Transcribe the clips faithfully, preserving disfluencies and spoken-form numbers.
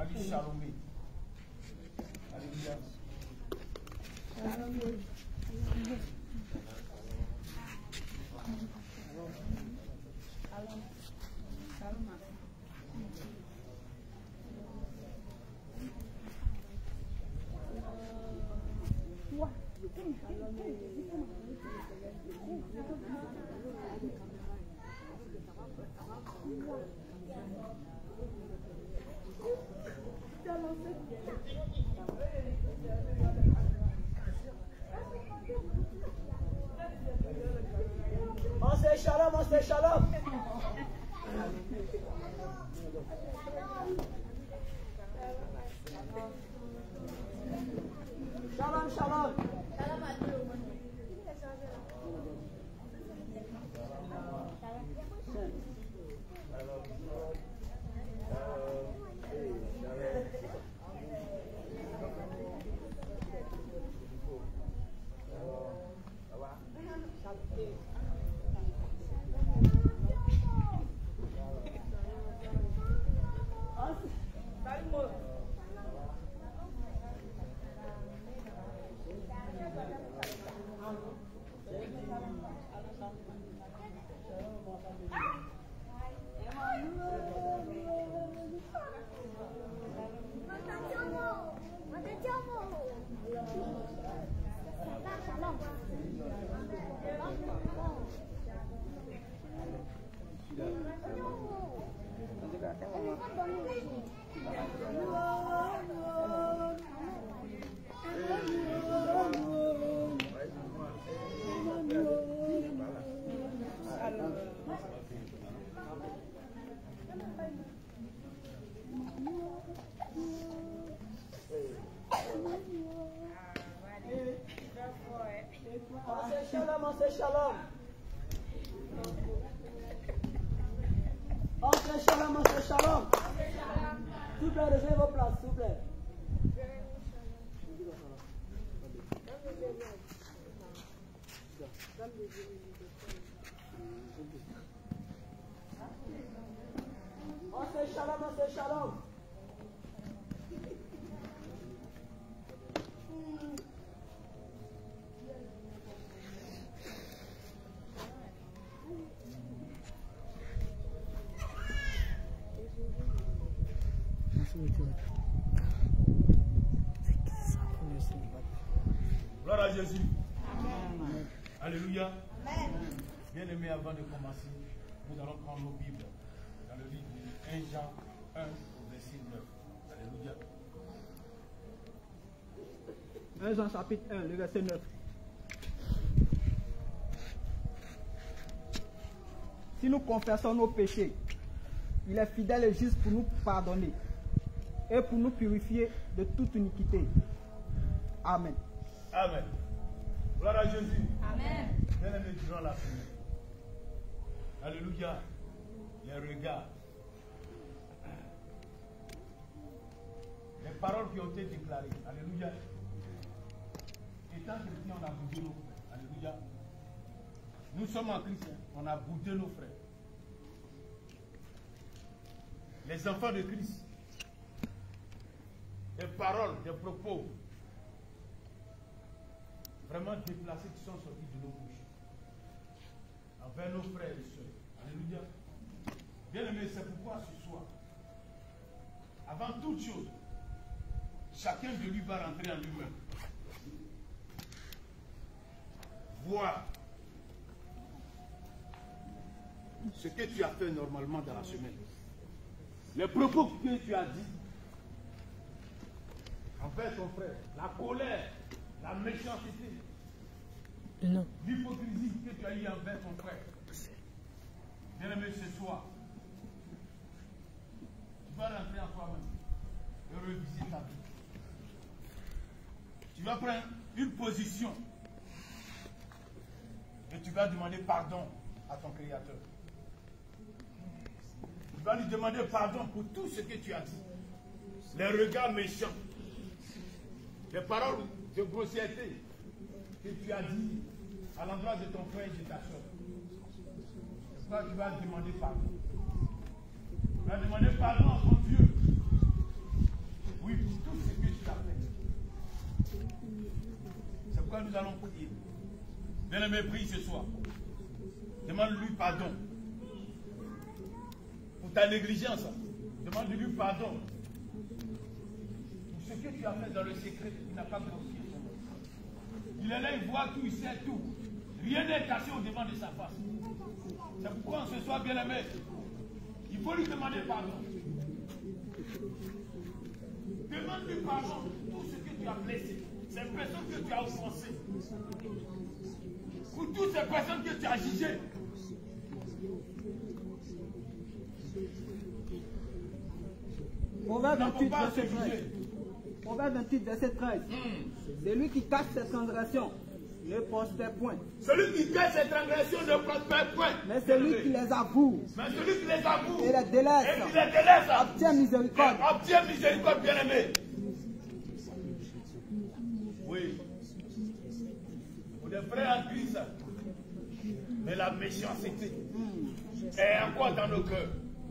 dit Shalom. Alléluia. On se shalom, on se shalom. Shalom, shalom. Shalom, c'est shalom. Entrez shalom, c'est shalom. S'il vous plaît, réservez vos places, s'il vous plaît. Entrez shalom, c'est shalom. Gloire à Jésus. Amen. Alléluia. Amen. Bien aimé, avant de commencer, nous allons prendre nos Bibles dans le livre de un Jean un au verset neuf. Alléluia. un Jean chapitre un, le verset neuf. Si nous confessons nos péchés, il est fidèle et juste pour nous pardonner et pour nous purifier de toute iniquité. Amen. Amen. Gloire à Jésus. Amen. Bien-aimé, durant la semaine. Alléluia. Les regards. Les paroles qui ont été déclarées. Alléluia. Étant chrétien, on a boudé nos frères. Alléluia. Nous sommes en Christ. On a boudé nos frères. Les enfants de Christ. Des paroles, des propos vraiment déplacés qui sont sortis de nos bouches envers nos frères et sœurs. Alléluia. Bien aimé, c'est pourquoi ce soir, avant toute chose, chacun de lui va rentrer en lui-même. Voir ce que tu as fait normalement dans la semaine. Les propos que tu as dit envers ton frère, la colère, la méchanceté, l'hypocrisie que tu as eu envers ton frère. Bien aimé, ce soir, tu vas rentrer en toi-même et reviser ta vie. Tu vas prendre une position et tu vas demander pardon à ton Créateur. Tu vas lui demander pardon pour tout ce que tu as dit. Les regards méchants, les paroles de grossièreté que tu as dit à l'endroit de ton frère et de ta soeur. C'est pourquoi tu vas demander pardon. Tu vas demander pardon à ton Dieu Bien-aimé, prie ce soir. Demande-lui pardon. Pour ta négligence. Demande-lui pardon. Pour ce que tu as fait dans le secret, il n'a pas glorifié son nom. Il est là, il voit tout, il sait tout. Rien n'est caché au devant de sa face. C'est pourquoi ce soir, bien-aimé, il faut lui demander pardon. Demande-lui pardon pour tout ce que tu as blessé. Ces personnes que tu as offensées. Pour toutes ces personnes que tu as jugées. Proverbe vingt-huit, verset treize. Proverbe vingt-huit, verset treize. C'est lui qui cache ses transgressions, ne prospère point. Celui qui cache ses transgressions ne prospère point. Mais celui qui les avoue, Mais celui qui les avoue et les délaisse, et qui les délaisse obtient miséricorde. obtient miséricorde, bien-aimé. Oui. Pour des frères en Christ, mais la méchanceté est encore dans nos cœurs.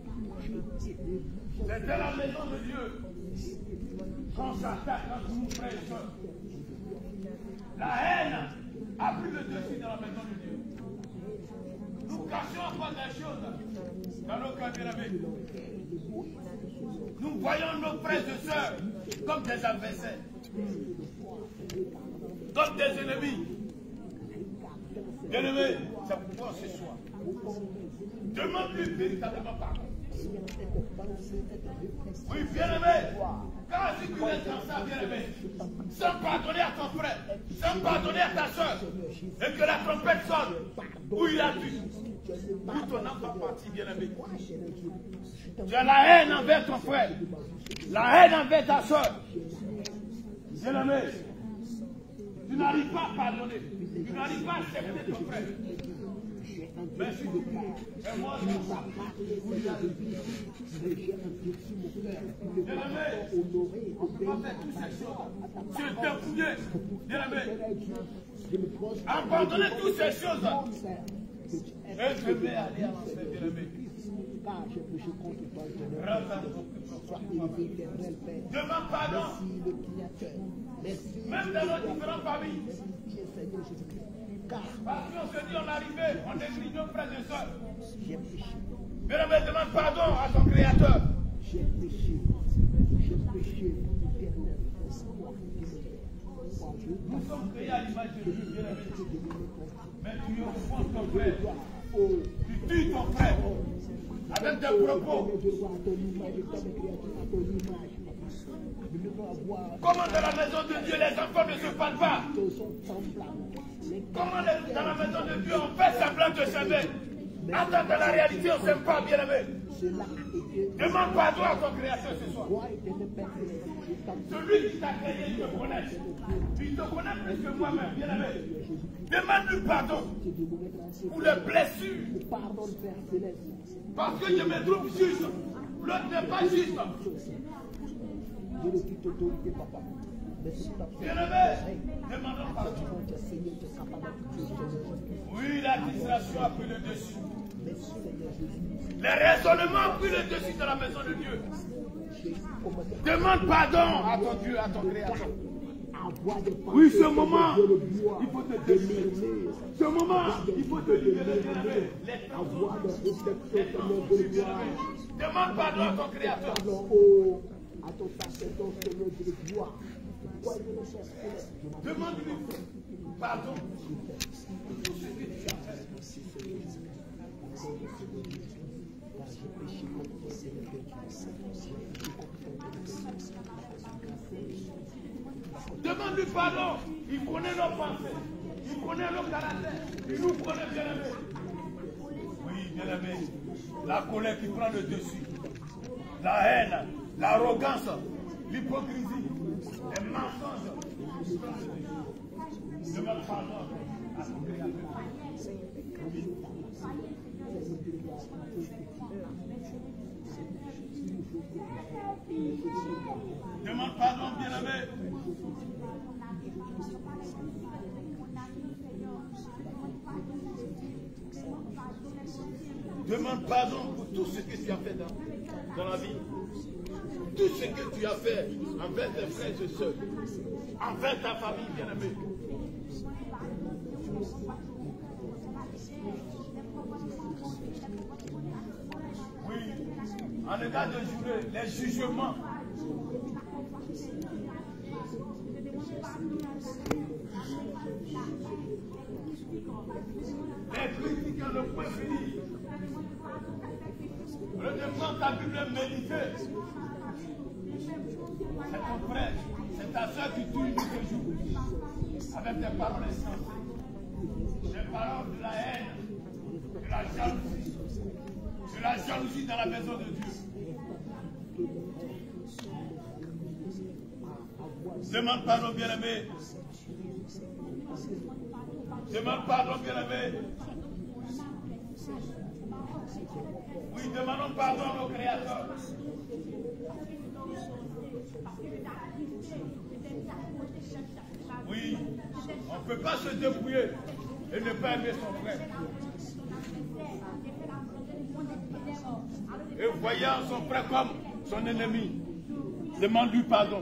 C'est dans la maison de Dieu qu'on s'attaque entre nous, frères et sœurs. La haine a pris le dessus dans la maison de Dieu. Nous cachons encore des choses dans nos cœurs, bien-aimés. Nous voyons nos frères et sœurs comme des adversaires, comme des ennemis. Bien-aimés, c'est pourquoi ce soir, demande-lui véritablement pardon. Oui, bien-aimé, car si tu es dans ça, bien-aimé, sans pardonner à ton frère, sans pardonner à ta soeur, et que la trompette sonne, où il a dû, où ton âme va partir, bien-aimé. Tu as la haine envers ton frère, la haine envers ta soeur. Bien-aimé, tu n'arrives pas à pardonner, tu n'arrives pas à accepter ton frère. Merci beaucoup. Et moi, je ne pas on peut pas faire toutes ces choses. C'est dépouillé. Bien-aimé. Abandonnez toutes ces choses. Et je vais aller à l'enfer, bien-aimé. Demande pardon. Même dans nos différentes familles. Parce qu'on se dit, on est arrivé, on néglige nos frères et sœurs. Bien-aimé, demande pardon à ton Créateur. J'ai péché, j'ai péché, l'éternel. Nous sommes créés à l'image de Dieu, bien-aimé. Mais tu offenses ton frère. Tu tues ton frère avec des propos. Comment dans la maison de Dieu les enfants ne se parlent pas? Comment dans la maison de Dieu on fait semblant de s'aimer? Attends, dans la réalité on ne s'aime pas, bien-aimé. Demande pardon à ton Créateur ce soir. Celui qui t'a créé, il te connaît. Il te connaît plus que moi-même, bien-aimé. Demande-lui pardon pour les blessures. Parce que je me trouve juste. L'autre n'est pas juste. Bien-aimé, demandons pardon. Oui, la distraction a pris le dessus. Les raisonnements ont pris le dessus dans la maison de Dieu. Demande pardon à ton Dieu, à ton Créateur. Oui, ce moment, il faut te délivrer. Ce moment, il faut te libérer. Les temps demande pardon à ton Créateur. À ton sacerdoce, Seigneur, je le vois. Demande-lui pardon pour tout ce que tu as fait. Demande-lui pardon. Il connaît nos pensées. Il connaît nos caractères. Il nous connaît, bien-aimé. Oui, bien-aimé. La colère qui prend le dessus. La haine. L'arrogance. L'hypocrisie. Les mensonges. Demande pardon à son Créateur. Demande pardon, bien-aimé. Demande pardon pour tout ce que tu as fait dans, dans la vie. Tout ce que tu as fait envers tes frères et sœurs, envers ta famille, bien-aimé. En égard de juger les jugements. Les critiques à le point fini. Redemande ta Bible méditée. C'est ton frère, c'est ta soeur qui tue tous les jours. Avec des paroles insensées. Des paroles de la haine, de la jalousie. De la jalousie dans la maison de Dieu. Demande pardon, bien-aimé. Demande pardon, bien-aimé. Oui, demandons pardon au Créateur. Oui, on ne peut pas se débrouiller et ne pas aimer son frère. Et voyant son frère comme son ennemi, demande-lui pardon.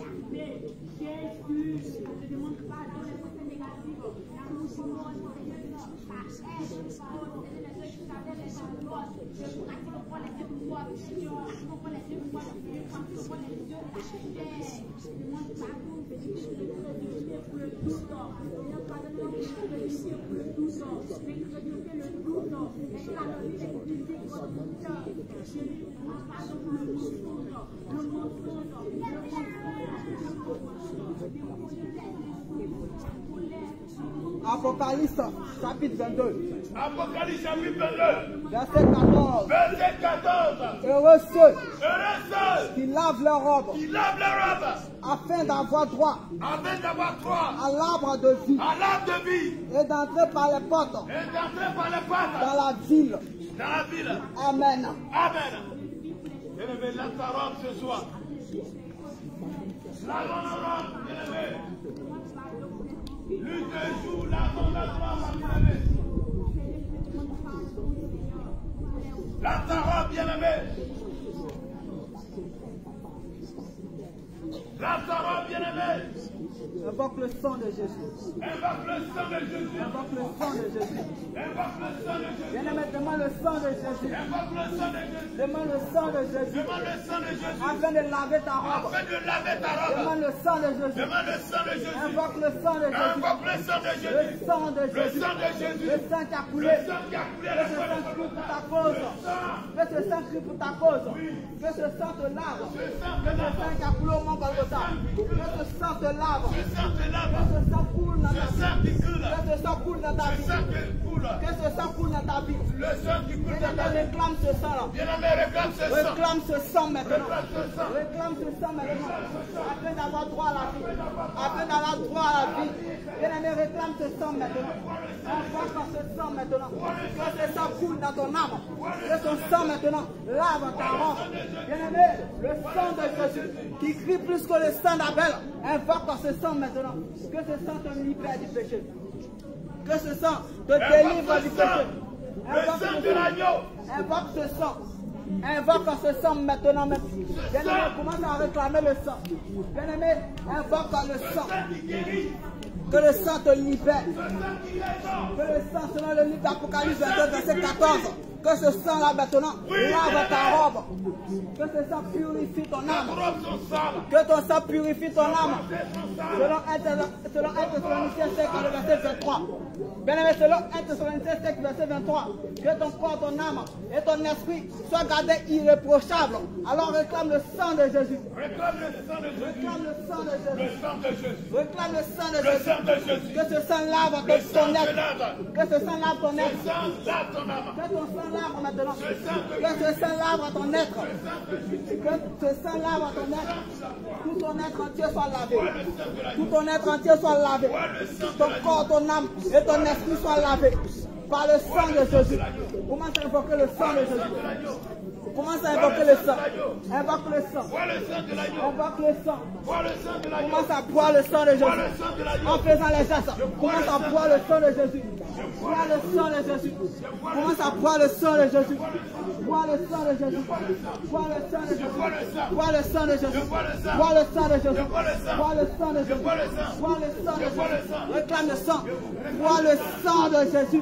Apocalypse chapitre vingt-deux. Apocalypse chapitre vingt-deux. Verset quatorze. Verset quatorze. Heureux ceux Heureux ceux qui lavent leurs robes qui lavent leurs robes afin d'avoir droit afin d'avoir droit à l'arbre de vie à l'arbre de vie et d'entrer par les portes et d'entrer par les portes dans la ville. dans la ville. Amen. Amen. Bien-aimé, lave ta robe ce soir. Lave ta robe, bien-aimé. Lui deux jours, lavons la robe, bien-aimé. Lave ta robe, bien-aimé. Lave ta robe, bien-aimé. Invoque le sang de Jésus. Invoque le sang de Jésus. Invoque le sang de Jésus. Invoque le sang de Jésus. Bien-aimé, demande le sang de Jésus. Invoque le sang de Jésus. Demande le sang de Jésus. Demande le sang de Jésus. Afin de laver ta robe. Afin de laver ta robe. Demande le sang de Jésus. Demande le sang de Jésus. Invoque le sang de Jésus. Invoque le sang de Jésus. Le sang de Le Jésus. sang de Jésus. Le sang qui a coulé. Le sang qui a coulé. Que ce sang crie pour ta cause. Que ce sang crie pour ta cause. Que ce sang te lave. Ce sang Que te ce lave. sang qui a coulé au Mont Golgotha. Que ce sang te lave. Ce sang te Que lave. ce sang coule dans Ce ta vie. sang qui coule. Que ce sang coule dans ta Ce vie. sang qui coule. Que ce sang coule dans ta vie. Le sang qui coule dans ta Bien-aimé, vie. réclame ce sang-là. Bien-aimé, réclame ce sang. Réclame ce sang maintenant. Réclame ce sang. Réclame ce sang maintenant. Afin d'avoir droit à la vie. Afin d'avoir droit à la vie. Bien-aimé, réclame ce sang maintenant. Envoie par ce sang maintenant. Que ce sang coule dans ton âme. Que ce sang maintenant lave ta robe. Bien-aimé, le sang de Jésus qui crie plus que le sang d'Abel. Invoque par ce sang maintenant. Que ce sang te libère du péché. Que ce sang te délivre du péché. Le sang de l'agneau. Invoque ce sang. Invoque ce sang maintenant. Bien-aimé, commence à réclamer le sang. Bien-aimé, invoque le sang. Que le sang te libère. Que le sang, selon le livre d'Apocalypse vingt-deux, verset quatorze. Que ce sang-là maintenant lave ta robe. Que ce sang purifie ton âme. Que ton sang purifie ton âme. Selon un Thessaloniciens cinq, le verset vingt-trois. Bien-aimé, selon un Thessaloniciens cinq, verset vingt-trois. Que ton corps, ton âme et ton esprit soient gardés irréprochables. Alors réclame le sang de Jésus. Réclame le sang de Jésus. Réclame le sang de Le Jésus. sang de Jésus. Réclame le sang de Le Jésus. sang de Jésus. Que ce sang lave Le ton sang te être. lave. Que ce sang lave ton Le être. sang lave ton âme. Que ton sang lave maintenant. Le sang de Que ce sang lave ton être. Le sang de Jésus. Que ce sang lave ton être. Tout ton être entier soit lavé. Le sang de l'agneau. Tout ton être entier soit lavé. Le sang de Ton l'agneau. corps, ton âme et ton esprit soient lavés. Par le sang de Jésus. Commence à invoquer le sang de Jésus. Commence à invoquer le sang. Invoque le sang. Bois le sang de l'agneau. Invoque le sang. Bois le sang de l'agneau. Commence à boire le sang de Bois le Jésus. sang de l'agneau. En faisant les gestes, commence à boire le sang de Jésus. Bois le sang de Jésus. Commence à boire le sang de Jésus. Bois le sang de Jésus. Bois le sang de Jésus. Bois le sang de Jésus. Bois le sang de Jésus. Bois le sang de Jésus. Bois le sang de Jésus. Réclame le sang. Bois le sang de Jésus.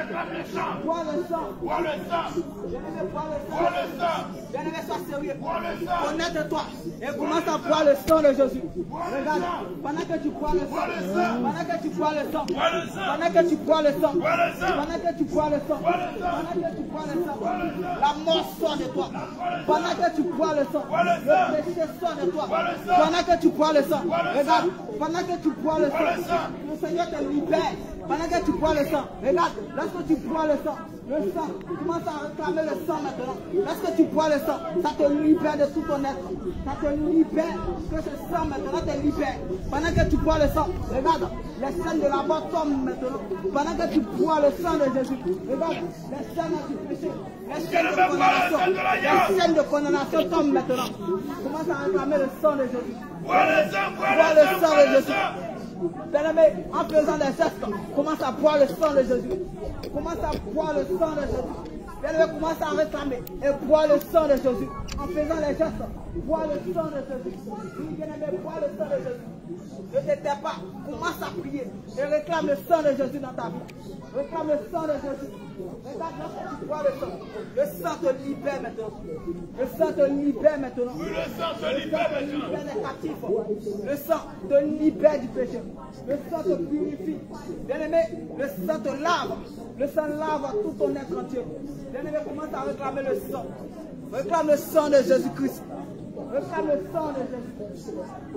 Bois le sang. Bois le sang. Bien-aimé, bois le sang. Bois le sang. Bien-aimé, sois sérieux. Bois le sang. Connecte-toi et commence à boire le sang de Jésus. Regarde, pendant que tu bois le sang, pendant que tu bois le sang, pendant que tu bois le sang, pendant que tu bois le sang, pendant que tu bois le sang, la mort sort de toi. Pendant que tu bois le sang, le péché sort de toi. Pendant que tu bois le sang, regarde, pendant que tu bois le sang, le Seigneur te libère. Pendant que tu bois le sang, regarde, lorsque tu bois le sang, le sang, commence à réclamer le sang maintenant. Lorsque tu bois le sang, ça te libère de tout ton être. Ça te libère, que ce sang maintenant te libère. Pendant que tu bois le sang, regarde, les scènes de la mort tombent maintenant. Pendant que tu bois le sang de Jésus, regarde, les scènes du péché, les scènes de condamnation, les scènes de condamnation tombent maintenant. Commence à réclamer le sang de Jésus. Bois le sang, bois Bois le le sang, sang bois de le Jésus. sang. Bien-aimé, en faisant des gestes, commence à boire le sang de Jésus. Commence à boire le sang de Jésus. Bien-aimé, commence à réclamer et boire le sang de Jésus. En faisant les gestes, bois le sang de Jésus. Oui, bien-aimé, bois le sang de Jésus. Ne t'étais pas, commence à prier et réclame le sang de Jésus dans ta vie. Réclame le sang de Jésus. Regarde, lorsque tu bois le sang, le sang te libère maintenant. Le sang te libère maintenant. Oui, le sang te libère maintenant. Le sang te libère des captifs. Le sang te libère du péché. Le sang te purifie. Bien-aimé, le sang te lave. Le sang lave tout ton être entier. Bien-aimé, commence à réclamer le sang. Réclame le sang de Jésus-Christ. Réclame le sang de Jésus.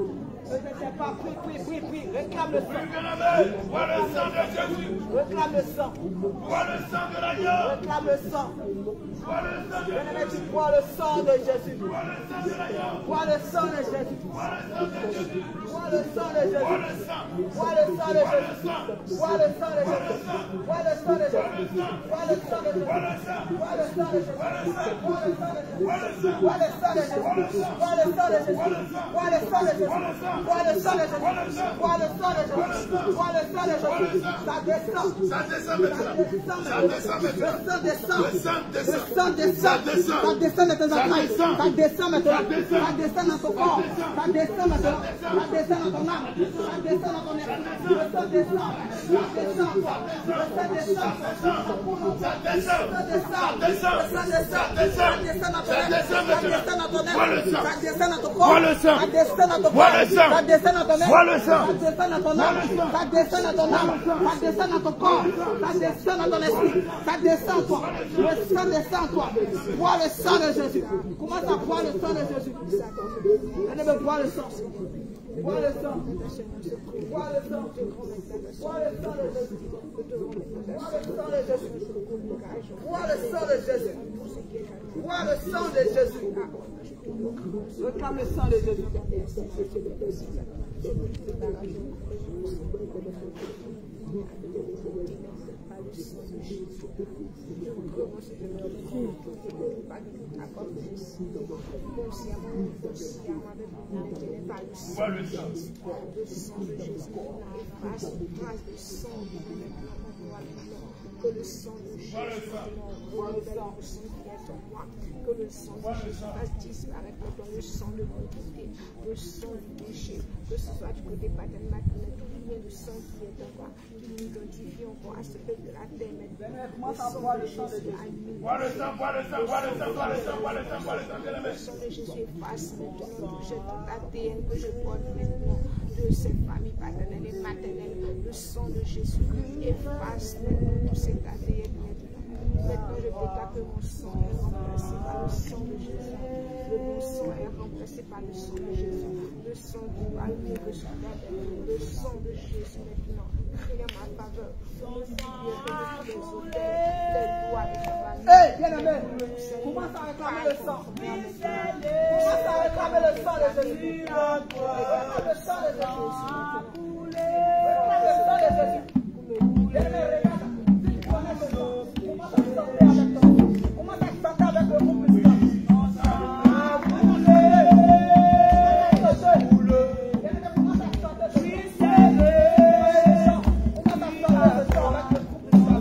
Ne t'inquiète pas, prie, prie, prie, prie. Réclame le sang. Bois le sang de Jésus. Réclame le sang. Bois le sang de l'agneau. Réclame le sang. Bois le sang de Bien-aimé, tu bois le sang de Jésus. Bois le sang de l'agneau. Bois le sang de Jésus. Bois le sang de Jésus. Bois le sang de Jésus. Bois le sang. Bois le sang de Jésus. Bois le sang de Jésus. Bois le sang de Jésus. Bois le sang de Jésus. Bois le sang de Jésus. Bois le sang de Jésus. Bois le sang de Jésus. Bois le sang de Jésus. Bois le sang de Jésus. Bois le sang de Jésus. Bois le sang de Jésus. Bois le sang de Jésus. Ça descend. Ça descend maintenant. Ça descend maintenant. Le sang descend. Le sang Le descend. sang descend. Ça descend. Ça descend de tes Ça entrailles. descend. Ça descend maintenant. Ça descend. Ça descend dans ton corps. Ça descend maintenant. Ça descend dans ton âme. Ça descend dans ton esprit. Le sang descend. Ça descend en toi. Le sang descend. Ça descend. Ça descend. Ça descend. Ça descend. Ça descend. Ça descend dans ton Ça être. descend Ça maintenant. descend dans ton Bois le être. sang. Ça descend dans ton corps. Bois le sang. Ça descend dans ton Bois corps. le sang. Ça descend dans ton être. Bois le sang. Ça descend dans ton âme. Ça descend dans ton âme. Ça descend dans ton corps. Ça descend dans ton esprit. Ça descend en toi. Le sang descend en toi. Bois le sang de Jésus. Commence à boire le sang de Jésus. Bien-aimé, bois le sang. Bois le sang. Bois le sang. Bois le sang de Jésus. Bois le sang de Jésus. Bois le sang de Jésus. Bois le sang de Jésus. Réclame le sang de Jésus. Bois le sang. Que le sang de Jésus, Bois le sang. bois le sang, que le sang de Jésus fasse disparaître dans le sang de l'iniquité, le sang du péché, que ce soit du côté paternel, maternel, tout lien de sang qui est en toi, qui nous identifie encore à ce peuple de la terre maintenant. Commence à boire le sang de Jésus. Bois le sang, bois le sang, bois le sang, bois le sang, bois le sang, bois le sang, bien aimé. Le sang de Jésus efface maintenant tout cet A D N que je porte maintenant de cette famille paternelle et maternelle. Le sang de Jésus efface maintenant tout cet A D N maintenant. Maintenant, je déclare que mon sang est remplacé par le sang de Jésus. Le bon sang est remplacé par le sang de Jésus. Le sang qui va mieux que son père. Le sang de Jésus maintenant. Crie en ma faveur. Libérez les hôtels, les lois, les commandements. Hey, bien-aimé, commence à réclamer le sang. Commence à réclamer le sang de Jésus. Réclame le sang de Jésus. Réclame le sang de Jésus. Bien-aimé, regarde. Si tu connais ce sang, commence à chanter avec toi. Commence à chanter avec le groupe musical. Ah, bien-aimé, commence à chanter ce sang. Commence à chanter ce sang avec le groupe musical.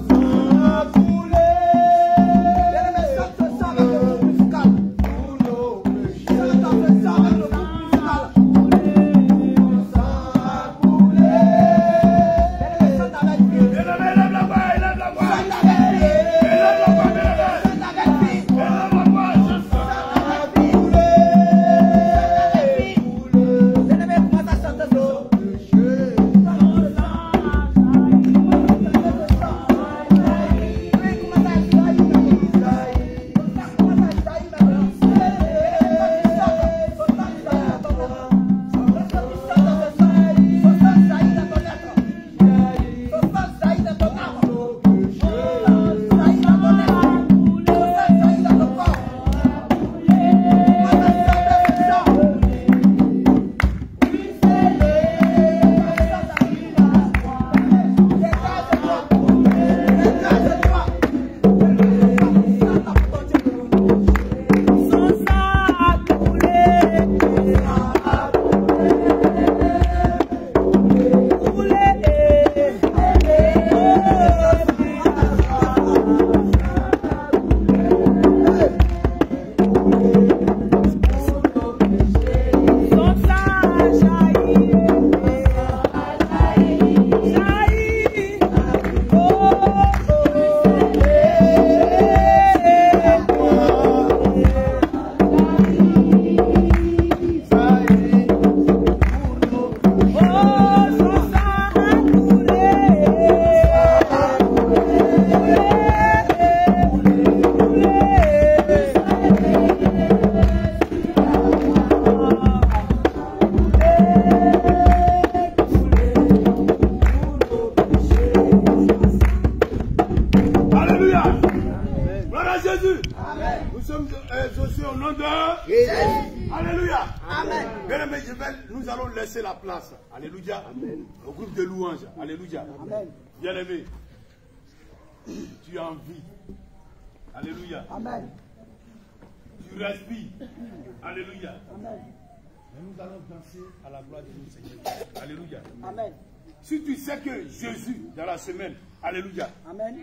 Bien aimé, je vais, nous allons laisser la place. Alléluia. Amen. Au groupe de louanges. Alléluia. Amen. Bien aimé, tu as envie. Alléluia. Amen. Tu respires. Alléluia. Amen. Mais nous allons danser à la gloire de notre Seigneur. Alléluia. Amen. Si tu sais que Jésus, dans la semaine, alléluia, Amen.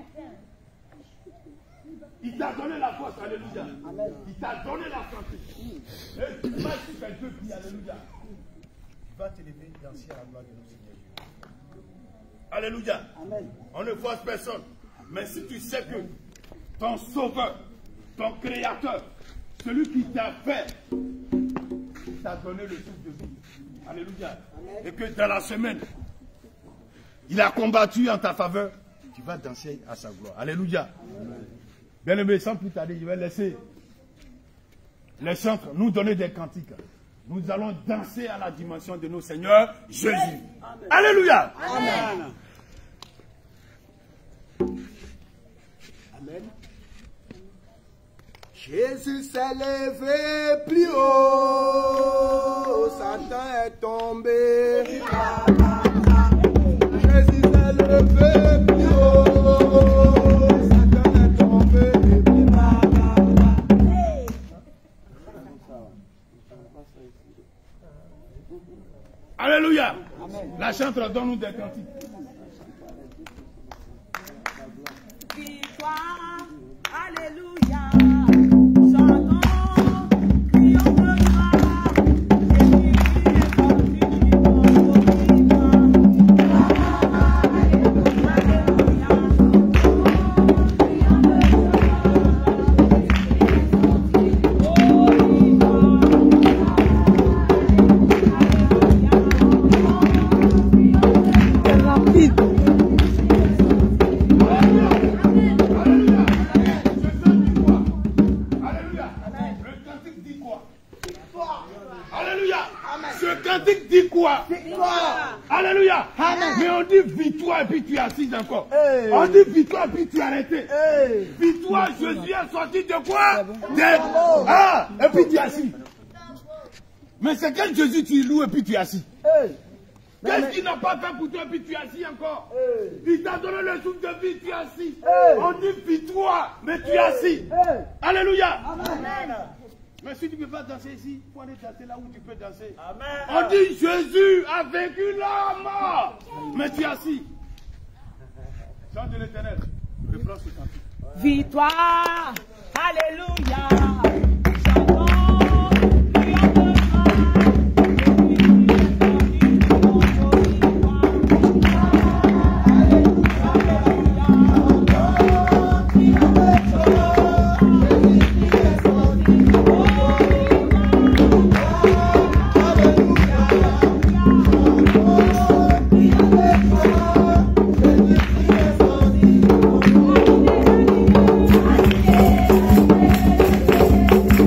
il t'a donné la force, alléluia. Amen. Il t'a donné la santé. Et tu vas sur quelqu'un qui, alléluia, tu vas te lever et danser à la gloire de notre Seigneur Jésus. Alléluia. Amen. On ne force personne. Mais si tu sais que ton sauveur, ton créateur, celui qui t'a fait, il t'a donné le souffle de vie. Alléluia. Amen. Et que dans la semaine, il a combattu en ta faveur, tu vas danser à sa gloire. Alléluia. Bien aimé, sans plus tarder, je vais laisser les chantres nous donner des cantiques. Nous allons danser à la dimension de nos seigneurs Jésus. Amen. Alléluia. Amen. Amen. Jésus s'est levé plus haut, Satan est tombé. Jésus s'est levé plus haut, Satan est tombé. Alléluia. Amen. La chantre donne-nous des cantiques. Victoire, alléluia. Chantons, crions de gloire. Alléluia. Amen. Mais on dit victoire et puis tu es assise encore. Hey. On dit victoire et puis tu es arrêté. Hey. Victoire, Jésus est sorti de quoi? De... Ah, et puis tu es assis. Mais c'est quel Jésus tu loues et puis tu es assis? Hey. Qu'est-ce qu'il n'a pas fait pour toi et puis tu es assis encore? Hey. Il t'a donné le souffle de vie, tu es assis. Hey. On dit victoire, mais tu es assis. Hey. Alléluia. Amen. Mais si tu ne peux pas danser ici, il faut aller danser là où tu peux danser. Amen. On dit Jésus a vaincu la mort. Mais tu es assis. Chant de l'Éternel. Reprends ce cantique. Victoire. Alléluia. Thank you.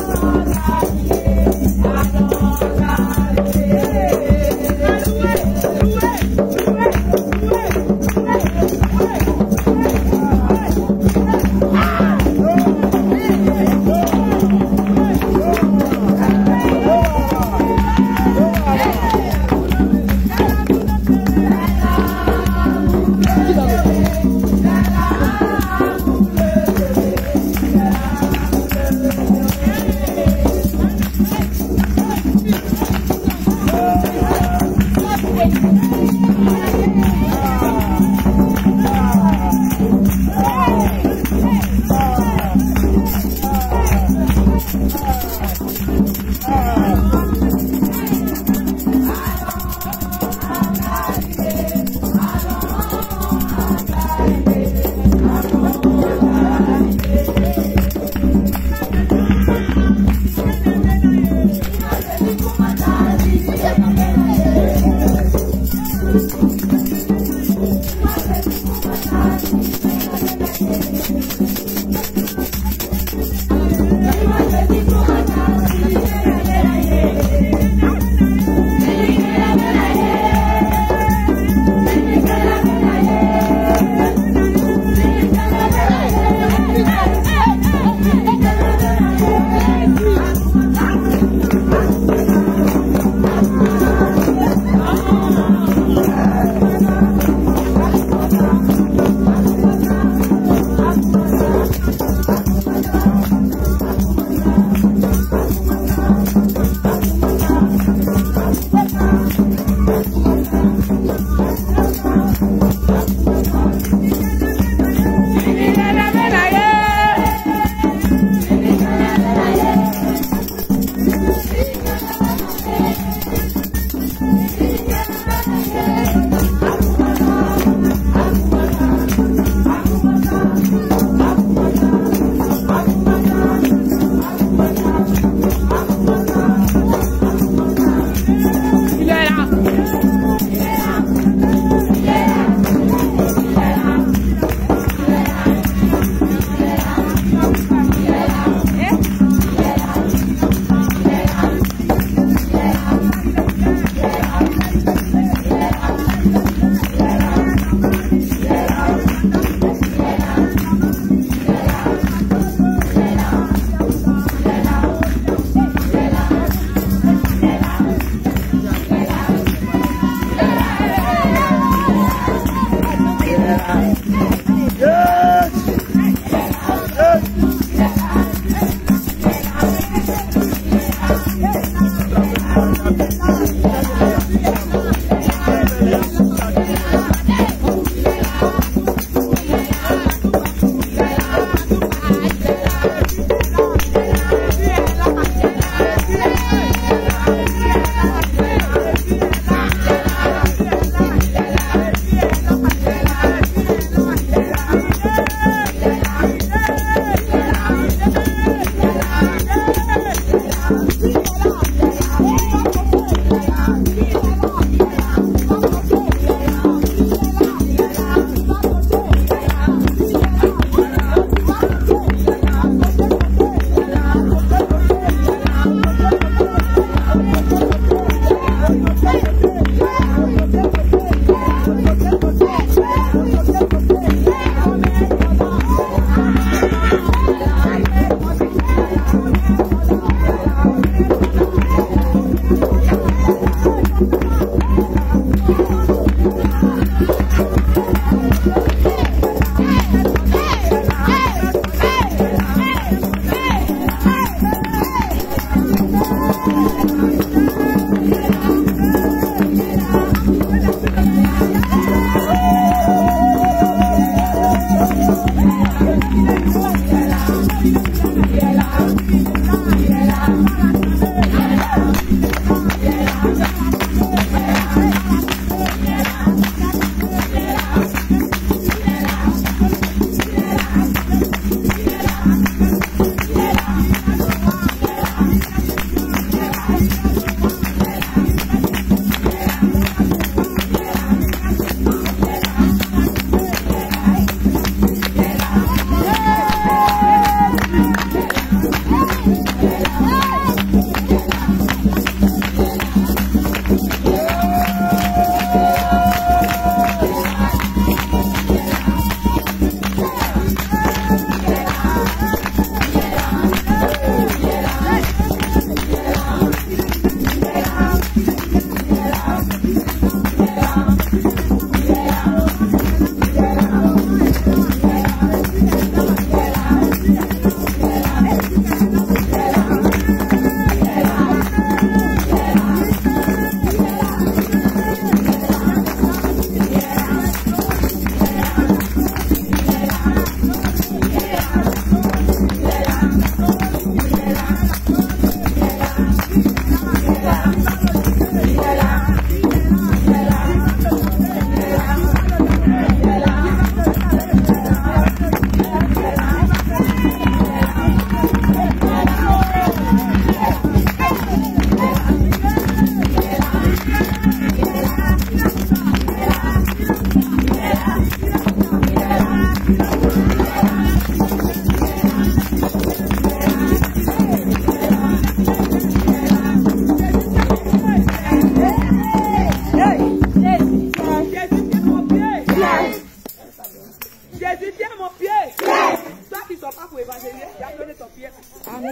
Thank you.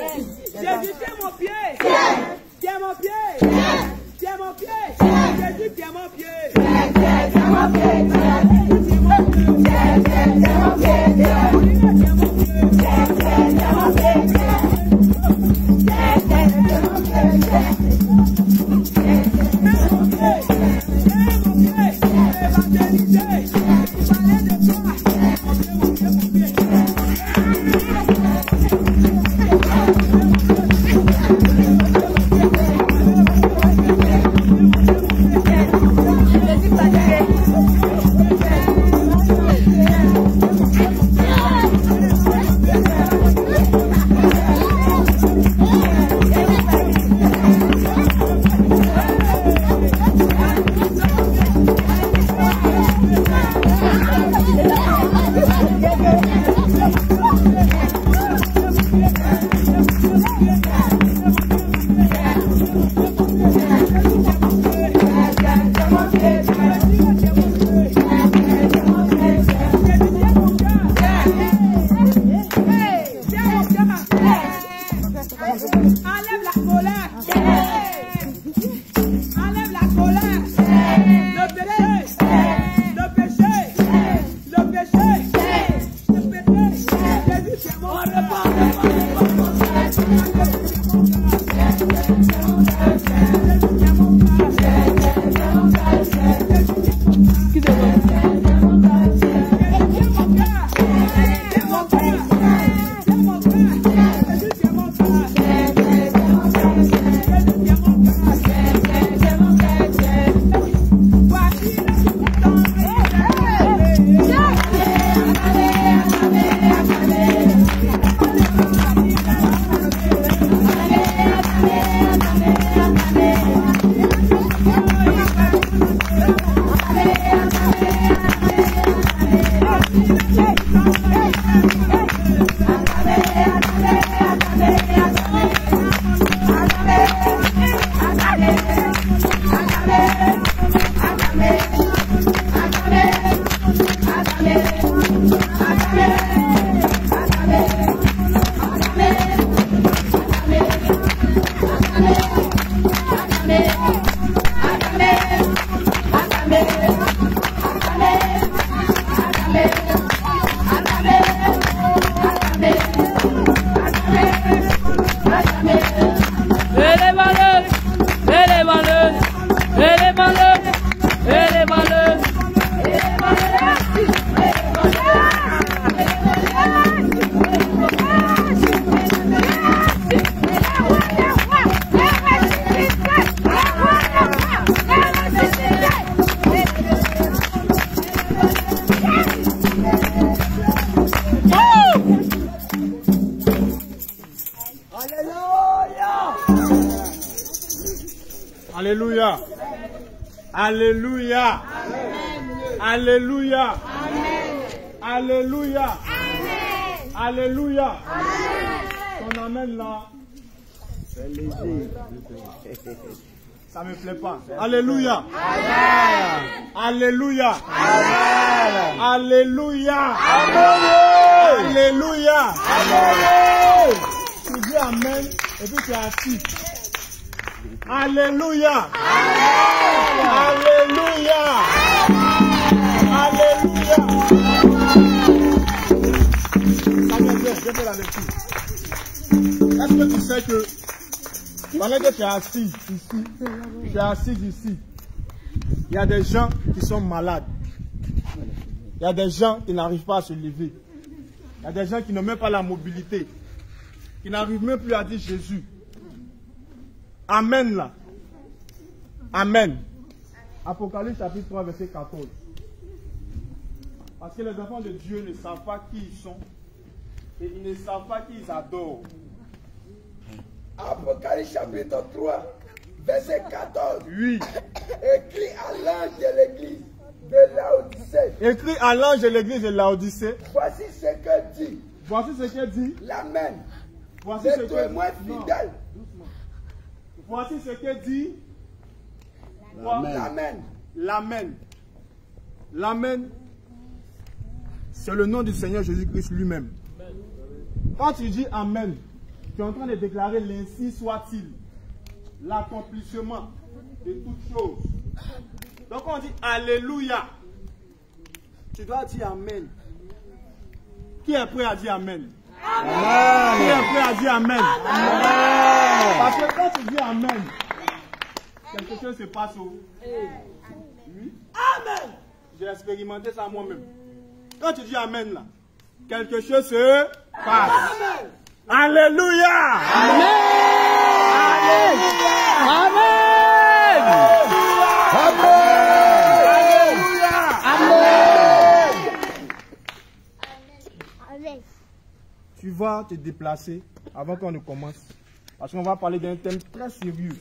Jésus, tiens mon pied. Tiens mon pied. Tiens mon pied. Jésus, tiens mon pied. Tiens mon pied. Tiens mon pied. Tiens mon pied. Tiens mon Enlève la colère. Enlève la colère. Le péché. Le péché. Le péché. Le péché. Jésus, c'est mon Alléluia. Alléluia. Alléluia. Alléluia. Alléluia. Ton amen là. C'est léger. Ça me plaît pas. Alléluia. Alléluia. Alléluia. Alléluia. Tu dis amen et puis tu es assis. Alléluia. Alléluia. Alléluia. Ça me plaît, je fais la lecture. Est-ce que tu sais que pendant que tu es assis ici, tu es assis ici, il y a des gens qui sont malades. Il y a des gens qui n'arrivent pas à se lever. Il y a des gens qui n'ont même pas la mobilité, qui n'arrivent même plus à dire Jésus. Amen là. Amen. Apocalypse chapitre trois, verset quatorze. Parce que les enfants de Dieu ne savent pas qui ils sont et ils ne savent pas qui ils adorent. Apocalypse chapitre trois, verset quatorze. Oui. Écrit à l'ange de l'église de Laodicée. Écrit à l'ange de l'église de Laodicée. Voici ce que dit. Voici ce que dit. L'Amen. Voici ce Le que témoin fidèle. Voici ce que dit. L'Amen. L'Amen. L'Amen. C'est le nom du Seigneur Jésus-Christ lui-même. Quand tu dis Amen, Tu es en train de déclarer l'ainsi soit-il. L'accomplissement de toutes choses. Donc on dit Alléluia. Tu dois dire Amen. Qui est prêt à dire Amen? Amen. Qui est prêt à dire Amen? Amen. Parce que quand tu dis Amen, quelque chose se passe au... Oui. Amen. J'ai expérimenté ça moi-même. Quand tu dis Amen là, quelque chose se passe. Amen. Alléluia. Amen. Amen. Amen. Tu vas te déplacer avant qu'on ne commence. Parce qu'on va parler d'un thème très sérieux.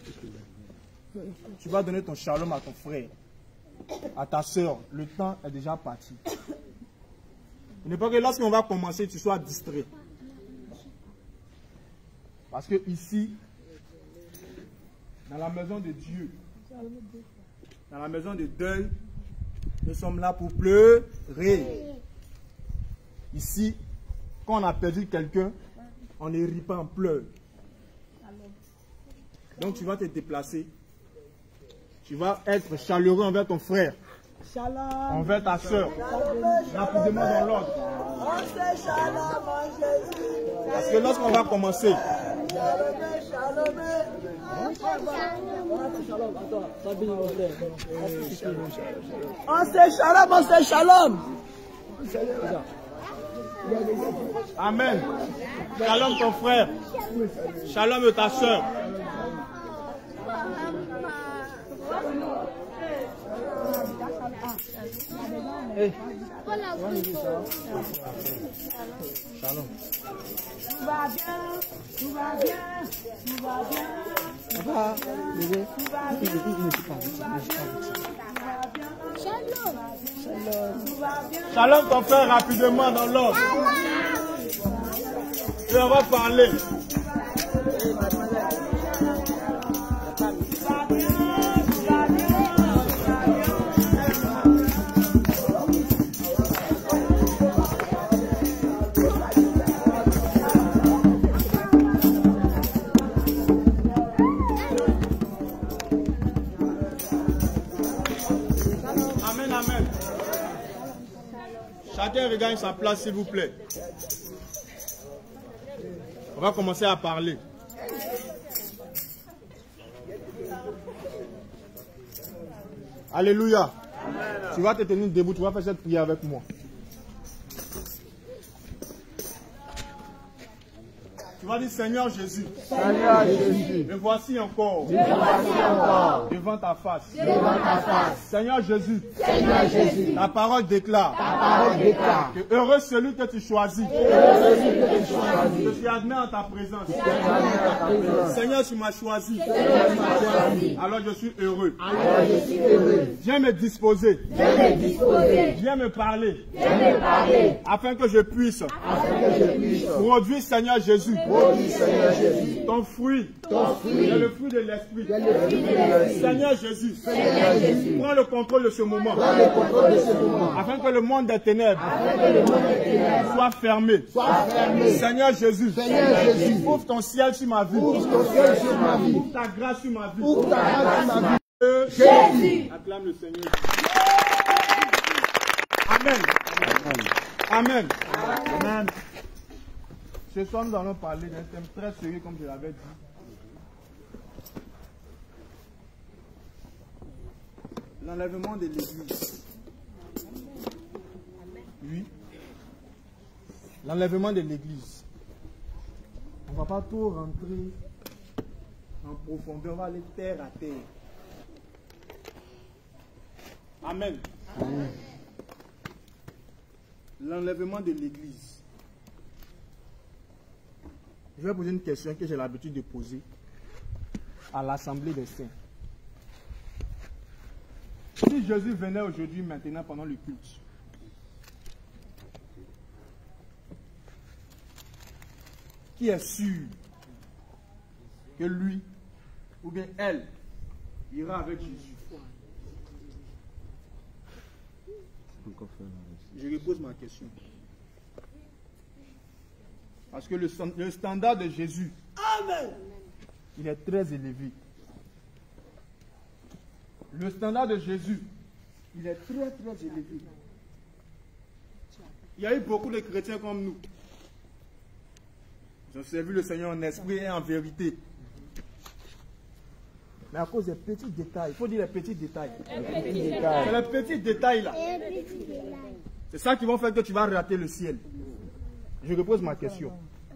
Tu vas donner ton shalom à ton frère, à ta soeur. Le temps est déjà parti. Il ne faut pas que lorsqu'on va commencer, tu sois distrait. Parce que ici, dans la maison de Dieu, dans la maison de deuil, nous sommes là pour pleurer. Ici, quand on a perdu quelqu'un, on ne rit pas, on pleure. Donc tu vas te déplacer. Tu vas être chaleureux envers ton frère. Shalom. Envers ta soeur. Rapidement dans l'ordre. Parce que lorsqu'on va commencer, on se shalom, on se shalom. Amen. Shalom ton frère. Shalom ta soeur. Hey. Shalom. Tout va bien, tout va bien, tout va bien. Papa, bébé, il ne peut pas Shalom. Shalom. Shalom ton frère rapidement dans l'ordre. Et on va parler. Chacun regagne sa place, s'il vous plaît. On va commencer à parler. Alléluia. Amen. Tu vas te tenir debout, tu vas faire cette prière avec moi. Tu vas dire Seigneur Jésus. Seigneur Jésus. Me voici encore. Me voici encore. Devant ta face. Devant ta face. Seigneur Jésus. Seigneur Jésus. Ta parole déclare. Ta parole déclare. Que heureux celui que tu choisis. Heureux celui que tu choisis. Je suis admis en ta présence. Je suis admis en ta présence. Seigneur, tu m'as choisi. Seigneur, tu m'as choisi. Alors je suis heureux. Alors je suis heureux. Viens me disposer. Viens me disposer. Viens me parler. Viens me parler. Afin que je puisse. Afin que je puisse. Produire Seigneur Jésus. Produis, Seigneur Jésus. Ton fruit. Ton fruit. C'est le fruit de l'esprit. Seigneur Jésus. Seigneur Jésus. Prends le contrôle de ce moment. Prends le contrôle de ce moment. Afin que le monde des ténèbres, afin que le monde des ténèbres soit fermé. Soit fermé. Seigneur Jésus. Seigneur Jésus. Ouvre ton ciel sur ma vie. Ouvre ton ciel sur ma vie. Ouvre ta grâce sur ma vie. Ouvre ta grâce sur ma vie. Jésus. Acclame le Seigneur. Amen. Amen. Amen. Amen. Ce soir, nous allons parler d'un thème très sérieux, comme je l'avais dit. L'enlèvement de l'Église. Oui. L'enlèvement de l'Église. On ne va pas trop rentrer en profondeur, on va aller terre à terre. Amen. Amen. L'enlèvement de l'Église. Je vais poser une question que j'ai l'habitude de poser à l'Assemblée des Saints. Si Jésus venait aujourd'hui, maintenant, pendant le culte, qui est sûr que lui ou bien elle ira avec Jésus? Je repose ma question. Parce que le, le standard de Jésus, Amen. il est très élevé. Le standard de Jésus, il est très très élevé. Il y a eu beaucoup de chrétiens comme nous. Ils ont servi le Seigneur en esprit et en vérité. Mais à cause des petits détails, il faut dire les petits détails. C'est les petits détails là. C'est ça qui vont faire que tu vas rater le ciel. Je repose ma question.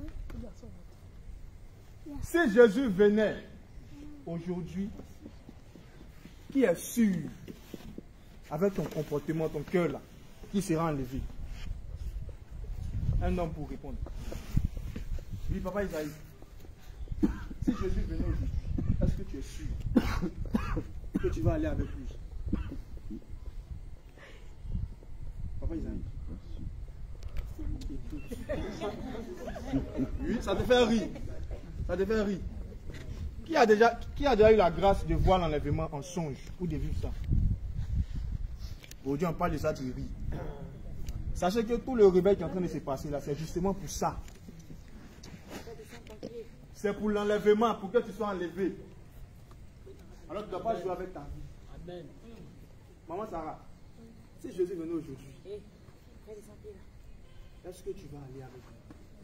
Si Jésus venait aujourd'hui, qui est sûr, avec ton comportement, ton cœur là, qui sera enlevé? Un homme pour répondre. Oui, papa Isaïe. Si Jésus venait aujourd'hui, est-ce que tu es sûr que tu vas aller avec lui? Papa Isaïe. Oui, ça te fait rire. Ça te fait rire. Qui a déjà, qui a déjà eu la grâce de voir l'enlèvement en songe ou de vivre ça? Aujourd'hui, on parle de ça, tu ris. Sachez que tout le réveil qui est en train de se passer là, c'est justement pour ça. C'est pour l'enlèvement, pour que tu sois enlevé. Alors tu ne dois pas jouer avec ta vie. Amen. Maman Sarah, si Jésus venait aujourd'hui, est-ce que tu vas aller avec lui?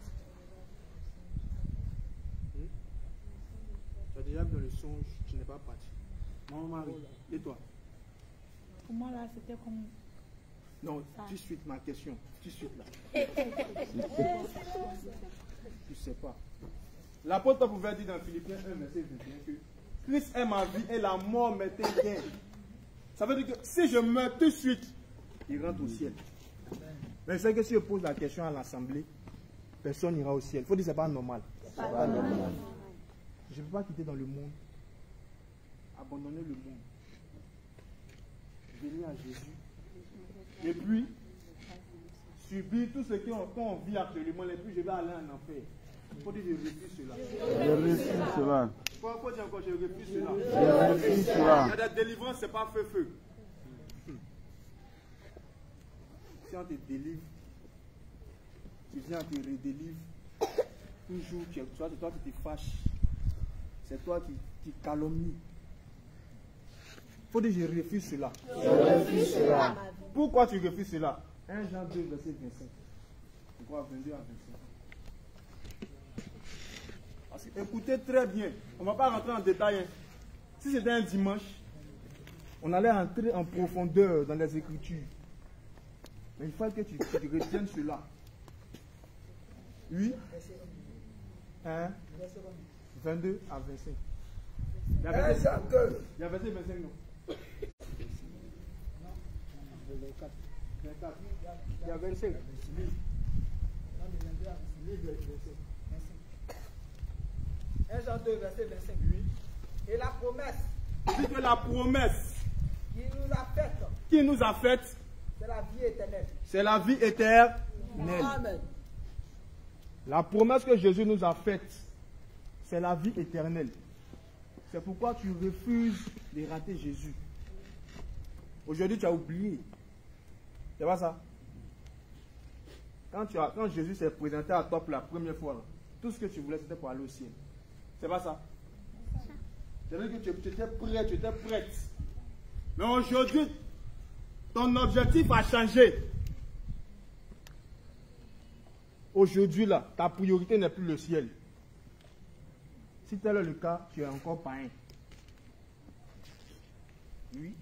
Hmm? Tu as déjà vu dans le songe, tu n'es pas parti. Maman Marie, et toi? Pour moi là, c'était comme... Non, tu suis ma question. Tu suis là. Tu sais pas. L'apôtre pouvait dire dans Philippiens un, verset vingt et un que Christ est ma vie et la mort m'est gain. Ça veut dire que si je meurs tout de suite, il rentre au ciel. Mais c'est que si je pose la question à l'assemblée, personne n'ira au ciel. Il faut dire que ce n'est pas normal. Pas pas normal. Je ne peux pas quitter dans le monde, abandonner le monde, venir à Jésus. Et puis, subir tout ce qu'on vit actuellement, et puis je vais aller en enfer. Il faut dire que je refuse cela. Je refuse cela. Pourquoi dire encore je refuse cela? Je refuse cela. Il y a des délivrances, ce n'est pas feu-feu. Si on te délivre, tu viens, on te redélivre, toujours, tu, toi, c'est toi qui te fâches. C'est toi qui, qui calomnie. Il faut dire je refuse cela. Je refuse cela. Pourquoi tu refuses cela? un Jean deux, verset vingt-cinq. Pourquoi vingt-deux à vingt-cinq? Parce que, écoutez très bien, on ne va pas rentrer en détail. Hein. Si c'était un dimanche, on allait entrer en profondeur dans les Écritures. Mais il faut que tu, tu retiennes cela. Oui. un, vingt-deux à vingt-cinq. Il y a verset, il y a verset vingt-cinq, non? vingt-quatre. Il y a vingt-cinq. un Jean deux, verset vingt-cinq. Oui. Et la promesse Dit que la promesse qui nous a faite, qui nous a faite, c'est la vie éternelle. c'est la vie éternelle. Amen. La promesse que Jésus nous a faite, c'est la vie éternelle. C'est pourquoi tu refuses de rater Jésus. Aujourd'hui, tu as oublié. C'est pas ça? Quand, tu as, quand Jésus s'est présenté à toi pour la première fois, là, tout ce que tu voulais, c'était pour aller au ciel. C'est pas ça? C'est-à-dire que tu, tu étais prêt, tu étais prête. Mais aujourd'hui, ton objectif a changé. Aujourd'hui, là, ta priorité n'est plus le ciel. Si tel est le cas, tu es encore païen. Oui.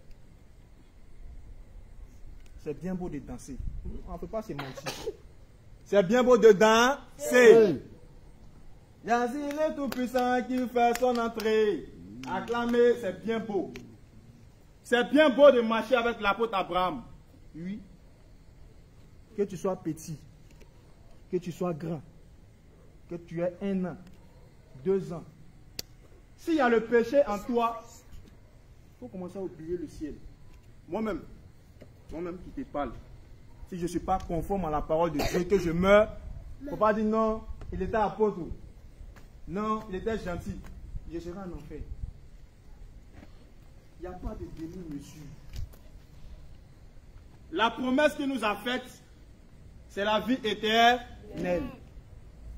C'est bien beau de danser. On ne peut pas se mentir. C'est bien beau de danser. Yazil est tout puissant qui fait son entrée. Acclamer, c'est bien beau. C'est bien beau de marcher avec l'apôtre Abraham. Oui. Que tu sois petit, que tu sois grand, que tu aies un an, deux ans. S'il y a le péché en toi, il faut commencer à oublier le ciel. Moi-même, moi-même qui te parle, si je ne suis pas conforme à la parole de Dieu, que je meurs, il ne faut pas dire non, il était apôtre. Non, il était gentil. Je serai en enfer. Il n'y a pas de demi-mesure. La promesse qu'il nous a faite, c'est la vie éternelle.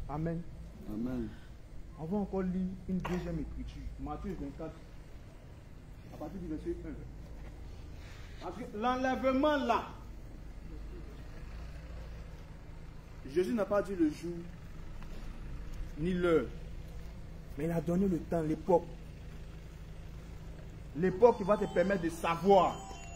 Amen. Amen. On va encore lire une deuxième écriture. Matthieu vingt-quatre, à partir du verset un. Parce que l'enlèvement là, Jésus n'a pas dit le jour, ni l'heure, mais il a donné le temps, l'époque. L'époque qui va te permettre de savoir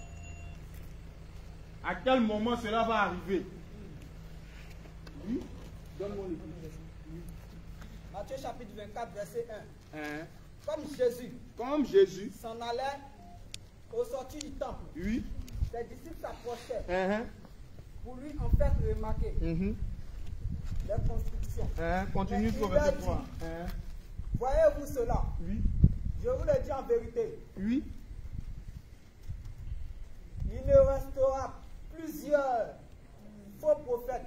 à quel moment cela va arriver. Oui, donne-moi l'écriture. Matthieu chapitre vingt-quatre, verset un. Hein? Comme Jésus Comme Jésus, s'en allait au sortir du temple, oui, ses disciples s'approchaient hein, pour lui en faire remarquer mhm, les constructions. hein, continue sur Mais il verset leur trois. dit, Hein? voyez-vous cela? Oui, Je vous le dis en vérité, oui, il ne restera plusieurs faux prophètes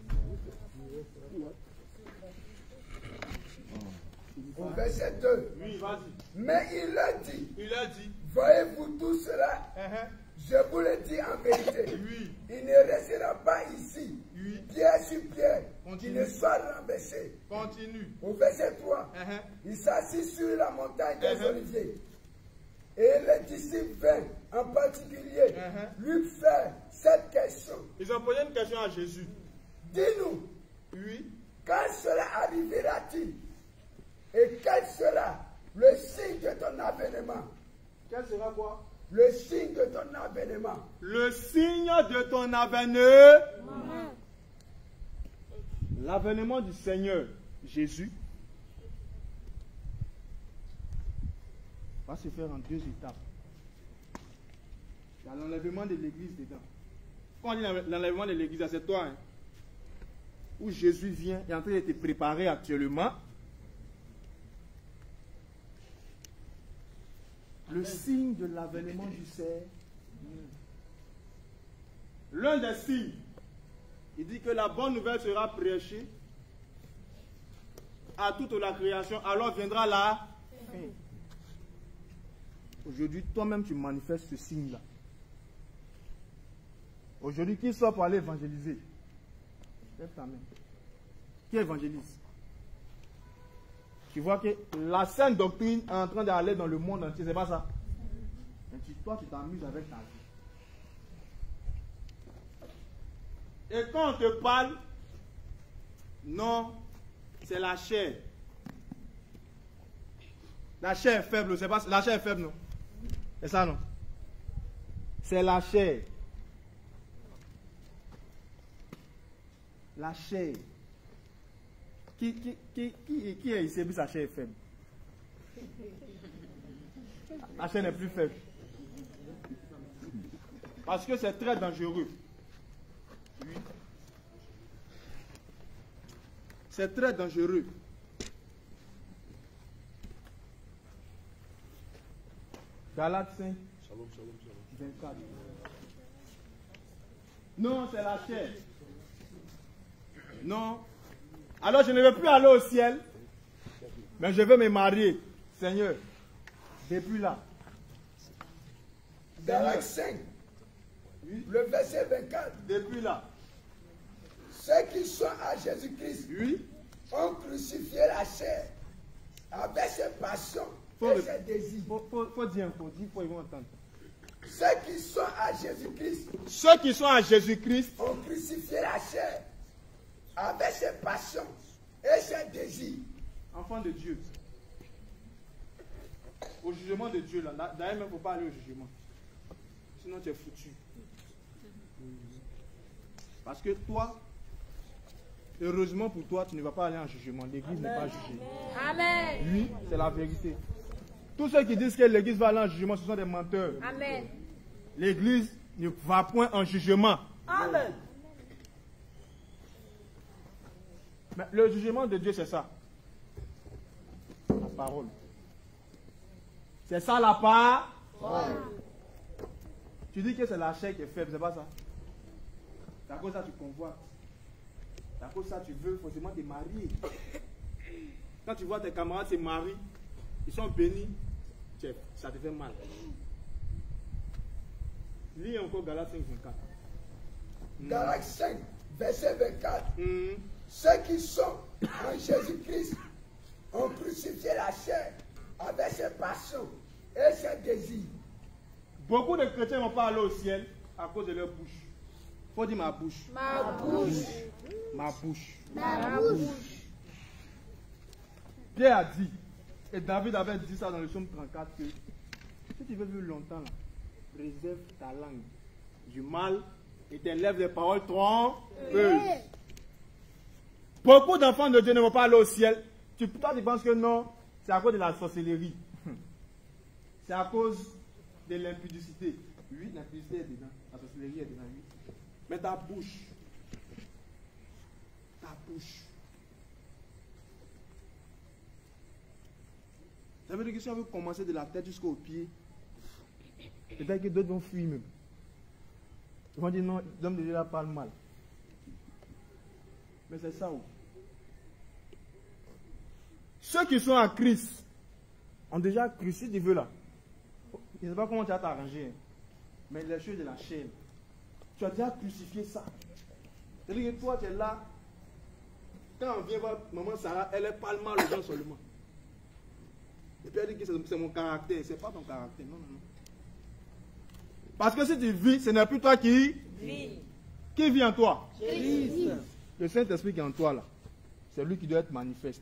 Au verset deux. oui, vas-y. Mais il leur dit, Il a dit, voyez-vous tout cela? hein, Je vous le dis en vérité. oui, Il ne restera pas ici, oui, pierre sur pierre, qui Continue. ne soit renversé. continue. Au verset trois, Hein, il s'assit sur la montagne des Mhm. Oliviers. Et les disciples vinrent en particulier Mhm. lui faire cette question. Ils ont posé une question à Jésus. Dis-nous, Oui, quand cela arrivera-t-il? Et quel sera le signe de ton avènement? quel sera quoi? Le signe de ton avènement. Le signe de ton avènement. L'avènement du Seigneur Jésus va se faire en deux étapes. Il y a l'enlèvement de l'église dedans. Quand on dit l'enlèvement de l'église, c'est toi, hein, où Jésus vient et est en train de te préparer actuellement. Le signe de l'avènement du Seigneur. L'un des signes, il dit que la bonne nouvelle sera prêchée à toute la création, alors viendra la fin. Aujourd'hui, toi-même, tu manifestes ce signe-là. Aujourd'hui, qui sort pour aller évangéliser? Lève ta main. Qui évangélise? Tu vois que la sainte doctrine est en train d'aller dans le monde entier, c'est pas ça? Mais tu, toi, tu t'amuses avec ta vie. Et quand on te parle, non, c'est la chair. La chair est faible, c'est pas, la chair est faible, non? C'est ça, non? C'est la chair. La chair. Qui, qui, qui, qui, qui est ici et sa chair est faible? La chair n'est plus faible. Parce que c'est très dangereux. Oui. C'est très dangereux. Galates cinq, vingt-quatre. Non, c'est la chair. Non. Alors je ne veux plus aller au ciel, mais je veux me marier. Seigneur, depuis là. Galates cinq, Oui. le verset vingt-quatre. Depuis là. Ceux qui sont à Jésus-Christ Oui. ont crucifié la chair avec ses passions Faut et le- ses désirs. Faut, faut, faut dire, faut dire, faut ils vont entendre. Ceux qui sont à Jésus-Christ Ceux qui sont à Jésus-Christ ont crucifié la chair avec ses passions et ses désirs. enfants de Dieu. Au jugement de Dieu, là. D'ailleurs, même il ne faut pas aller au jugement. Sinon, tu es foutu. Parce que toi, heureusement pour toi, tu ne vas pas aller en jugement. L'église n'est pas jugée. Amen. Oui, c'est la vérité. Tous ceux qui disent que l'église va aller en jugement, ce sont des menteurs. Amen. L'église ne va point en jugement. Amen. Mais le jugement de Dieu, c'est ça. La parole. C'est ça la part. Tu dis que c'est la chair qui est faible, c'est pas ça. C'est à cause de ça que tu convoites. C'est à cause de ça que tu veux forcément te marier. Quand tu vois tes camarades se marient, ils sont bénis, tu- ça te fait mal. Lis encore Galates cinq, vingt-quatre. Galates cinq, verset vingt-quatre. Hum, ceux qui sont en Jésus-Christ ont crucifié la chair avec ses passions et ses désirs. Beaucoup de chrétiens vont pas aller au ciel à cause de leur bouche. Il faut dire ma bouche. Ma bouche. Ma bouche. Ma bouche. Pierre a dit, et David avait dit ça dans le psaume trente-quatre, que si tu veux vivre longtemps, là, réserve ta langue du mal et tes lèvres des paroles trompeuses. Beaucoup d'enfants de Dieu ne vont pas aller au ciel. Tu, toi, tu penses que non, c'est à cause de la sorcellerie. C'est à cause de l'impudicité. Oui, l'impudicité est dedans. La sorcellerie est dedans, oui. Mais ta bouche, ta bouche. Ça veut dire que si on veut commencer de la tête jusqu'aux pieds, peut-être que d'autres vont fuir même. Ils vont dire non, l'homme de Dieu là parle mal. Mais c'est ça où. Ceux qui sont en Christ ont déjà Christ, si tu veux là. Je ne sais pas comment tu vas t'arranger, mais les choses de la chaîne, tu as déjà crucifié ça. C'est-à-dire que toi, tu es là. Quand on vient voir maman Sarah, elle parle mal aux gens seulement. Et puis elle dit que c'est mon caractère. C'est pas ton caractère. Non, non, non. Parce que si tu vis, ce n'est plus toi qui vis. Qui vit en toi? Jésus. Le Saint-Esprit qui est en toi là. C'est lui qui doit être manifeste.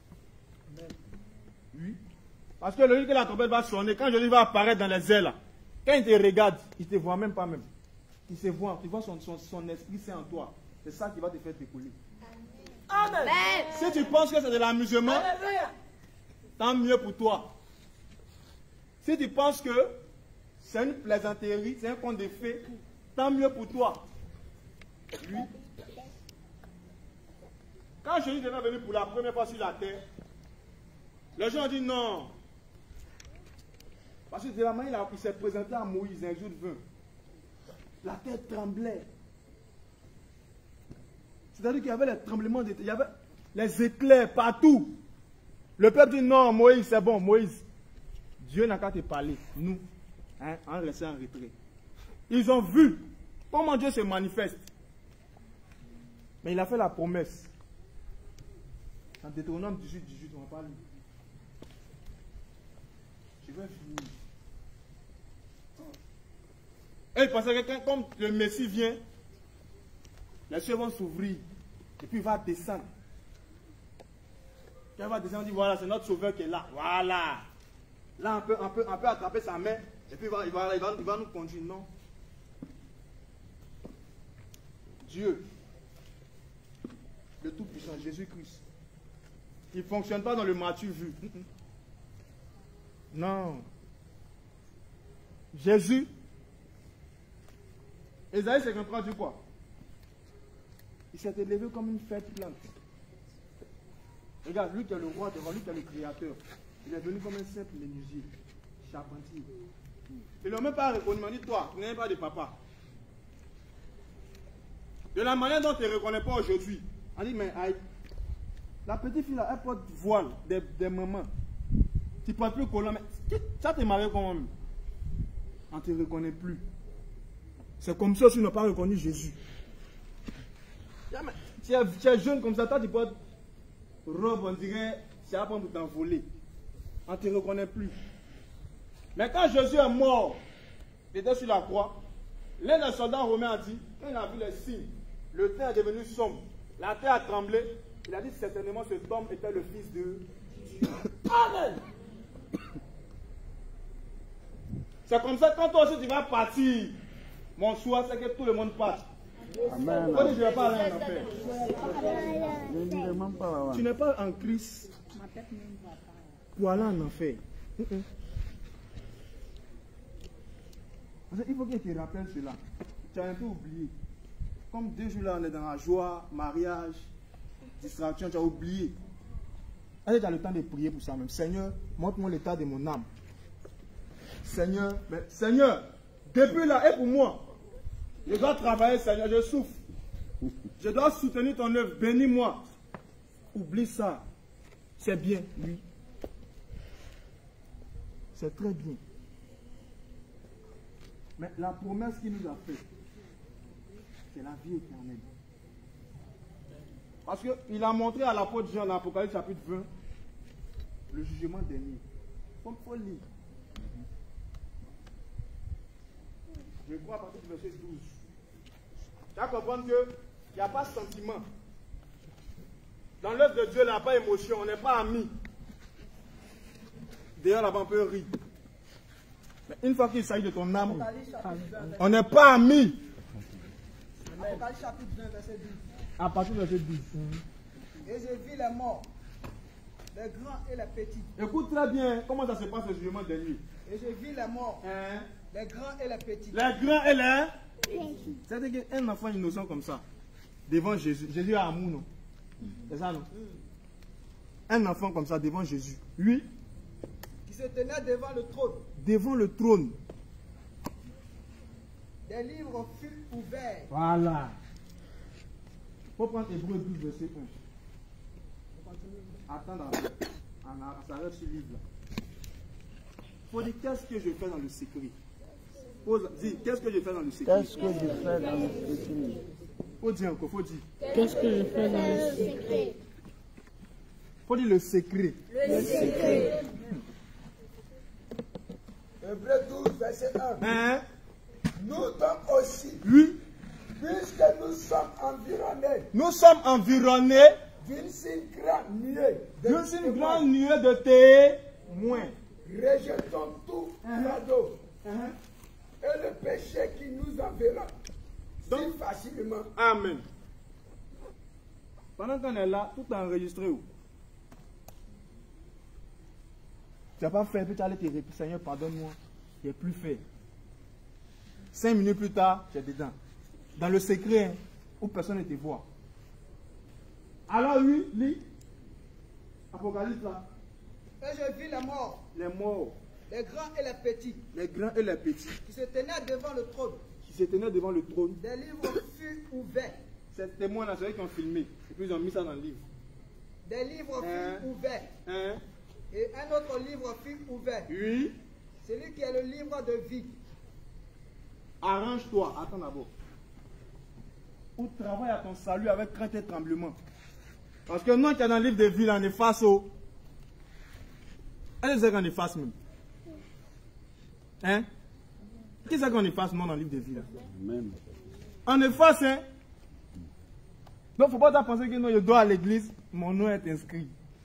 Oui. Parce que le jour que la trompette va sonner, quand Jésus va apparaître dans les airs là, quand il te regarde, il ne te voit même pas même. Il se voit, tu vois son, son, son esprit, c'est en toi. C'est ça qui va te faire t'écouler. Amen. Si tu penses que c'est de l'amusement, tant mieux pour toi. Si tu penses que c'est une plaisanterie, c'est un conte de fées, tant mieux pour toi. Oui. Quand Jésus est venu pour la première fois sur la terre, les gens ont dit non. Parce que de la manière il s'est présenté à Moïse un jour de vingt, la terre tremblait. C'est-à-dire qu'il y avait les tremblements de terre, il y avait les éclairs partout. Le peuple dit non, Moïse, c'est bon, Moïse. Dieu n'a qu'à te parler, nous, hein, en restant en retrait. Ils ont vu comment Dieu se manifeste. Mais il a fait la promesse. En Deutéronome dix-huit, dix-huit, on va pas lire. Je vais finir. Et il pensait que quand, comme le Messie vient, les cieux vont s'ouvrir. Et puis il va descendre. Quand il va descendre, on dit voilà, c'est notre sauveur qui est là. Voilà. Là, on peut, on peut, on peut attraper sa main. Et puis il va, il va, il va, il va nous conduire. Non. Dieu, le Tout-Puissant, Jésus-Christ, il ne fonctionne pas dans le matu vu. Non. Jésus, Ésaïe cinquante-trois dit quoi? Il s'est élevé comme une fête plante. Regarde, lui qui est le roi devant lui qui est le créateur. Il est venu comme un simple menuisier, charpentier. Ils ne l'ont même pas reconnu. Il m'a dit, toi, tu n'es pas de papa. De la manière dont tu ne reconnais pas aujourd'hui. On dit, mais aïe, la petite fille là, elle porte voile des, des mamans. Tu ne portes plus collant, mais ça t'est marié quand même. On ne te reconnaît plus. C'est comme ça si tu n'as pas reconnu Jésus. Tu es, tu es jeune comme ça, toi tu portes robe, on dirait, c'est à prendre pour t'envoler. On ne te reconnaît plus. Mais quand Jésus est mort, il était sur la croix, l'un des soldats romains a dit, quand il a vu les signes, le terre est devenu sombre, la terre a tremblé, il a dit certainement cet homme était le fils de Dieu. Amen. C'est comme ça, quand toi aussi tu vas partir, mon choix c'est que tout le monde parte. Amen. Quand je ne vais pas aller en enfer. Je ne dirai même pas là-bas. Tu n'es pas en Christ pour aller en enfer. Il faut que tu te rappelles cela. Tu as un peu oublié. Comme deux jours là, on est dans la joie, mariage, distraction, tu as oublié. Est-ce que tu as le temps de prier pour ça même? Seigneur, montre-moi l'état de mon âme. Seigneur, mais Seigneur, depuis là, et pour moi, je dois travailler, Seigneur, je souffre. Je dois soutenir ton œuvre, bénis-moi. Oublie ça. C'est bien, oui. C'est très bien. Mais la promesse qu'il nous a faite, c'est la vie éternelle. Parce qu'il a montré à l'apôtre Jean dans l'Apocalypse chapitre vingt le jugement dernier. Il faut lire. Je crois à partir du verset douze. Tu vas comprendre qu'il n'y a pas de sentiment. Dans l'œuvre de Dieu, il n'y a pas d'émotion. On n'est pas amis. D'ailleurs, là-bas, on peut rire. Mais une fois qu'il s'agit de ton âme, on n'est pas amis. Apocalypse chapitre vingt, verset douze. À partir du verset douze. Et je vis les morts, les grands et les petits. Écoute très bien comment ça se passe le jugement dernier. Et je vis les morts, Hein? les grands et les petits. Les grands et les petits. C'est-à-dire qu'un enfant innocent comme ça, devant Jésus, Jésus a amour, non? C'est ça, non? Un enfant comme ça devant Jésus, lui, Qui se tenaient devant le trône. devant le trône. Des livres furent ouverts. Voilà. Il faut prendre Hébreu douze, verset un. Attends, ça reste ce livre-là. Il faut dire qu'est-ce que je fais dans le secret. Pose, dis, qu'est-ce que je fais dans le secret. Qu'est-ce que je fais dans le secret? Faut dire encore, faut dire. Qu'est-ce que je fais dans le secret? Faut dire le secret. Le secret. Hébreux douze, verset un. Hein? Nous donc aussi, Oui. puisque nous sommes environnés Nous sommes environnés d'une si grande nuée de d'une si témoins, grande nuée de témoins. rejetons tout fardeau et le péché qui nous environne si Donc- facilement. Amen. Pendant qu'on est là, tout est enregistré où? Tu n'as pas fait, puis tu allais te répéter, Seigneur, pardonne-moi. Tu n'es plus fait. Cinq minutes plus tard, tu es dedans. Dans le secret, hein, où personne ne te voit. Alors oui, lis. Apocalypse là. Et je vis les morts, Les morts, les grands et les petits, les grands et les petits, qui se tenaient devant le trône. qui se tenaient devant le trône. Des livres furent ouverts. Ces témoins-là, c'est eux qui ont filmé. Et puis ils ont mis ça dans le livre. Des livres Hein? furent ouverts. Hein? Et un autre livre fut ouvert. Oui. Celui qui est le livre de vie. Arrange-toi. Attends d'abord. Ou travaille à ton salut avec crainte et tremblement. Parce que non, tu es dans le livre de vie, là, on efface. Oh. Elle sait qu'on efface même. Hein? Qui c'est qu'on efface non dans le livre de vie là? Amen. On efface, hein? Donc, il ne faut pas penser que non, je dois à l'église, mon nom est inscrit.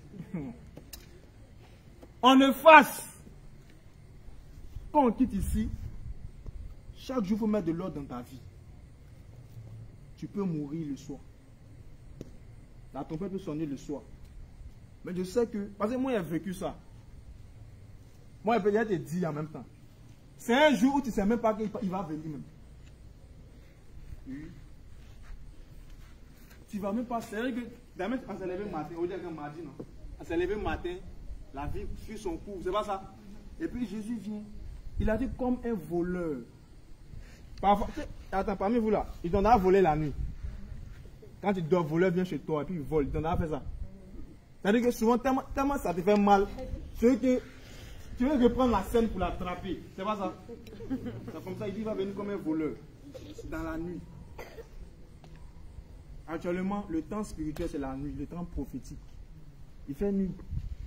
On efface. Quand on quitte ici, chaque jour, il faut mettre de l'ordre dans ta vie. Tu peux mourir le soir. La trompette peut sonner le soir. Mais je sais que, parce que moi, j'ai vécu ça. Moi, je peux te dire en même temps. C'est un jour où tu ne sais même pas qu'il va venir même. Oui. Tu ne vas même pas. C'est vrai que, demain, on s'est levé le matin, on dit qu'un mardi, non? On s'est levé le matin, la vie suit son cours, c'est pas ça? Et puis Jésus vient. Il a dit comme un voleur. Parfois, attends, parmi vous là, il t'en a volé la nuit. Quand tu dors, voleur vient chez toi et puis il vole, il t'en a fait ça. C'est-à-dire que souvent, tellement, tellement ça te fait mal, tu veux que tu veux reprendre la scène pour l'attraper. C'est pas ça? C'est comme ça, il dit il va venir comme un voleur. Dans la nuit. Actuellement, le temps spirituel, c'est la nuit, le temps prophétique. Il fait nuit.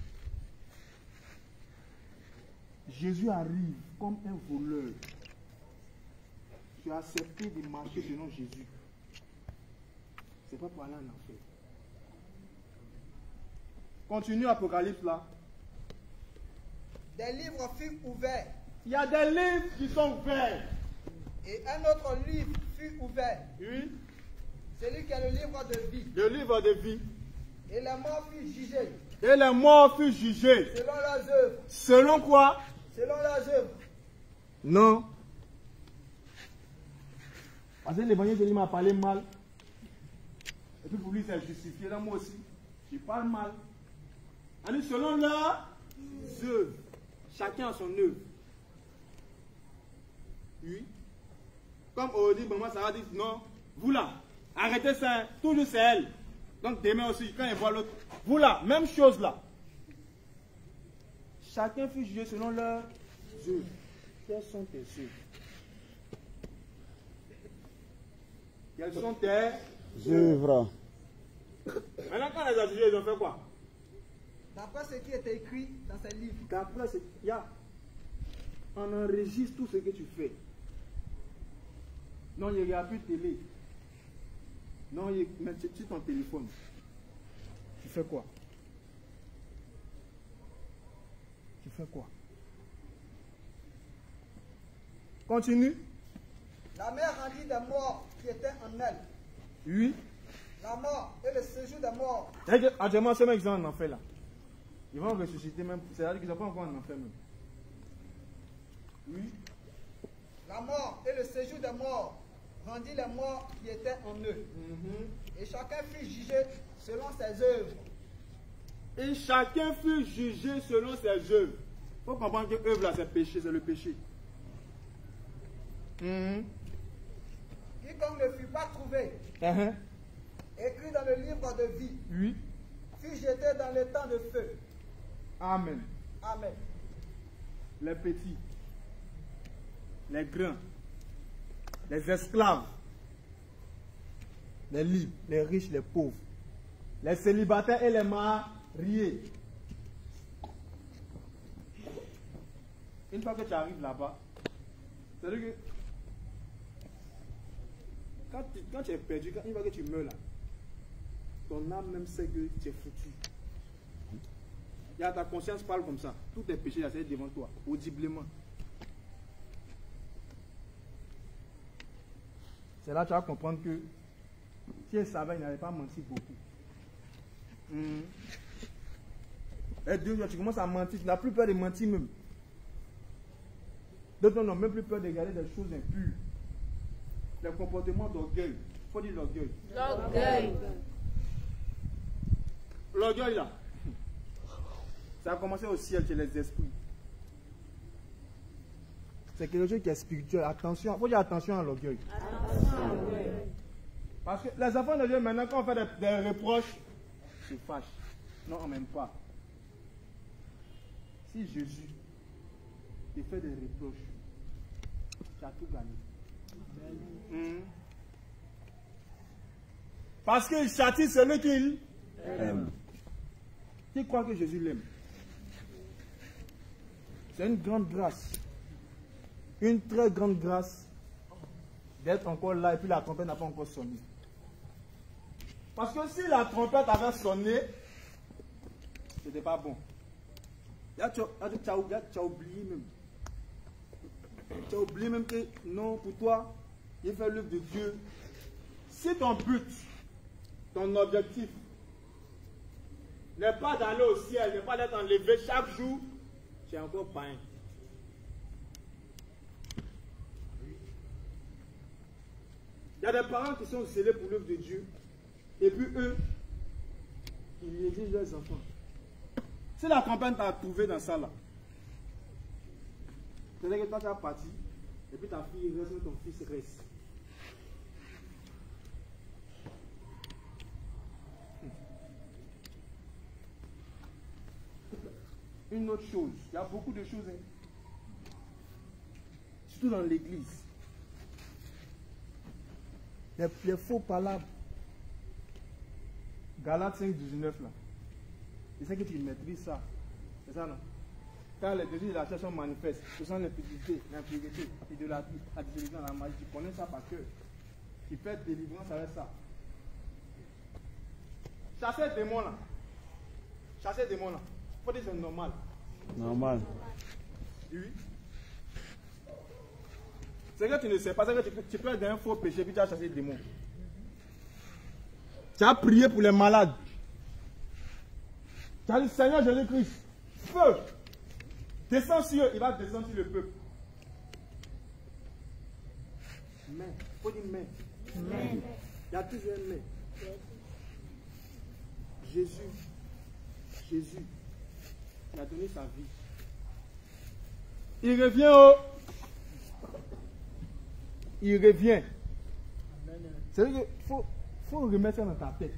Jésus arrive comme un voleur. Tu as accepté de marcher selon Jésus. C'est pas pour aller en enfer. Continue Apocalypse là. Des livres furent ouverts. Il y a des livres qui sont ouverts. Et un autre livre fut ouvert. Oui. Celui qui est le livre de vie. Le livre de vie. Et les morts furent jugés. Et les morts furent jugés. Selon leurs œuvres. Selon quoi? Selon leurs œuvres. Non. Parce que l'évangile m'a parlé mal. Et puis pour lui, c'est justifié. Là, moi aussi, je parle mal. Allez, selon leurs œuvres. Chacun a son œuvre. Oui. Comme on dit, maman Sarah dit, non, vous là, arrêtez ça, toujours c'est elle. Donc demain aussi, quand elle voit l'autre, vous là, même chose là. Chacun fut jugé selon leurs œuvres. Quelles sont tes œuvres? Quelles sont tes œuvres? Maintenant, quand les a jugés, ils ont fait quoi? D'après ce qui est écrit dans ces livres. D'après ce qu'il y a, on enregistre tout ce que tu fais. Non, il n'y a plus de télé. Non, il y a sur ton téléphone. Tu fais quoi? Tu fais quoi? Continue. La mère rendit des morts qui étaient en elle. Oui. La mort et le séjour des morts. Actuellement, ces mecs qui sont en enfer là. Ils vont ressusciter même. C'est-à-dire qu'ils ne sont pas encore en enfer même. Oui. La mort et le séjour des morts rendit les morts qui étaient en eux. Mm-hmm. Et chacun fut jugé selon ses œuvres. Et chacun fut jugé selon ses œuvres. Il faut comprendre que œuvre là, c'est péché, c'est le péché. Mm-hmm. Quiconque ne fut pas trouvé, Uh-huh. écrit dans le livre de vie, Oui. fut jeté dans le temps de feu. Amen. Amen. Les petits, les grands, les esclaves, les libres, les riches, les pauvres, les célibataires et les mariés. Une fois que tu arrives là-bas, c'est-à-dire que quand tu, quand tu es perdu, quand, une fois que tu meurs là, ton âme même sait que tu es foutu. Il y a ta conscience parle comme ça. Tous tes péchés là, c'est devant toi, audiblement. C'est là que tu vas comprendre que si elle savait, il n'avait pas menti beaucoup. Mmh. Et deux jours, tu commences à mentir, tu n'as plus peur de mentir même. D'autres n'ont même plus peur de regarder des choses impures. Les comportements d'orgueil. Il faut dire l'orgueil. L'orgueil. L'orgueil là. Ça a commencé au ciel chez les esprits. C'est quelque chose qui est spirituel. Attention, il faut dire attention à l'orgueil. Parce que les enfants de Dieu, maintenant, quand on fait des, des reproches, ils se fâchent. Non, on n'aime pas. Si Jésus te fait des reproches, tu as tout gagné. Mmh. Parce qu'il châtie celui qu'il aime. Qui croit que Jésus l'aime? C'est une grande grâce. Une très grande grâce d'être encore là et puis la trompette n'a pas encore sonné. Parce que si la trompette avait sonné, c'était pas bon. Là, tu, as, tu, as, tu as oublié même. Tu as oublié même que non, pour toi, il fait l'œuvre de Dieu. Si ton but, ton objectif, n'est pas d'aller au ciel, n'est pas d'être enlevé chaque jour, tu es encore païen. Il y a des parents qui sont zélés pour l'œuvre de Dieu, et puis eux, ils négligent leurs enfants. Si la campagne t'a trouvé dans ça là, c'est-à-dire que toi tu as parti, et puis ta fille reste, mais ton fils reste. Une autre chose, il y a beaucoup de choses, hein. Surtout dans l'église. Les, les faux palabres. Galates cinq, dix-neuf là. C'est ça que tu maîtrises ça. C'est ça non? Car les désirs de la chair sont manifestes. Ce sont l'impudicité, l'impureté, l'idolâtrie, la dissolution, la magie. Tu connais ça par cœur. Tu fais délivrance avec ça. Chasser des démons là. Chasser des démons là. Il faut dire que c'est normal. Normal. Oui. C'est que tu ne sais pas, c'est que tu, tu peux être dans un faux péché puis tu as chassé des démons. Tu as prié pour les malades. Tu as dit Seigneur Jésus-Christ, feu, descends sur eux, il va descendre sur le peuple. Mais, il faut dire mais. Mais. Il y a toujours un mais. Jésus, Jésus, il a donné sa vie. Il revient au... Il revient. C'est-à-dire qu'il faut, faut remettre ça dans ta tête.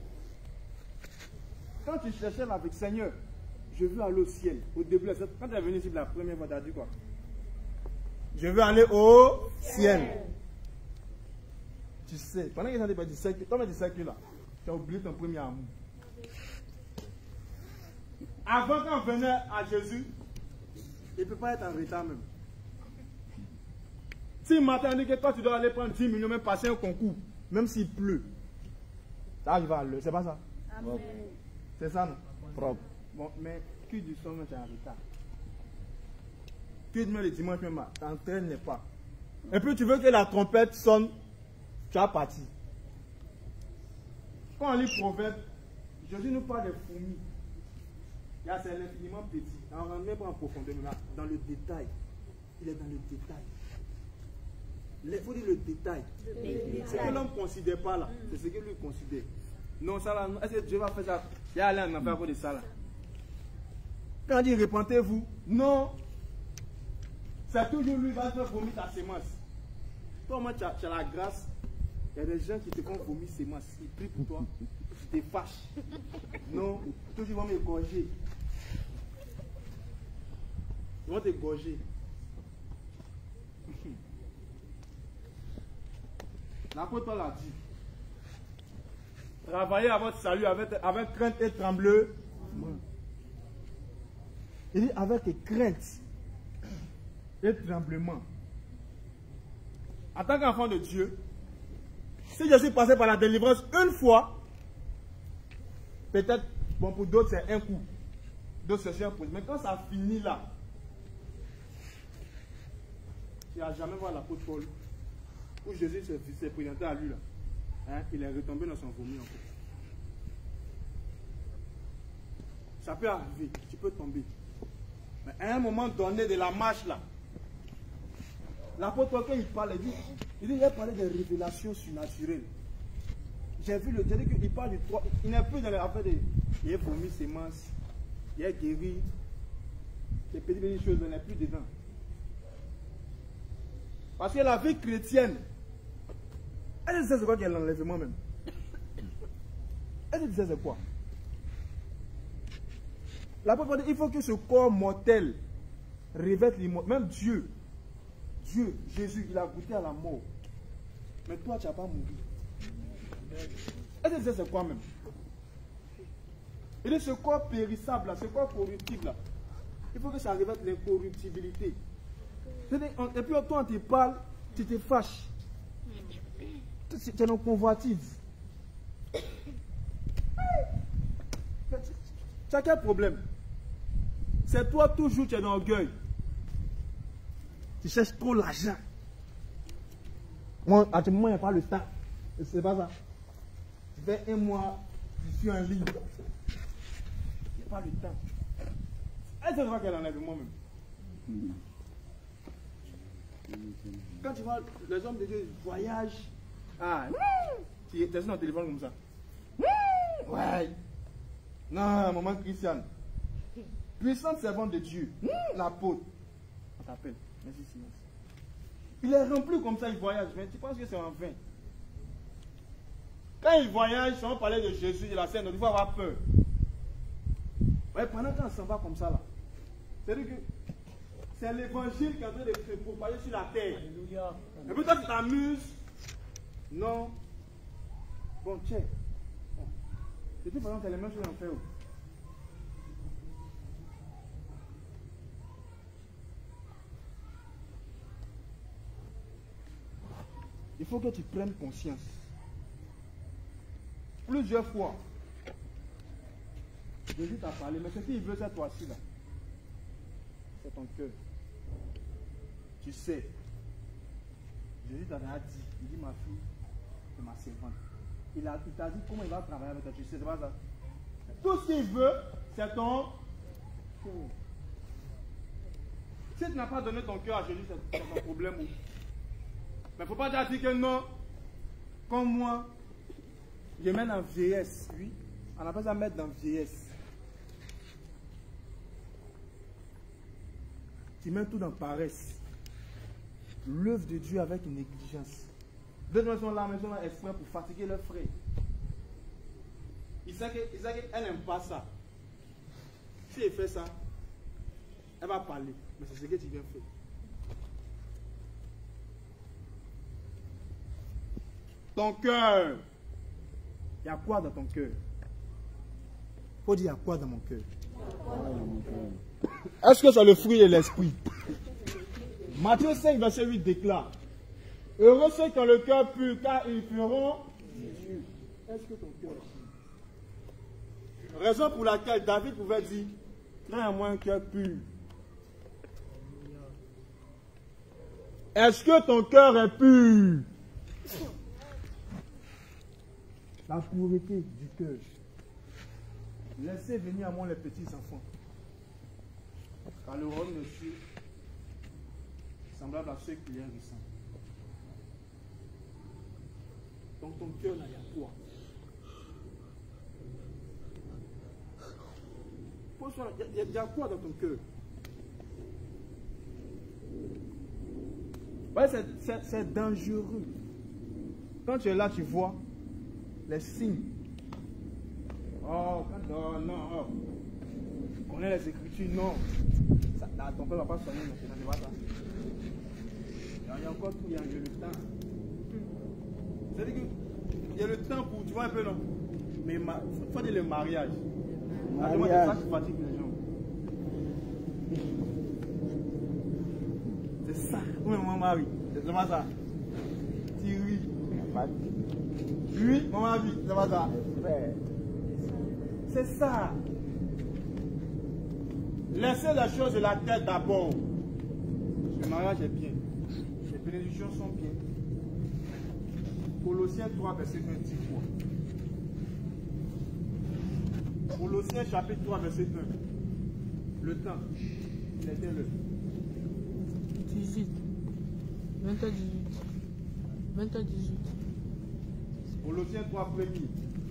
Quand tu cherchais avec Seigneur, je veux aller au ciel. Au début, quand tu es venu ici la première fois, tu as dit quoi? Je veux aller au ciel. Tu sais, pendant que tu as dit, tu sais que là, tu as oublié ton premier amour. Avant qu'on venait à Jésus, il ne peut pas être en retard même. Si matin on dit que toi tu dois aller prendre dix millions, même passer un concours, même s'il pleut, ça arrive à l'heure, c'est pas ça? Amen. C'est ça, non? Propre. Bon, mais qui du son, tu es en retard? Qui demain le dimanche même, tu n'entraînes pas. Et puis tu veux que la trompette sonne, tu as parti. Quand on lit Proverbe, Jésus nous parle des fourmis. Là, c'est l'infiniment petit. On ne rentre même pas en profondeur, mais dans le détail. Il est dans le détail. Il faut dire le détail. Ce que l'homme ne considère pas là, c'est ce que lui considère. Non, ça là, est-ce que Dieu va faire ça? Il y a allé en enfer à cause de ça là. Quand on dit repentez-vous, non. C'est toujours lui qui va te faire vomir ta sémence. Toi, moi, tu as, tu as la grâce. Il y a des gens qui te font vomir sémence. Ils prient pour toi. Tu te fâches. Non, toujours ils vont m'égorger. Ils vont t'égorger. L'apôtre Paul a dit, travaillez à votre salut avec, avec crainte et trembleur. Il dit avec crainte et tremblement. En tant qu'enfant de Dieu, si je suis passé par la délivrance une fois, peut-être, bon pour d'autres c'est un coup, d'autres c'est un coup. Mais quand ça finit là, tu n'as jamais vu l'apôtre Paul où Jésus s'est présenté à lui là. Hein, il est retombé dans son vomi encore. Ça peut arriver, tu peux tomber. Mais à un moment donné de la marche là, l'apôtre Paul, quand il parle, il dit, il, dit, il a parlé des révélations surnaturelles. J'ai vu le Dieu qu'il parle du trois. Il n'est plus dans l'affaire de. Il a vomi ses masses, il a guéri. Ces petites, petites choses, il n'est plus dedans. Parce que la vie chrétienne, elle sait c'est quoi qu'elle l'enlèvement même. Elle sait c'est quoi. L'apôtre dit il faut que ce corps mortel revête l'immortel. Même Dieu, Dieu, Jésus, il a goûté à la mort. Mais toi, tu n'as pas mouru. Elle sait c'est quoi même. Il dit ce corps périssable, là, ce corps corruptible, là, il faut que ça revête l'incorruptibilité. Et puis toi, on te parle, tu te fâches. Tu es dans convoitise. Tu as quel problème? C'est toi toujours, tu es dans l'orgueil. Tu cherches trop l'argent. Moi, à ce moment, il n'y a pas le temps. C'est pas ça. Tu fais un mois, je suis en ligne. Il n'y a pas le temps. Elle sait pas qu'elle enlève moi-même. Quand tu vois les hommes de Dieu voyagent, ah, tu es sur ton téléphone comme ça. Ouais. Non, maman Christiane. Puissante servante de Dieu, l'apôtre. On t'appelle. Merci, silence. Il est rempli comme ça, il voyage. Mais tu penses que c'est en vain. Quand il voyage, on va parler de Jésus, de la scène, il faut avoir peur. Ouais, pendant qu'on s'en va comme ça là, c'est-à-dire que c'est l'évangile qui est en train de se propager sur la terre. Alléluia. Et puis toi tu t'amuses. Non. Bon, tiens. Bon. Et puis par exemple, tu as les mêmes choses en faire. Il faut que tu prennes conscience. Plusieurs fois, Jésus t'a parlé, mais ce qu'il veut cette fois-ci là, c'est ton cœur. Tu sais. Jésus t'a dit, il dit ma fille, c'est ma servante. Il t'a il dit comment il va travailler avec toi, tu sais, c'est pas ça. Tout ce qu'il veut, c'est ton cœur. Si tu n'as pas donné ton cœur à Jésus, c'est ton problème. Mais il ne faut pas dire que non, comme moi, je mets dans vieillesse, oui. On appelle ça mettre dans vieillesse. Tu mets tout dans paresse. L'œuvre de Dieu avec une négligence. D'autres sont là, mais sont là exprès pour fatiguer leurs frères. Il sait qu'elle n'aime pas ça. Si elle fait ça, elle va parler. Mais c'est ce que tu viens faire. Ton cœur. Il y a quoi dans ton cœur? Il faut dire, il y a quoi dans mon cœur? Est-ce que c'est le fruit de l'esprit? Matthieu cinq, verset huit déclare: heureux ceux qui ont le cœur pur, car ils feront. Est-ce que ton cœur est pur? Raison pour laquelle David pouvait dire: crée-moi un cœur pur. Est-ce que ton cœur est pur? La pureté du cœur. Laissez venir à moi les petits enfants, car le royaume de Dieu est semblable à ceux qui les ressentent. Donc ton cœur, là, il y a quoi? Il y, a, il y a quoi dans ton cœur? Ouais, c'est dangereux. Quand tu es là, tu vois les signes. Oh, non, non, oh. On connaît les écritures, non. Ça, là, ton père ne va pas soigner maintenant, tu vois ça. Il y a encore tout, il y a le temps. C'est-à-dire qu'il y a le temps pour, tu vois un peu, non? Mais il faut dire le mariage. La demande de ça qui fatigue les gens. C'est ça. Oui, mon mari. C'est vraiment ça. Thierry. Lui, mon mari. C'est vraiment ça. C'est ça. Laissez les choses de la tête d'abord. Le mariage est bien. Les bénédictions sont bien. Colossiens trois, verset un, dix fois. Colossiens chapitre trois, verset un. Le temps. Laissez-le. dix-huit. vingt à dix-huit. vingt à dix-huit. Colossiens trois, premier.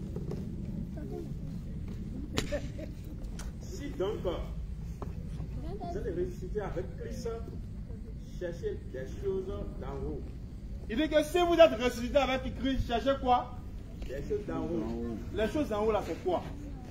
Si donc vous êtes ressuscité avec Christ, cherchez des choses d'en haut. Il dit que si vous êtes ressuscité avec Christ, cherchez quoi? Des choses d'en haut. Les choses d'en haut là, c'est quoi?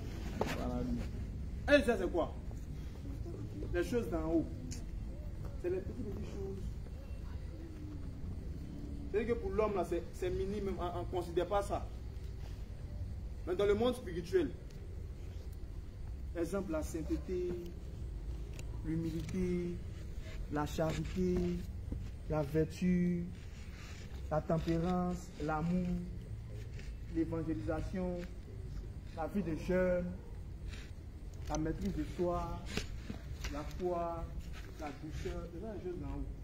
Et ça, c'est quoi? Les choses d'en haut. C'est les petites, petites choses. C'est-à-dire que pour l'homme là, c'est minime, on ne considère pas ça. Mais dans le monde spirituel, exemple, la sainteté, l'humilité, la charité, la vertu, la tempérance, l'amour, l'évangélisation, la vie de jeûne, la maîtrise de soi, la foi, la douceur, c'est ça les choses d'en haut.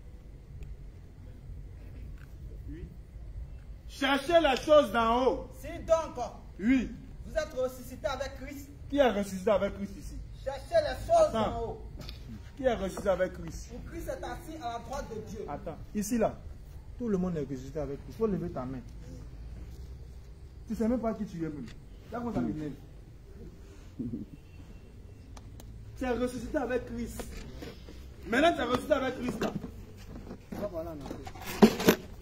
Oui. Cherchez les choses d'en haut. Si donc, oui, vous êtes ressuscité avec Christ, qui est ressuscité avec Christ ici? Cherchez les choses Attends. d'en haut. Qui est ressuscité avec Christ? Pour Christ est assis à la droite de Dieu. Attends, ici là, tout le monde est ressuscité avec Christ. Il faut lever ta main. Tu ne sais même pas qui tu es même. Là, comment ça m'énerve? Tu es ressuscité avec Christ. Maintenant, tu es ressuscité avec Christ là. Va par là, non.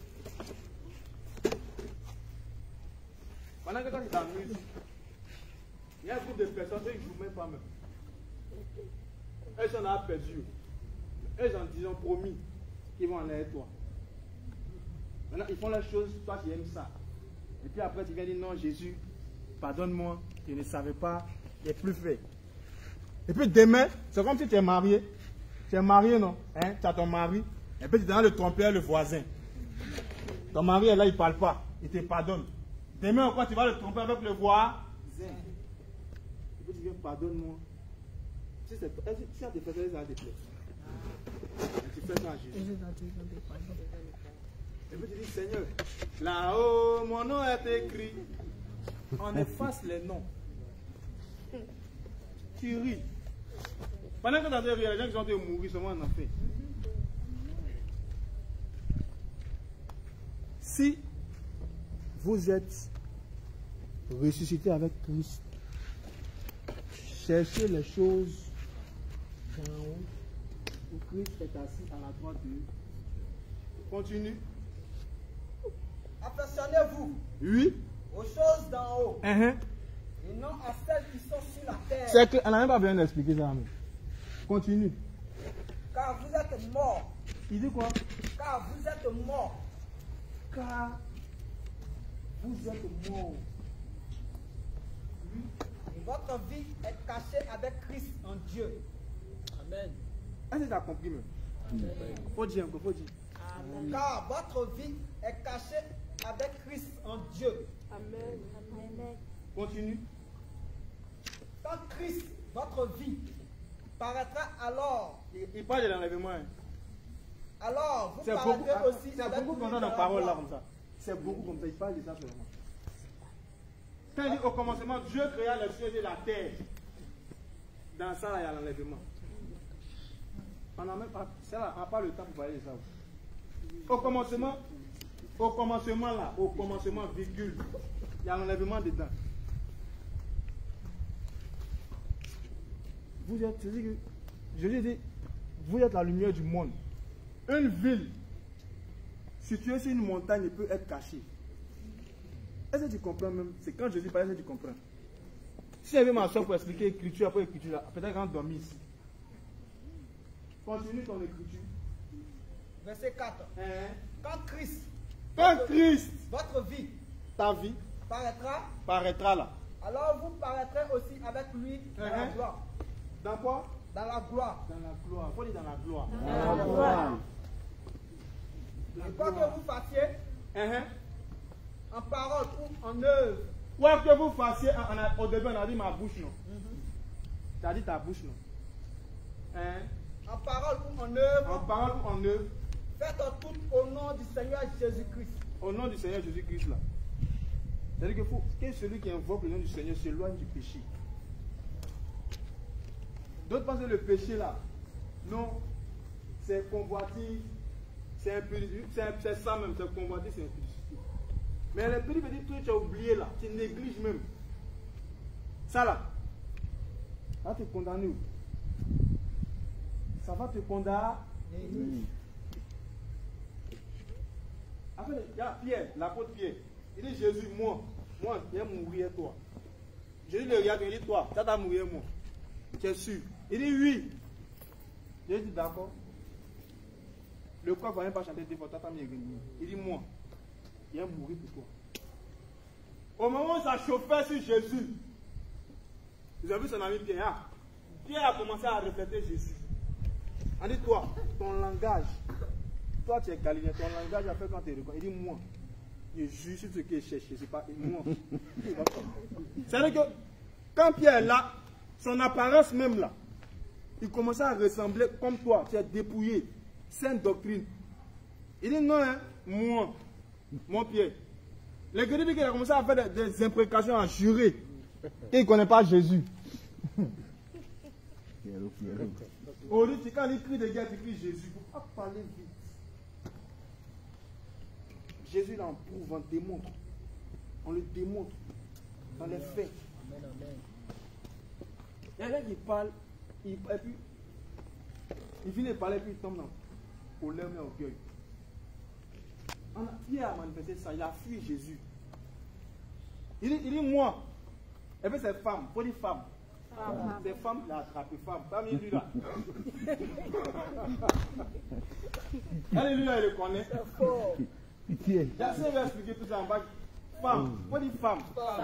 Pendant que toi tu t'amuses, il y a un groupe de personnes qui ne jouent même pas même. Elles sont là perdues. Elles ont promis qu'ils vont aller avec toi. Maintenant, ils font la chose, toi tu aimes ça. Et puis après, tu viens dire non, Jésus, pardonne-moi, je ne savais pas, je n'ai plus fait. Et puis demain, c'est comme si tu es marié. Tu es marié, non? Hein? Tu as ton mari. Et puis tu es dans le tromper le voisin. Ton mari est là, il ne parle pas. Il te pardonne. Demain encore, tu vas le tromper avec le voisin. Et puis tu viens, pardonne-moi. Si tu as des personnes, ça va te plaire. Et tu fais ça à Jésus. Et puis tu dis, Seigneur, là-haut, mon nom est écrit. On efface les noms. Tu ris. Pendant que tu as des rires, les gens qui sont en train de mourir, seulement en enfer. Si vous êtes ressuscité avec Christ, cherchez les choses d'en haut où Christ est assis à la droite de Dieu. Continue. Affectionnez-vous Oui. aux choses d'en haut Uh-huh. et non à celles qui sont sur la terre. C'est qu'on n'a même pas besoin d'expliquer ça. Mais. Continue. Car vous êtes morts. Il dit quoi? Car vous êtes morts. Car vous êtes morts. Votre vie est cachée avec Christ en Dieu. Amen. Est-ce que tu as compris même? Faut dire encore, faut dire. Amen. Car votre vie est cachée avec Christ en Dieu. Amen. Amen. Continue. Quand Christ, votre vie, paraîtra alors, Il, il parle de l'enlèvement. Hein. alors vous C'est beaucoup, paraîtrez aussi c'est avec beaucoup lui comme ça dans dans la la parole là gloire. comme ça. C'est beaucoup comme ça, il parle de ça seulement. Quand il dit au commencement, Dieu créa les cieux et la terre. Dans ça, là, il y a l'enlèvement. On n'a même pas, ça, là, on n'a pas le temps pour parler de ça. Au commencement, au commencement là, au commencement, virgule, il y a l'enlèvement dedans. Vous êtes, c'est-à-dire que, Jésus dit, vous êtes la lumière du monde. Une ville située sur une montagne ne peut être cachée. Est-ce que tu comprends même? C'est quand Jésus parle, est-ce que tu comprends? Si j'avais ma soeur pour expliquer écriture après écriture, peut-être qu'on dormit ici. Continue ton écriture. Verset quatre. Hein? Quand Christ, Quand Christ, votre vie, ta vie, paraîtra, paraîtra là. alors vous paraîtrez aussi avec lui dans la Mhm. gloire. Dans quoi? Dans la gloire. Dans la gloire. Faut dire dans la gloire. Dans la gloire. Et quoi que vous fassiez, Hein? en parole ou en œuvre, Quoi que vous fassiez, on a- au début on a dit ma bouche non. Tu as dit ta bouche non. Hein? en parole ou en En œuvre, parole ou en œuvre, faites tout au nom du Seigneur Jésus-Christ. au nom du Seigneur Jésus-Christ là. C'est-à-dire que, faut, que celui qui invoque le nom du Seigneur s'éloigne du péché. D'autres pensent que le péché là, non, c'est convoitise, c'est impudicité, c'est c'est ça même, c'est convoitise, c'est impudicité. Mais le petit petit truc que tu as oublié là, tu négliges même. Ça là, ça va te condamner. Ça va te condamner. Après, il y a Pierre, l'apôtre Pierre. Il dit Jésus, moi, moi, je vais mourir toi. Jésus le regarde, il dit toi, tu vas mourir moi. Tu es sûr? Il dit oui. Jésus dit d'accord. Le corps ne va même pas chanter deux fois, tu vas mourir. Il dit moi, je vais mourir pour toi. Au moment où ça chauffait sur Jésus, vous avez vu son ami Pierre. Ah, Pierre a commencé à refléter Jésus. On dit toi, ton langage, toi tu es galiléen, ton langage a fait quand tu es reconnu. Il dit moi, je juge sur ce que je cherche, c'est pas moi. C'est-à-dire que quand Pierre est là, son apparence même là, il commençait à ressembler comme toi, tu es dépouillé, sainte doctrine. Il dit non, hein, moi, mon Pierre. Les gars disent qu'il a commencé à faire des, des imprécations, à jurer qu'il ne connaît pas Jésus. Aujourd'hui, quand il crie de guerre, il crie Jésus. Il ne faut pas parler vite. Jésus l'en prouve, on démontre. On le démontre dans les faits. Il y a un qui parle, il, et puis il finit de parler, puis il tombe dans colère et orgueil. On a, Pierre a manifesté ça, il a fui Jésus. Il dit, il dit moi, et puis c'est femme, il faut dire femme. C'est femme, il a attrapé femme. Parmi lui là. Elle, lui là, il le connaît. J'essaie de expliquer tout ça en bas. Femme, il faut dire femme.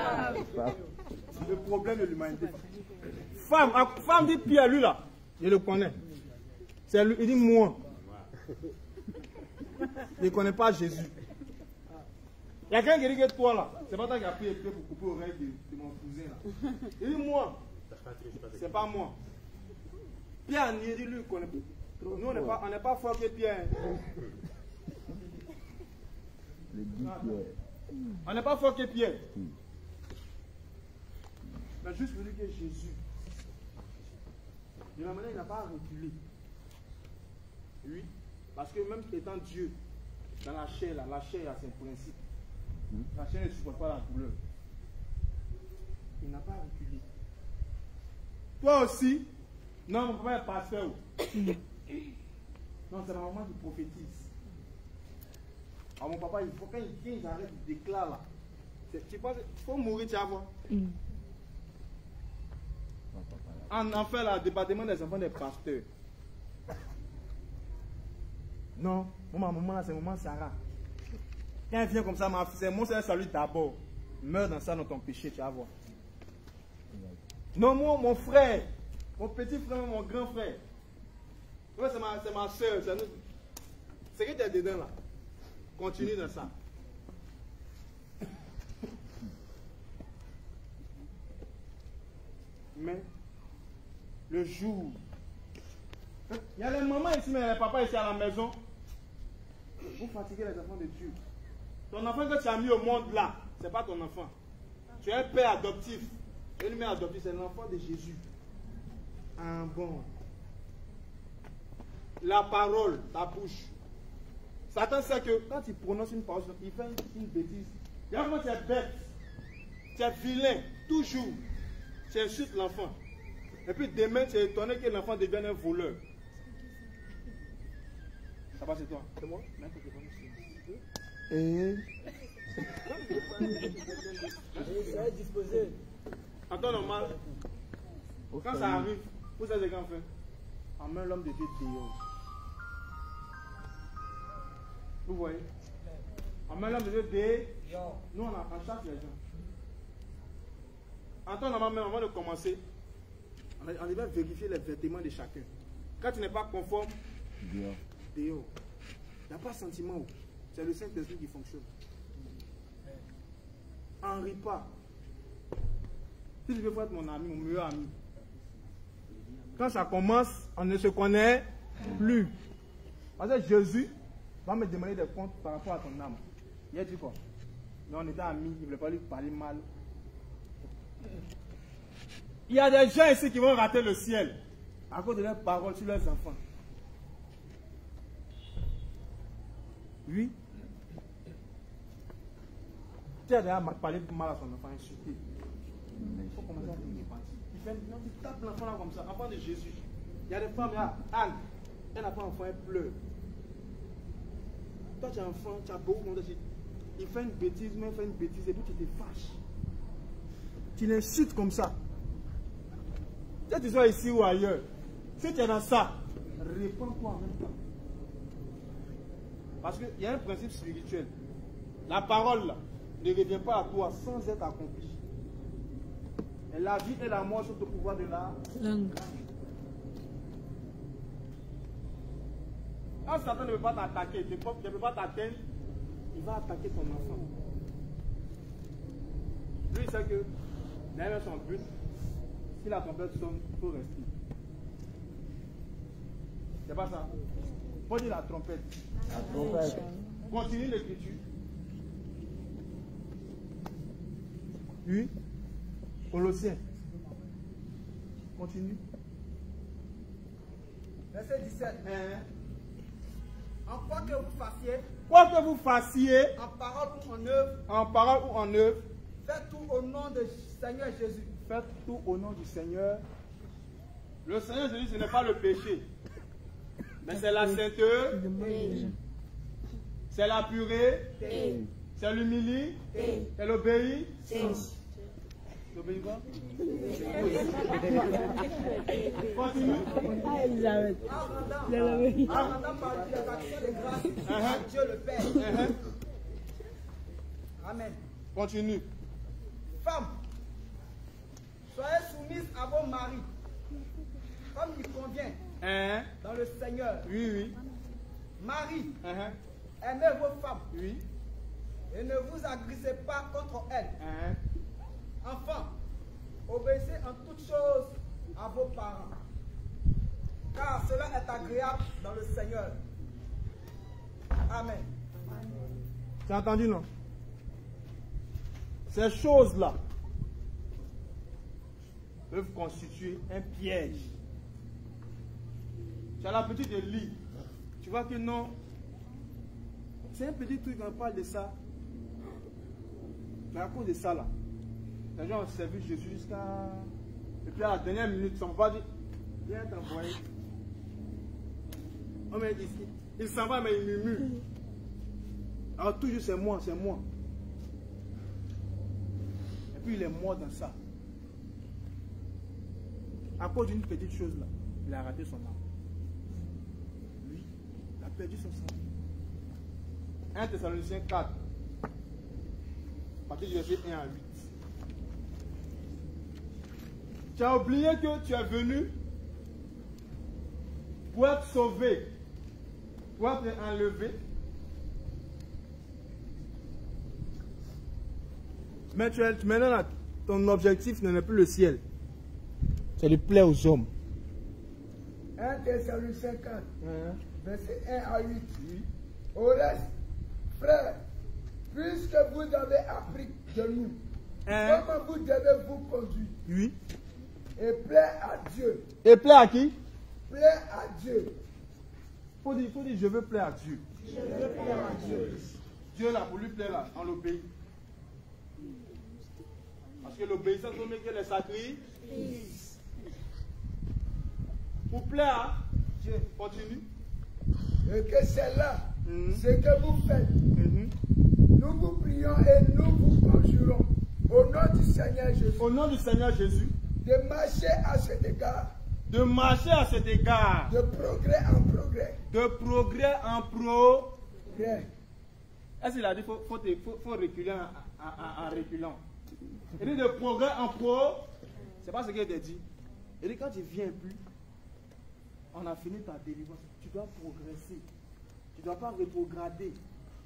Le problème de l'humanité. Femme, femme dit Pierre, lui là, il le connaît. C'est lui, il dit moi. Il ne connaît pas Jésus. Il y a quelqu'un qui dit que toi là, c'est pas toi qui as pris épée pour couper l'oreille de, de mon cousin là. Il dit moi, c'est pas moi. Pierre, il dit lui, il connaît pas. Nous, on n'est pas, on n'est pas fort que Pierre. On n'est pas fort que Pierre. Mais juste pour dire que Jésus, de la manière, il n'a pas reculé. Oui, parce que même étant Dieu, dans la chair, là, la chair a ses principes. La chair ne supporte pas la douleur. Il n'a pas reculé. Toi aussi, non, mon papa est pasteur. Non, c'est ma maman qui prophétise. Alors mon papa, il faut quand il vient, il arrête, il déclare là. Tu penses qu'il faut mourir, tu vas voir. En, en fait, le département des enfants des pasteurs. Non, mon maman là, c'est maman Sarah. Quand elle vient comme ça, ma fille, c'est mon salut d'abord. Meurs dans ça, dans ton péché, tu vas voir. Non, moi, mon frère, mon petit frère, mon grand frère. Ouais, c'est ma, c'est ma soeur. C'est qui tu es dedans là. Continue dans ça. Mais, le jour, il y a les mamans ici, mais les papas ici à la maison. Vous fatiguez les enfants de Dieu. Ton enfant que tu as mis au monde là, ce n'est pas ton enfant. Tu es un père adoptif. Tu es un mère adoptif, c'est l'enfant de Jésus. Un bon. La parole, ta bouche. Satan sait que quand il prononce une parole, il fait une, une bêtise. Il y a vraiment tu es bête. Tu es vilain, toujours. Tu insultes l'enfant. Et puis demain, tu es étonné que l'enfant devienne un voleur. Ça va, c'est toi. C'est moi? Et... disposé. En temps normal, quand ça arrive, vous savez ce qu'on fait? On met l'homme de Dieu dehors. Vous voyez? On met l'homme de Dieu dehors. Nous, on, a, on chasse les gens. En temps normal, même avant de commencer, on, on devait vérifier les vêtements de chacun. Quand tu n'es pas conforme, dehors. Dehors. Il n'y a pas de sentiment. C'est le Saint-Esprit qui fonctionne. On ne rit pas. Si tu veux être mon ami, mon meilleur ami, quand ça commence, on ne se connaît plus. Parce que Jésus va me demander des comptes par rapport à ton âme. Il a dit quoi? Mais on était amis, il ne voulait pas lui parler mal. Il y a des gens ici qui vont rater le ciel à cause de leurs paroles sur leurs enfants. Oui. Tu as déjà parlé mal à son enfant, insulté. Il faut commencer à tenir parti. Il fait, non, tu tapes l'enfant là comme ça, enfant de Jésus. Il y a des femmes là, Anne, elle n'a pas enfant, elle pleure. Toi tu as un enfant, tu as beaucoup de monde. Il fait une bêtise, mais il fait une bêtise et puis tu te fâches. Tu l'insultes comme ça. Que tu sois ici ou ailleurs, si tu es dans ça, réponds-toi en même temps. Parce qu'il y a un principe spirituel. La parole là, ne revient pas à toi sans être accomplie. Et la vie et la mort sont au pouvoir de la langue. Quand Satan ne veut pas t'attaquer, ne peut pas t'atteindre, il va attaquer ton enfant. Lui, il sait que derrière son but, si la trompette sonne, il faut rester. C'est pas ça. Il faut dire la trompette. La trompette. Continue l'écriture. Oui. Colossiens. Continue. Verset dix-sept. Hein? En quoi que vous fassiez, Quoi que vous fassiez, en parole ou en œuvre, en parole ou en œuvre, faites tout au nom du Seigneur Jésus. faites tout au nom du Seigneur. Le Seigneur Jésus, ce n'est pas le péché, mais c'est la sainteté, c'est la pureté, c'est l'humilité, c'est l'obéi. L'obéi quoi? Continue. En rendant par les actions de grâce à Dieu le Père. Uh-huh. Amen. Continue. Femmes, soyez soumises à vos maris, comme il convient, Hein? dans le Seigneur. Oui, oui. Marie, Uh-huh. aimez vos femmes Oui. et ne vous agressez pas contre elles. Hein? Enfants, obéissez en toutes choses à vos parents, car cela est agréable dans le Seigneur. Amen. Tu as entendu, non? Ces choses-là peuvent constituer un piège. Tu as l'habitude de lire. Tu vois que non, c'est un petit truc, on parle de ça. Mais à cause de ça, là, les gens ont servi Jésus jusqu'à... Et puis à la dernière minute, ils ne sont pas dit, viens t'envoyer. Oh, mais il, il s'en va, mais il murmure. Alors toujours c'est moi, c'est moi. Et puis il est mort dans ça. À cause d'une petite chose là, il a raté son âme. Lui, il a perdu son sang. un Thessaloniciens quatre, à partir du verset un à huit. Tu as oublié que tu es venu pour être sauvé, pour être enlevé. Mais tu es, maintenant, là, ton objectif n'est plus le ciel. C'est de plaire aux hommes. un Thessaloniciens quatre, Hein? verset un à huit. Au reste, frères, puisque vous avez appris de nous, Hein? comment vous devez vous conduire Oui. et plaire à Dieu. Et plaire à qui? Plaire à Dieu. Il faut dire, faut dire, je veux plaire à Dieu. Je veux plaire à Dieu. Dieu là, pour lui plaire là, on l'obéit. Parce que l'obéissance au mieux que les sacrifices. Pour plaire à Dieu. Continue. Et que c'est là Mhm. ce que vous faites. Mhm. Nous vous prions et nous vous conjurons au nom du Seigneur Jésus Au nom du Seigneur Jésus, de marcher à cet égard, de marcher à cet égard, de progrès en progrès. de progrès en pro. Progrès. Est-ce qu'il a dit qu'il faut, faut, faut, faut reculer en, en, en- en reculant? Il dit de progrès en pro. C'est pas ce qu'il t'a dit. Il dit quand tu viens plus, on a fini ta délivrance. Tu dois progresser. Tu ne dois pas rétrograder.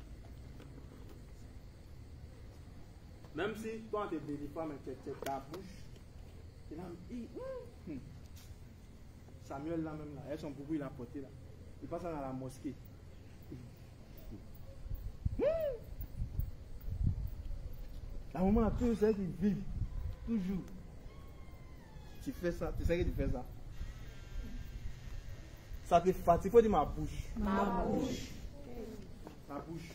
Même si toi, tu es délivré, mais tu es ta bouche. Tu là, il, hum. Samuel là même là, avec son boubou il a porté là. Il passe dans la mosquée. À un moment, là, tout c'est qu'ils vivent. Toujours. Tu fais ça, tu sais que tu fais ça. Ça te fatigue, il faut dire ma bouche. Ma bouche. Ma bouche.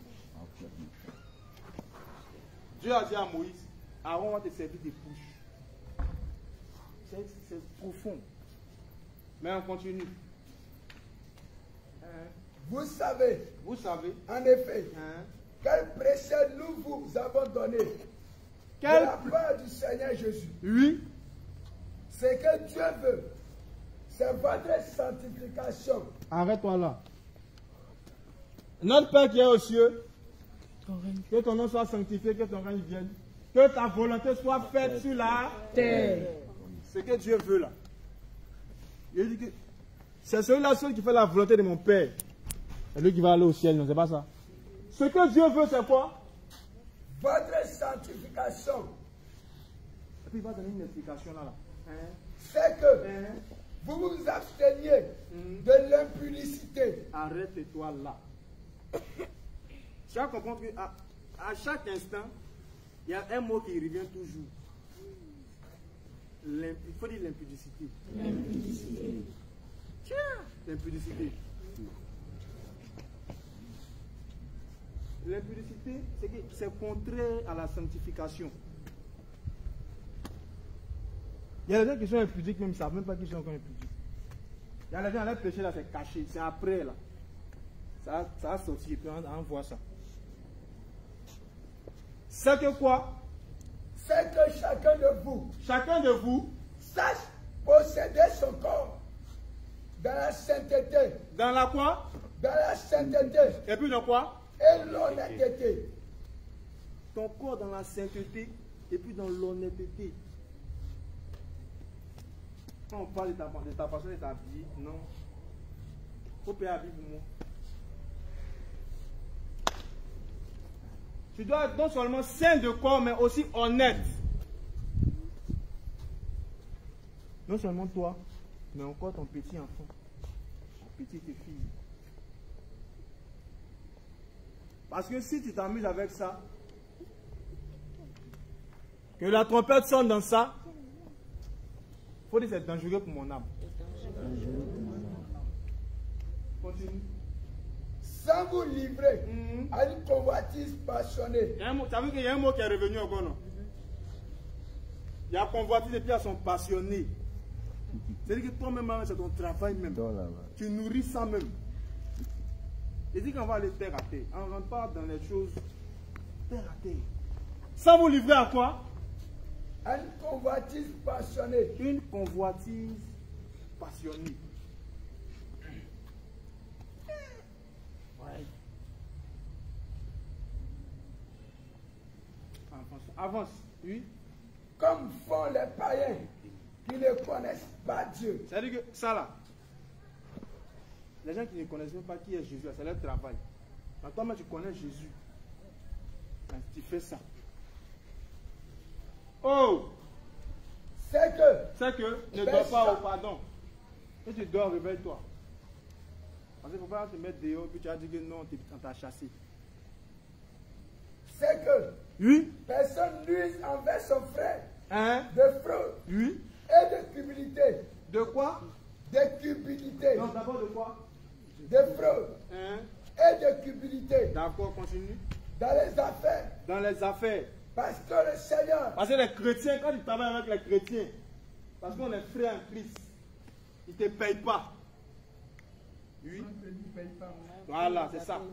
Dieu a dit à Moïse, Aaron va te servir de bouche. C'est c'est profond. Mais on continue. Hein? Vous savez, Vous savez, en effet, hein? quel précède nous vous avons donné de Quel... la part du Seigneur Jésus. Oui, Ce que Dieu veut, c'est votre sanctification. arrête-toi là. Notre Père qui est aux cieux, que ton nom soit sanctifié, que ton règne vienne, que ta volonté soit faite sur la terre. Ce que Dieu veut là. Il dit que c'est celui-là seul qui fait la volonté de mon Père. C'est lui qui va aller au ciel, non, c'est pas ça. Ce que Dieu veut, c'est quoi? Votre sanctification, Et puis il va donner une explication là. là. Hein? c'est que Hein? vous vous absteniez Mhm. de l'impudicité. Arrête-toi là. Tu vas comprendre qu'à à chaque instant, il y a un mot qui revient toujours. L'imp- Il faut dire l'impudicité. L'impudicité. Tiens, l'impudicité. L'impudicité, c'est que c'est contraire à la sanctification. Il y a des gens qui sont impudiques, même ils ne savent même pas qu'ils sont encore impudiques. Il y a des gens, leur péché là, c'est caché, c'est après là. Ça, ça a sorti et puis on, on voit ça. C'est que quoi? C'est que chacun de vous Chacun de vous, sache posséder son corps dans la sainteté, dans la quoi? dans la sainteté Et puis dans quoi? et l'honnêteté. Ton corps dans la sainteté et puis dans l'honnêteté. Quand on parle de ta, de ta façon d'être habillé, non. Il faut payer la Bible pour moi. Tu dois être non seulement saint de corps, mais aussi honnête. Non seulement toi, mais encore ton petit enfant, ta petite fille. Parce que si tu t'amuses avec ça, que la trompette sonne dans ça, il faut dire que c'est dangereux pour mon âme. Continue. Sans vous livrer Mhm. à une convoitise passionnée. Il y a un mot- Tu as vu qu'il y a un mot qui est revenu encore, non? Il y a convoitise et puis ils sont passionnés. C'est-à-dire que toi-même, c'est ton travail même. Tu nourris ça même. Il dit qu'on va aller terre à terre. On ne rentre pas dans les choses terre à terre. Sans vous livrer à quoi? À une convoitise passionnée. Une convoitise passionnée. Ouais. Avance. Avance. Oui. Comme font les païens qui ne connaissent pas Dieu. C'est-à-dire que ça là, les gens qui ne connaissent même pas qui est Jésus, c'est leur travail. Quand toi-même tu connais Jésus, quand tu fais ça. Oh! C'est que, C'est que ne dors pas au pardon. Si tu dors, réveille-toi. Parce qu'il ne faut pas te mettre dehors puis tu as dit que non, on t'a chassé. c'est que Oui? personne nuise envers son frère Hein? de fraude Oui? et de cupidité. De quoi? De cupidité. Non, d'abord de quoi? De fraude Hein? et de cupidité D'accord, continue. dans les affaires. Dans les affaires. Parce que le Seigneur, Parce que les chrétiens, quand tu travailles avec les chrétiens, parce qu'on est frères en Christ, ils ne te payent pas. Oui? Voilà, c'est ça.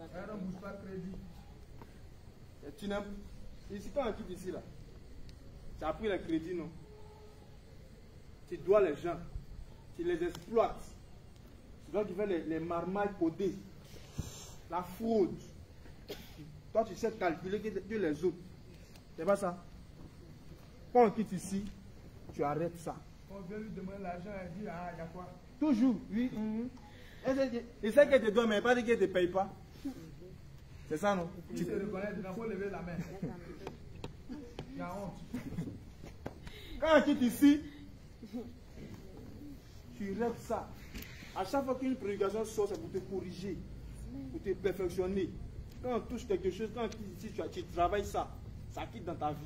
Et tu n'aimes. Ici, quand on quitte ici, là, tu as pris les crédits, non? Tu dois les gens, tu les exploites. Tu dois faire les, les marmailles codées, la fraude. Toi, tu sais calculer que, que les autres. C'est pas ça. Quand on quitte ici, tu arrêtes ça. Quand on vient lui demander l'argent, elle dit, ah, il y a quoi? Toujours, oui. Mm-hmm. Il sait qu'elle te doit, mais elle pas dit qu'elle ne te paye pas. C'est ça, non? Tu te reconnais, il faut lever la main. Il y a honte. Quand on quitte ici, tu rêves ça. À chaque fois qu'une prédication sort, c'est pour te corriger, pour te perfectionner. Quand on touche quelque chose, quand tu, tu, tu travailles ça, ça quitte dans ta vie.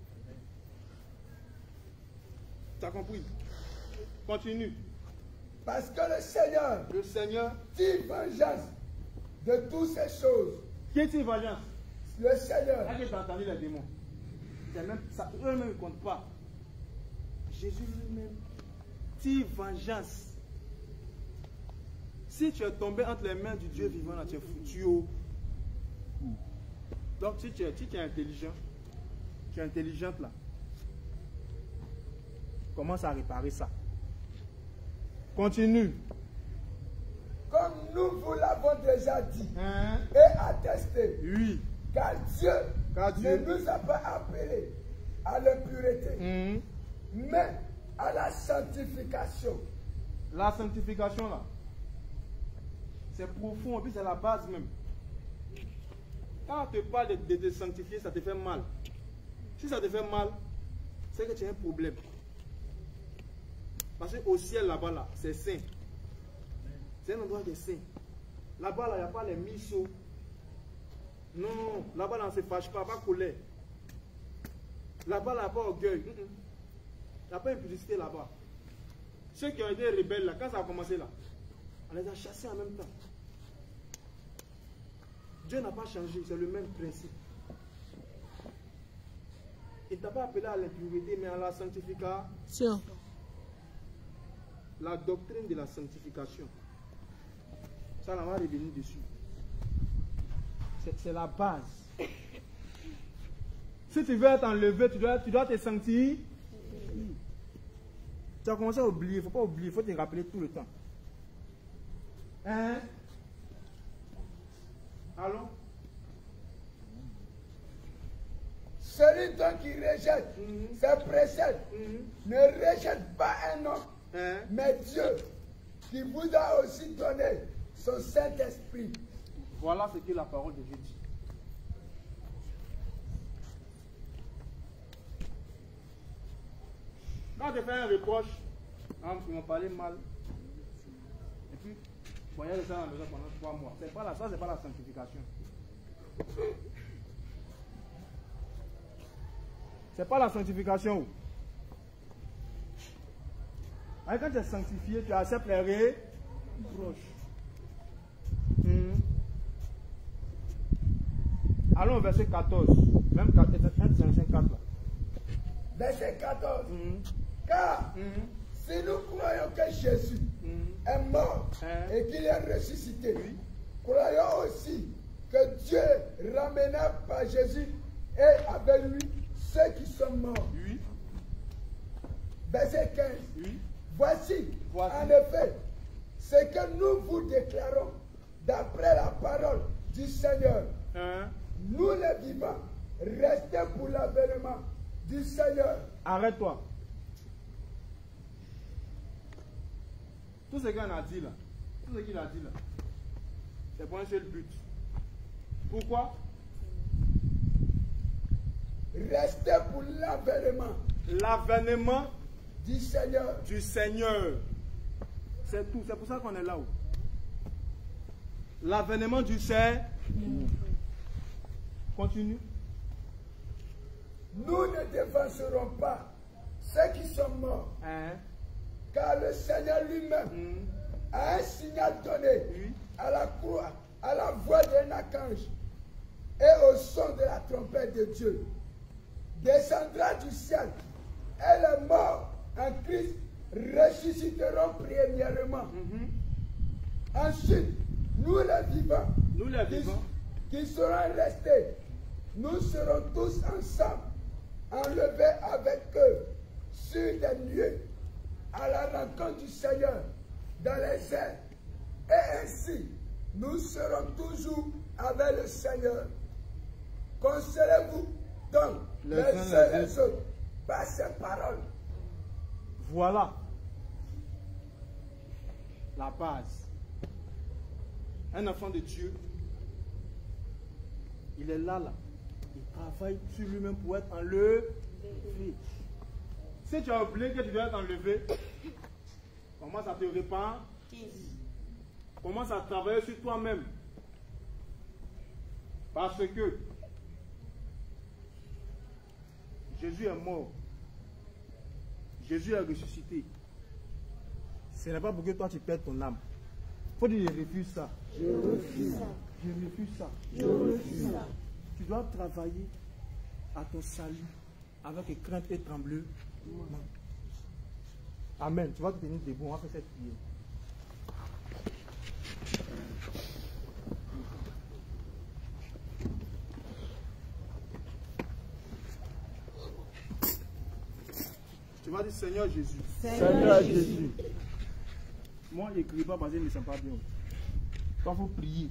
Tu as compris? Continue. parce que le Seigneur Le Seigneur, tire vengeance de toutes ces choses. qui est vengeance? Le Seigneur, Là que tu as entendu les démons. Même, ça, eux-mêmes ne comptent pas. Jésus lui-même tire vengeance. Si tu es tombé entre les mains du Dieu vivant, là, tu es foutu. Oh. Donc, si tu, es, si tu es intelligent, tu es intelligente là, commence à réparer ça. Continue. comme nous vous l'avons déjà dit Hein? et attesté, Oui. car Dieu, Car Dieu- ne nous a pas appelés à l'impureté, Hum. mais à la sanctification. La sanctification là, c'est profond, et puis c'est la base même. Quand on te parle de, de te sanctifier, ça te fait mal. Si ça te fait mal, c'est que tu as un problème. Parce qu'au ciel là-bas, là, c'est saint. C'est un endroit qui est saint. Là-bas, là, il n'y a pas les missos. Non, non, non. Là-bas, là, on ne se fâche pas, pas colère. Là-bas, là, il n'y a pas orgueil. Il n'y a pas impudicité là-bas. Ceux qui ont été rebelles, là, quand ça a commencé là, on les a chassés en même temps. Dieu n'a pas changé, c'est le même principe. Il ne t'a pas appelé à l'impureté, mais à la sanctification. La doctrine de la sanctification. Ça, on va revenir dessus. C'est la base. Si tu veux t'enlever, tu dois, tu dois te sentir. Tu as commencé à oublier, il ne faut pas oublier, il faut te rappeler tout le temps. Hein? Allons? Celui donc qui rejette Mhm. ses préceptes Mhm. ne rejette pas un homme, Hein? mais Dieu, qui vous a aussi donné son Saint-Esprit. Voilà ce que la parole de Dieu dit. Quand tu fais un reproche, hein, ils m'ont parlé mal, et puis, voyez ça dans la maison pendant trois mois. C'est pas la, ça, c'est pas la sanctification. C'est pas la sanctification. Hein, quand tu es sanctifié, tu acceptes les reproches. Hmm. Allons au verset quatorze. Même un cinq quatre là. Verset quatorze. Mhm. Car Mhm. si nous croyons que Jésus Mhm. est mort Hein? et qu'il est ressuscité, Oui. croyons aussi que Dieu ramena par Jésus et avec lui ceux qui sont morts. Oui. Verset quinze. Oui. Voici, Voici. en effet, ce que nous vous déclarons d'après la parole du Seigneur. Hein? Nous les vivants, restez pour l'avènement du Seigneur. Arrête-toi. Tout ce qu'il a dit là, tout ce qu'il a dit là, c'est pour un seul but. Pourquoi? Restez pour l'avènement. L'avènement du Seigneur. Du Seigneur. C'est tout. C'est pour ça qu'on est là-haut. L'avènement du Seigneur. Continue. Nous ne dévancerons pas ceux qui sont morts. Hein? Car le Seigneur lui-même mmh. a un signal donné mmh. à la croix, à la voix d'un archange et au son de la trompette de Dieu. Descendra du ciel et les morts en Christ ressusciteront premièrement. Mmh. Ensuite, nous les vivants, nous les vivants, qui, qui seront restés, nous serons tous ensemble enlevés avec eux sur des nuées à la rencontre du Seigneur dans les airs. Et ainsi, nous serons toujours avec le Seigneur. Consolez-vous donc les, les uns et les autres par ces paroles. Voilà la base. Un enfant de Dieu, il est là, là. Il travaille sur lui-même pour être enlevé. Si tu as oublié que tu dois être enlevé, commence à te répandre. Commence à travailler sur toi-même. Parce que Jésus est mort. Jésus est ressuscité. Ce n'est pas pour que toi tu perdes ton âme. Il faut dire je refuse ça. Je refuse ça. Je refuse ça. Je refuse ça. Tu dois travailler à ton salut avec crainte et tremblement. Amen. Tu vas te tenir debout. On va faire cette prière. Tu vas dire Seigneur Jésus. Seigneur Jésus. Moi, je n'écris pas parce que je ne me sens pas bien. Toi, il faut prier.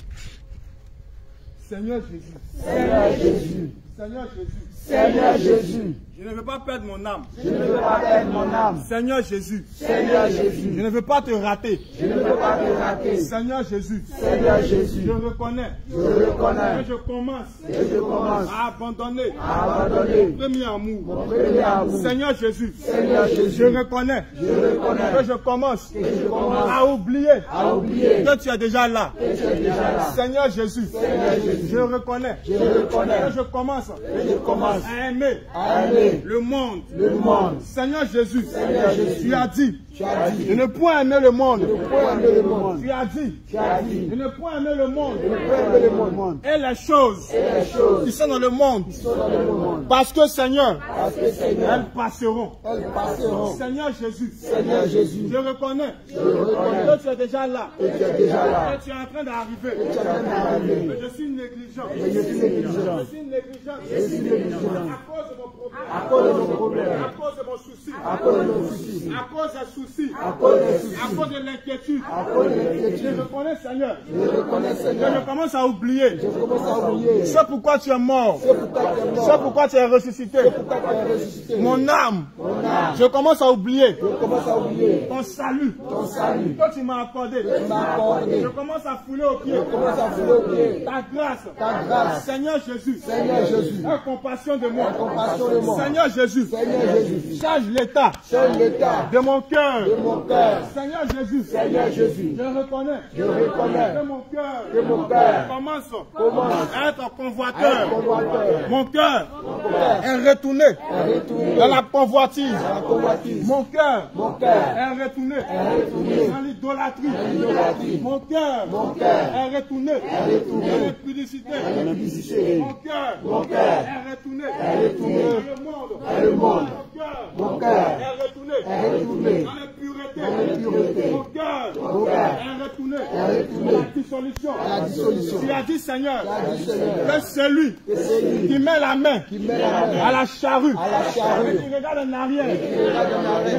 Seigneur Jésus. Seigneur Jésus. Seigneur Jésus. Seigneur Jésus. Je ne veux pas perdre mon âme. Je ne veux pas perdre mon âme. Seigneur Jésus. Seigneur Jésus. Je ne veux pas te rater. Je ne veux pas te rater. Seigneur Jésus. Seigneur Jésus. Je reconnais. Je reconnais. Que je commence. Et je commence à abandonner. À abandonner. Mon premier amour. Mon premier amour. Seigneur Jésus. Seigneur Jésus. Je reconnais. Je reconnais. Que je commence. Et je commence à oublier. À oublier. Que tu es déjà là. Que tu es déjà là. Seigneur Jésus. Seigneur Jésus. Je reconnais. Je reconnais. Que je commence. Et je commence à aimer. À aimer. Le monde. Le monde. Seigneur Jésus. Seigneur Jésus. Tu as dit. Tu as dit. Je ne point aimer le monde. Je ne point aimer le monde. Tu as dit. Tu as dit. Je ne point aimer le monde. Je ne point aimer le monde. Et les choses. Et les choses. Qui sont dans le monde. Qui sont dans le monde. Parce que Seigneur. Parce que Seigneur. Elles passeront. Elles passeront. Seigneur Jésus. Seigneur Jésus. Je reconnais. Je reconnais. Que tu es déjà là. Que tu es déjà là. Que tu es en train d'arriver. Que tu es en train d'arriver. Que je suis négligent. Que je suis négligent. Je suis négligent. Je suis négligent. À cause de mon problème. À cause de mon problème. À cause de mon souci. À cause de mon souci. À cause des soucis. À cause des soucis. À cause de l'inquiétude. À cause de l'inquiétude. Je reconnais, Seigneur. Je reconnais, Seigneur. Que je commence à oublier. Je commence à oublier. C'est pourquoi tu es mort. C'est pourquoi tu es mort. C'est pourquoi tu es ressuscité. C'est pourquoi tu es ressuscité. Mon âme. Mon âme. Je commence à oublier. Je commence à oublier. Ton salut. Ton salut. Que tu m'as accordé. Tu m'as accordé. Je commence à fouler aux pieds. Je commence à fouler aux pieds. Ta grâce. Ta grâce. Seigneur Jésus. Seigneur Jésus. Aie compassion de moi. Aie compassion de moi. Seigneur Jésus. Seigneur Jésus. Change l'état. Change l'état. De mon cœur. De mon cœur. Seigneur Jésus. Seigneur Jésus. Je reconnais. Je reconnais. Que mon cœur. Que mon cœur. Commence. Commence. À être convoiteur. Convoiteur. Mon cœur. Mon cœur. Est retourné. Est retourné. Dans la convoitise. Dans la convoitise. Mon cœur. Mon cœur. Est retourné. Est retourné. Dans l'idolâtrie. Dans l'idolâtrie. Mon cœur. Mon cœur. Est retourné. Est retourné. Dans l'impudicité. Dans l'impudicité. Mon cœur. Mon cœur. Est retourné. Est retourné. Dans le monde. Dans le monde. Mon cœur. Mon cœur. Est retourné. Est retourné. Dans l'impureté. Dans l'impureté. Mon cœur. Mon cœur. Est retourné. Est retourné. Dans la dissolution. À la dissolution. Tu as dit, Seigneur, Tu as dit, Seigneur, que celui que c'est lui qui met la main qui met la main à la charrue à la charrue et qui regarde en arrière et qui regarde en arrière ne pas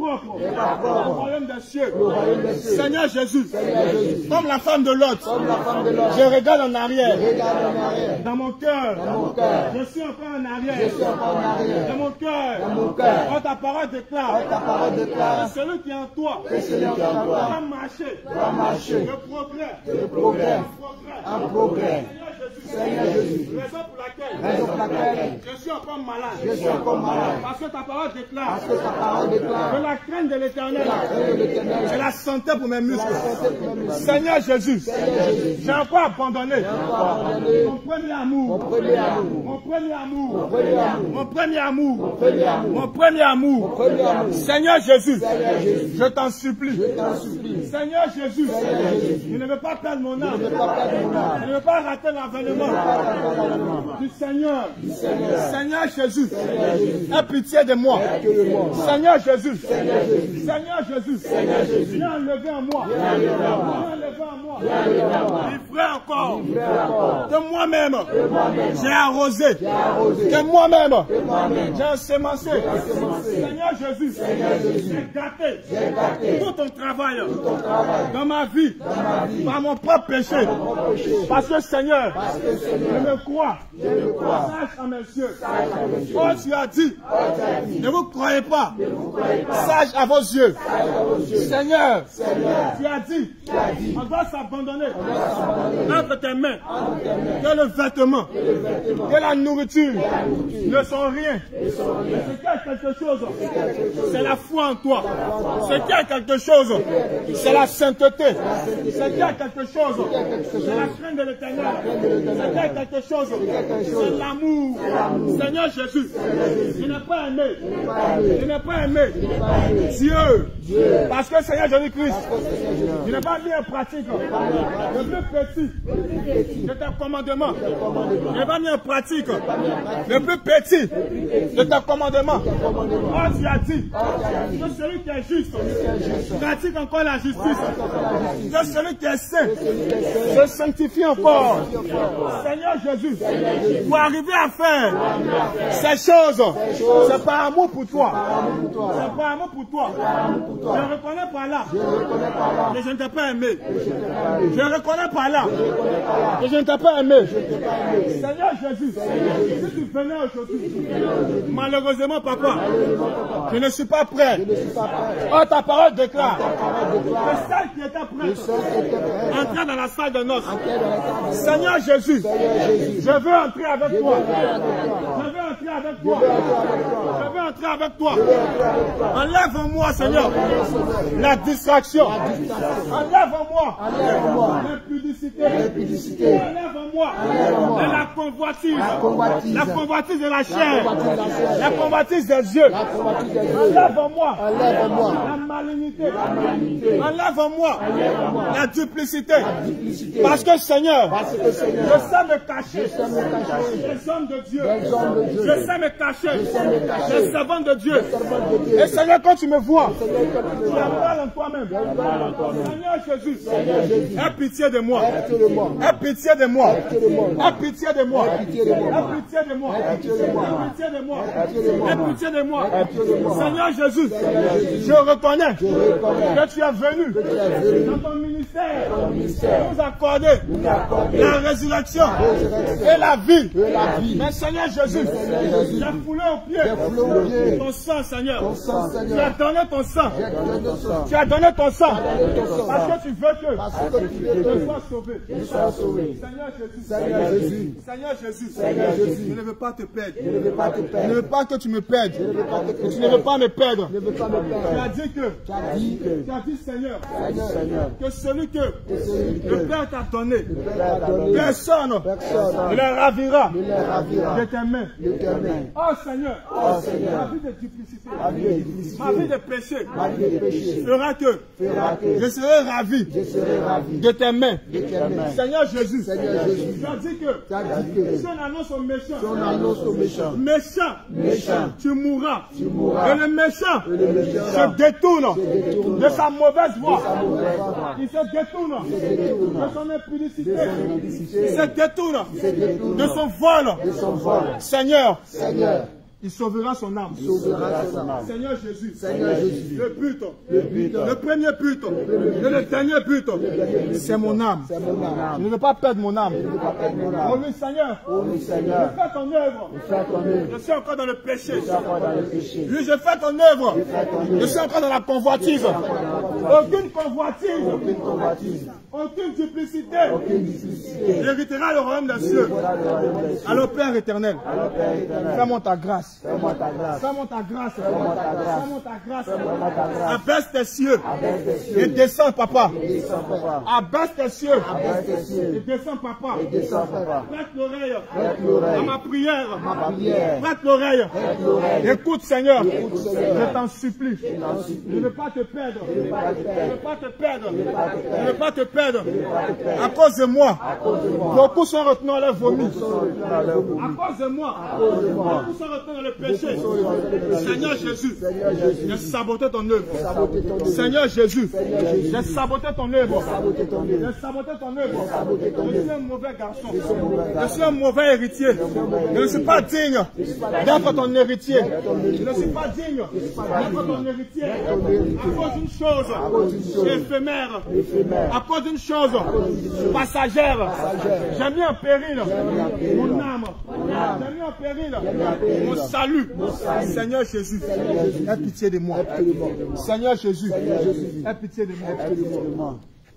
propre au royaume des cieux. Seigneur Jésus, comme la femme de Lot, je regarde en arrière. Dans mon cœur, je suis encore en arrière. Dans mon cœur, quand ta parole déclare, celui qui est en toi va marcher, le progrès, un progrès. Seigneur Jésus, raison pour laquelle, raison pour laquelle je suis encore malade. Je suis encore malade. Parce que ta parole déclare, parce que ta parole déclare que la crainte de l'Éternel est la santé pour mes muscles. Seigneur Jésus, j'ai encore abandonné mon premier amour, mon premier amour, mon premier amour, mon premier amour, mon premier amour. Seigneur Jésus, je t'en supplie. Seigneur Jésus, je ne veux pas perdre mon âme. Je ne veux pas rater l'avènement du Seigneur. Seigneur Jésus, aie pitié de moi. Seigneur Jésus, Seigneur Jésus, viens enlever en moi. Viens enlever en moi. Il ferait encore que moi-même j'ai arrosé, que moi-même j'ai ensemencé. Seigneur Jésus, j'ai gâté tout ton travail dans ma vie par mon propre péché. Parce que Seigneur, je me crois sage à mes yeux. Oh, tu as dit, ne vous croyez pas sage à vos yeux. Seigneur, tu as dit, on doit s'abandonner entre tes mains, que le vêtement, que la nourriture ne sont rien. Ce qui a quelque chose, c'est la foi en toi. Ce qui a quelque chose, c'est la sainteté. Ce qui a quelque chose, c'est la crainte de l'Éternel. Ce qui a quelque chose, c'est l'amour. Seigneur Jésus, je n'ai pas aimé. Je n'ai pas aimé Dieu. Parce que Seigneur Jésus-Christ, je n'ai pas mis en pratique le plus petit de tes commandements. Je n'ai pas mis en pratique le plus petit de tes commandements. Oh, tu as dit que celui qui est juste pratique encore la justice. Que celui qui est saint se sanctifie encore. Seigneur Jésus, pour arriver à faire ces choses, c'est par amour pour toi. C'est par amour pour toi. Je reconnais par là que je ne t'ai pas aimé. Je reconnais par là que je ne t'ai pas aimé. Seigneur Jésus, si tu venais aujourd'hui, malheureusement, papa, je ne suis pas prêt. Oh, ta parole déclare que celle qui était prête entrer dans la salle de noces. Seigneur Jésus, je veux entrer avec toi. Je veux entrer avec toi. Je veux entrer avec toi. Enlève en moi, Seigneur, la distraction. Enlève en moi l'impudicité. Enlève en moi la convoitise. La convoitise de la chair. La convoitise des yeux. Enlève en moi la malignité. Enlève en moi la duplicité. Parce que Seigneur, je sais me cacher les hommes de Dieu. Je sais me cacher les servants de Dieu. Et Seigneur, quand tu me vois, tu en parles en toi-même. Seigneur Jésus, aie pitié de moi. Aie pitié de moi. Aie pitié de moi. Aie pitié de moi. Aie pitié de moi. Aie pitié de moi. Seigneur Jésus, je reconnais que tu es venu dans ton ministère nous accorder la résurrection et la vie. Mais Seigneur Jésus, j'ai foulé au pied ton sang, Seigneur. Tu as donné ton sang. Tu as donné ton sang parce que tu veux que je sois sauvé. Seigneur Jésus, Seigneur Jésus, je ne veux pas te perdre. Je ne veux pas que tu me perdes. Tu ne veux pas me perdre. Tu as dit que, tu as dit Seigneur, que celui que le Père t'a donné, personne ne le ravira de tes mains. Oh Seigneur, ma vie de duplicité, ma vie de péché fera que je serai ravi de tes mains. Seigneur Jésus, tu as dit que si on annonce aux méchants, méchant, tu mourras. Et le méchant se détourne de sa mauvaise voie. Il se détourne de son impudicité. Il se détourne de son vol. Seigneur, Il sauvera son âme. Il sauvera son âme. Seigneur Jésus. Seigneur Jésus. Le but. Le but. Le premier but. Et le dernier but. C'est mon âme. C'est mon âme. Je ne veux pas perdre mon âme. Je ne veux pas perdre mon âme. Oh oui, Seigneur. Oh oui, Seigneur. Je fais ton œuvre. Je fais ton œuvre. Je suis encore dans le péché. Je suis encore dans le péché. Oui, je fais ton œuvre. Je fais ton œuvre. Je suis encore dans la convoitise. Aucune convoitise. Aucune convoitise. Aucune duplicité. Aucune duplicité. J'héritera le royaume des cieux. Alors Père éternel, fais-moi ta grâce. Fais-moi ta grâce. Fais-moi ta grâce. Fais-moi ta grâce. Fais-moi ta grâce. Fais-moi ta grâce. Abaisse tes cieux. Abaisse tes cieux. Et descends, papa. Et descends, papa. Abaisse tes cieux. Abaisse tes cieux. Et descends, papa. Et descends, papa. Prête l'oreille. Prête l'oreille. À ma prière. Ma prière. Prête l'oreille. Prête l'oreille. Écoute, Seigneur. Écoute, Seigneur. Je t'en supplie. Je t'en supplie. Je ne veux pas te perdre. Je ne veux pas te Je ne perdre. veux pas te perdre. Je ne veux pas te perdre. Je ne veux pas te perdre. Je ne veux pas te perdre. À cause de moi. À cause de moi. Beaucoup sont retenus à leur vomi. Beaucoup sont retenus à leur vomi. À cause de moi. À cause de moi. Beaucoup sont retenus dans le péché. Beaucoup sont retenus dans le péché. Seigneur Jésus. Seigneur Jésus. J'ai saboté ton œuvre. Saboté ton œuvre. Seigneur Jésus. Seigneur Jésus. J'ai saboté ton œuvre. Saboté ton œuvre. J'ai saboté ton œuvre. Saboté ton Je suis œuvre. un mauvais garçon. Je suis un mauvais Je garçon. suis un mauvais héritier. Je ne suis pas digne d'être ton héritier. Je ne suis pas digne d'être ton héritier. À cause d'une chose éphémère. Éphémère. À cause d'une chose passagère. J'ai mis en péril mon âme. J'ai mis en péril mon salut. Seigneur Jésus, aie pitié de moi. Seigneur Jésus, aie pitié de moi.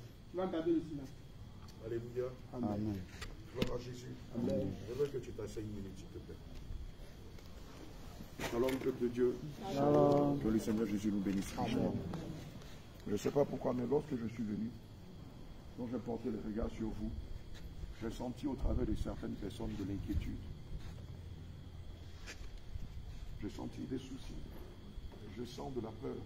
Alléluia. Amen. Gloire à Jésus. Amen. Je veux que tu t'asseyes une minute, s'il te plaît. Shalom, peuple de Dieu. Shalom. Que le Seigneur Jésus nous bénisse. Je ne sais pas pourquoi, mais lorsque je suis venu, quand j'ai porté le regard sur vous, j'ai senti au travers de certaines personnes de l'inquiétude. J'ai senti des soucis. Je sens de la peur.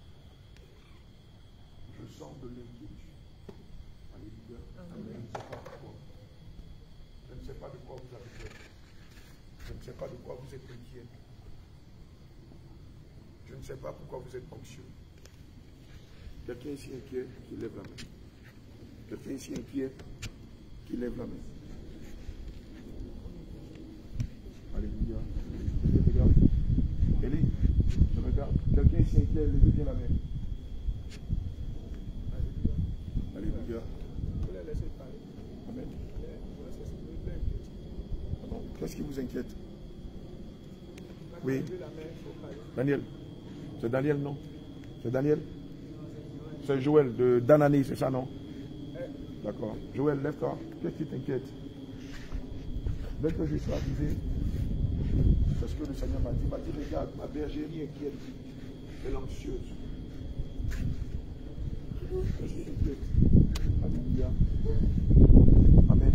Je sens de l'inquiétude. Alléluia. Amen. Je ne sais pas de quoi vous avez peur. Je ne sais pas de quoi vous êtes inquiet. Je ne sais pas pourquoi vous êtes anxieux. Quelqu'un ici inquiet, qui lève la main. Quelqu'un ici inquiet, qui lève la main. Alléluia. Regarde. Élie, je regarde. Quelqu'un ici inquiet, levez bien la main. Alléluia. Amen. Qu'est-ce qui vous inquiète? Oui. Daniel. C'est Daniel, non? C'est Daniel? C'est Joël de Danani, c'est ça, non? D'accord. Joël, lève-toi. Qu'est-ce qui t'inquiète? Dès que je suis arrivé, c'est ce que le Seigneur m'a dit. Il m'a dit, regarde, ma bergerie inquiète. Elle est anxieuse. Je suis inquiète. Alléluia. Amen.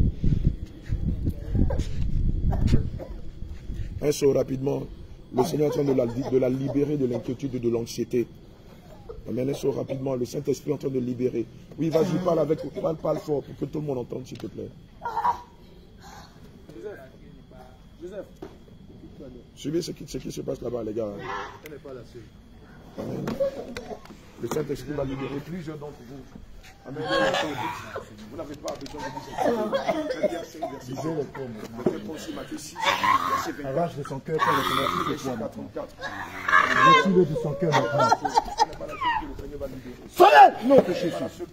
Un saut rapidement. Le Seigneur est en train de la, de la libérer de l'inquiétude et de l'anxiété. Amen. Un saut rapidement. Le Saint-Esprit est en train de libérer. Oui, vas-y, parle avec, parle, parle fort pour que tout le monde entende, s'il te plaît. Joseph. Suivez ce qui, ce qui se passe là-bas, les gars. Amen. Le Saint-Esprit va libérer plusieurs d'entre vous. Amen. Vous n'avez pas besoin de dire verset verset Le Réponse Matthieu six, verset vingt-quatre. Arrache de son cœur pour le Verset quatre-vingt-quatre. Retire de son cœur maintenant. Ce n'est pas la chose que le Seigneur va libérer. Soleil! Non, que Jésus.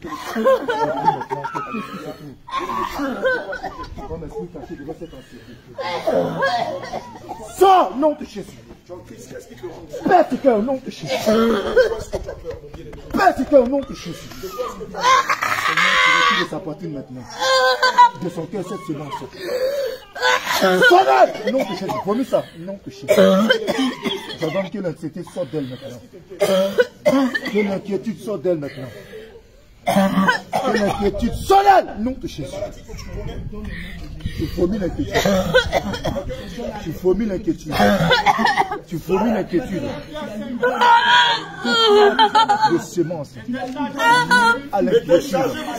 Ton esprit caché devait s'être en sors, nom de Jésus. Qu'est-ce qui te rend? Père tes cœurs, nom de Jésus. Père tes cœurs, nom de Jésus. Seigneur, tu retires de sa poitrine maintenant. De son cœur, cette semence. Soleil! Non de Jésus. Vomis ça. Non de Jésus. J'ordonne que l'anxiété sorte d'elle maintenant. Que l'inquiétude sorte d'elle maintenant. Que l'inquiétude soleil! Non de Jésus. Tu fourmis l'inquiétude. Tu fourmis l'inquiétude. Tu fourmis l'inquiétude. De semences. À l'inquiétude.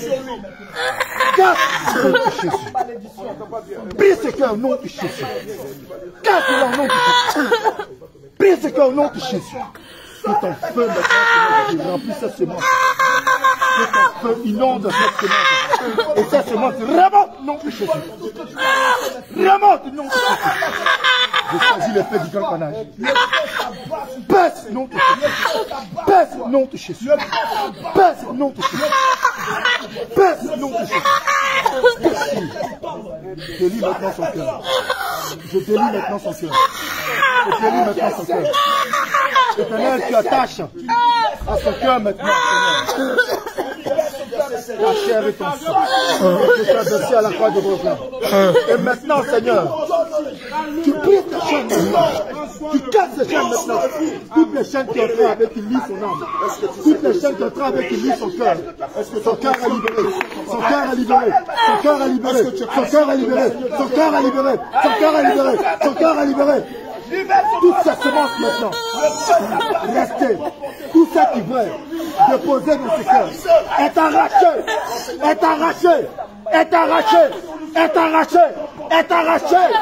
Garde nom de Jésus. Prie ce cœur, nom de Jésus. Garde-le, nom de Jésus. Prie ce cœur, nom de Jésus. Que ton feu maintenant remplit cette semence. Que ton feu inonde cette semence. Et cette semence remonte, nom de Jésus. Remonte, nom de Jésus. Je choisis les faits du grand canage. Baisse, non de Jésus. Baisse, non de Jésus. Baisse, non de Jésus. Baisse, non de Jésus. Je délie maintenant son cœur. Je délie maintenant son cœur. Je délie maintenant son cœur. Éternel, tu attaches à son cœur maintenant, Seigneur. Ta chair et ton sang. Que tu as versé à la croix de Golgotha. Et maintenant, Seigneur, tu brises ta chaîne maintenant. Tu casses les chaînes maintenant. Toutes les chaînes qui entraient avec une lit son âme. Toutes les chaînes qui entraient avec une lit son cœur. Son cœur est libéré. Son cœur est libéré. Son cœur est libéré. Son cœur est libéré. Son cœur est libéré. Son cœur est libéré. Son cœur est libéré. Toute cette semence maintenant, restez, tout ça qui veut déposer dans ce cœur est arraché, est arraché, est arraché, est arraché, est arraché.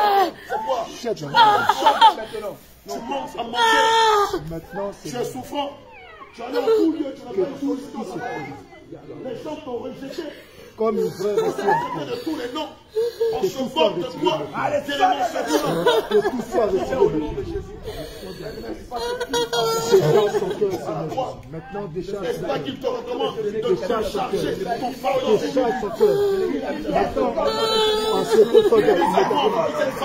Tu commences à manger. Maintenant, tu es souffrant. Tu as allé en tout lieu, tu n'as pas tout ce qui se passe. Les gens t'ont rejeté. Comme une vraie de tous les noms. On se moque de toi. Allez, c'est que tout soit retiré. Décharge son cœur, Seigneur. Maintenant, décharge son cœur. qu'il te recommande de Décharge son cœur. ton fardeau. Décharge son cœur. Maintenant, en se posant immédiatement.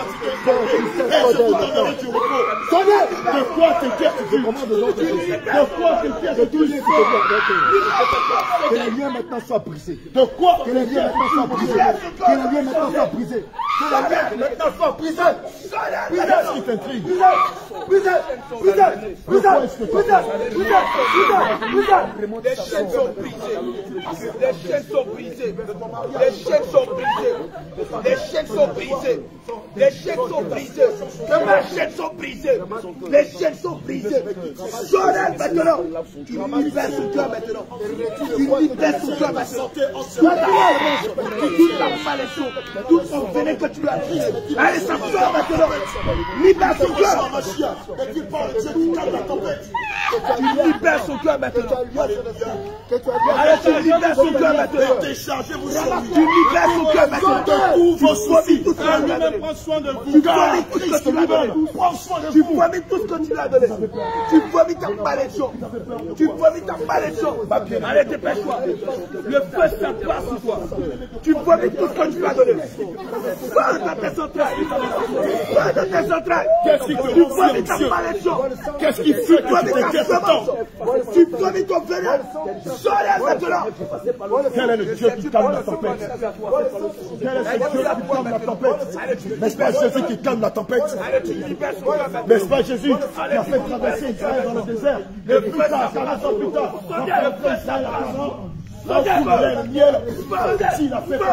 Sonnez! De quoi t'inquiètes-tu? Comment de l'autre Jésus? De quoi t'inquiètes-tu? Que les liens maintenant soient brisés. De quoi? Que les liens maintenant soient brisés. Que les liens maintenant soient brisés. Que les liens maintenant soient brisés. Qu'est-ce qui t'intrigue? Brisés. Brisés. Brisés. Brisés. Les chaînes sont brisées. Les chaînes sont brisées. Les chaînes sont brisées. Les chaînes sont brisées. Les chaînes sont brisées. Les chaînes sont brisées. Les chaînes sont brisées. Sorel maintenant. Tu libères son cœur maintenant. Tu libères son cœur maintenant. Toute la malédiction, tout son venin que tu lui as pris. Allez, ça sort maintenant. Libère son cœur. Et tu parles de Dieu qui calme la tempête. Tu libères son cœur maintenant. Allez, tu libères son cœur maintenant. Déchargez-vous sur lui. Tu libères son cœur maintenant. Tous vos soucis. Tout ce que tu lui as donné. Prends soin de vous. Tu vomis tout ce que tu lui as donné. Prends soin de Tu vous. vomis tout ce que tu lui as donné. Tu vomis ta malédiction. Tu vomis ta malédiction. Allez, dépêche-toi. Le feu s'abat sur toi. Tu vomis tout ce que tu lui as donné. Feu dans tes entrailles. Feu dans tes entrailles. Qu'est-ce qui te Tu rend vomis si ta anxieux? malédiction. Qu'est-ce qui fait Tu que tu vomis ta t'inquiètes tant? semence. Tu vomis ton venin. Soleil maintenant. Quel est le Dieu qui calme la tempête? Quel est ce Dieu qui calme la tempête? N'est-ce pas Jésus qui calme la tempête? N'est-ce pas Jésus qui a fait traverser Israël dans le désert? Et plus tard, quarante ans plus tard, après Israël à présent, là où il y a le miel, s'il a fait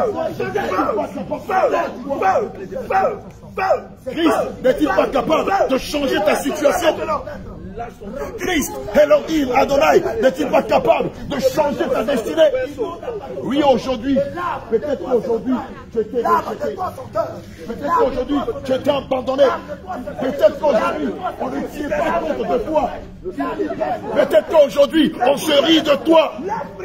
Christ n'est-il pas capable de changer ta situation? Christ, Elohim, Adonai, n'est-il pas capable de changer ta destinée? Oui, aujourd'hui, peut-être qu'aujourd'hui, tu étais rejeté. Peut-être qu'aujourd'hui, tu étais abandonné. Peut-être qu'aujourd'hui, on ne tient pas compte de toi. Peut-être qu'aujourd'hui, on se rit de toi.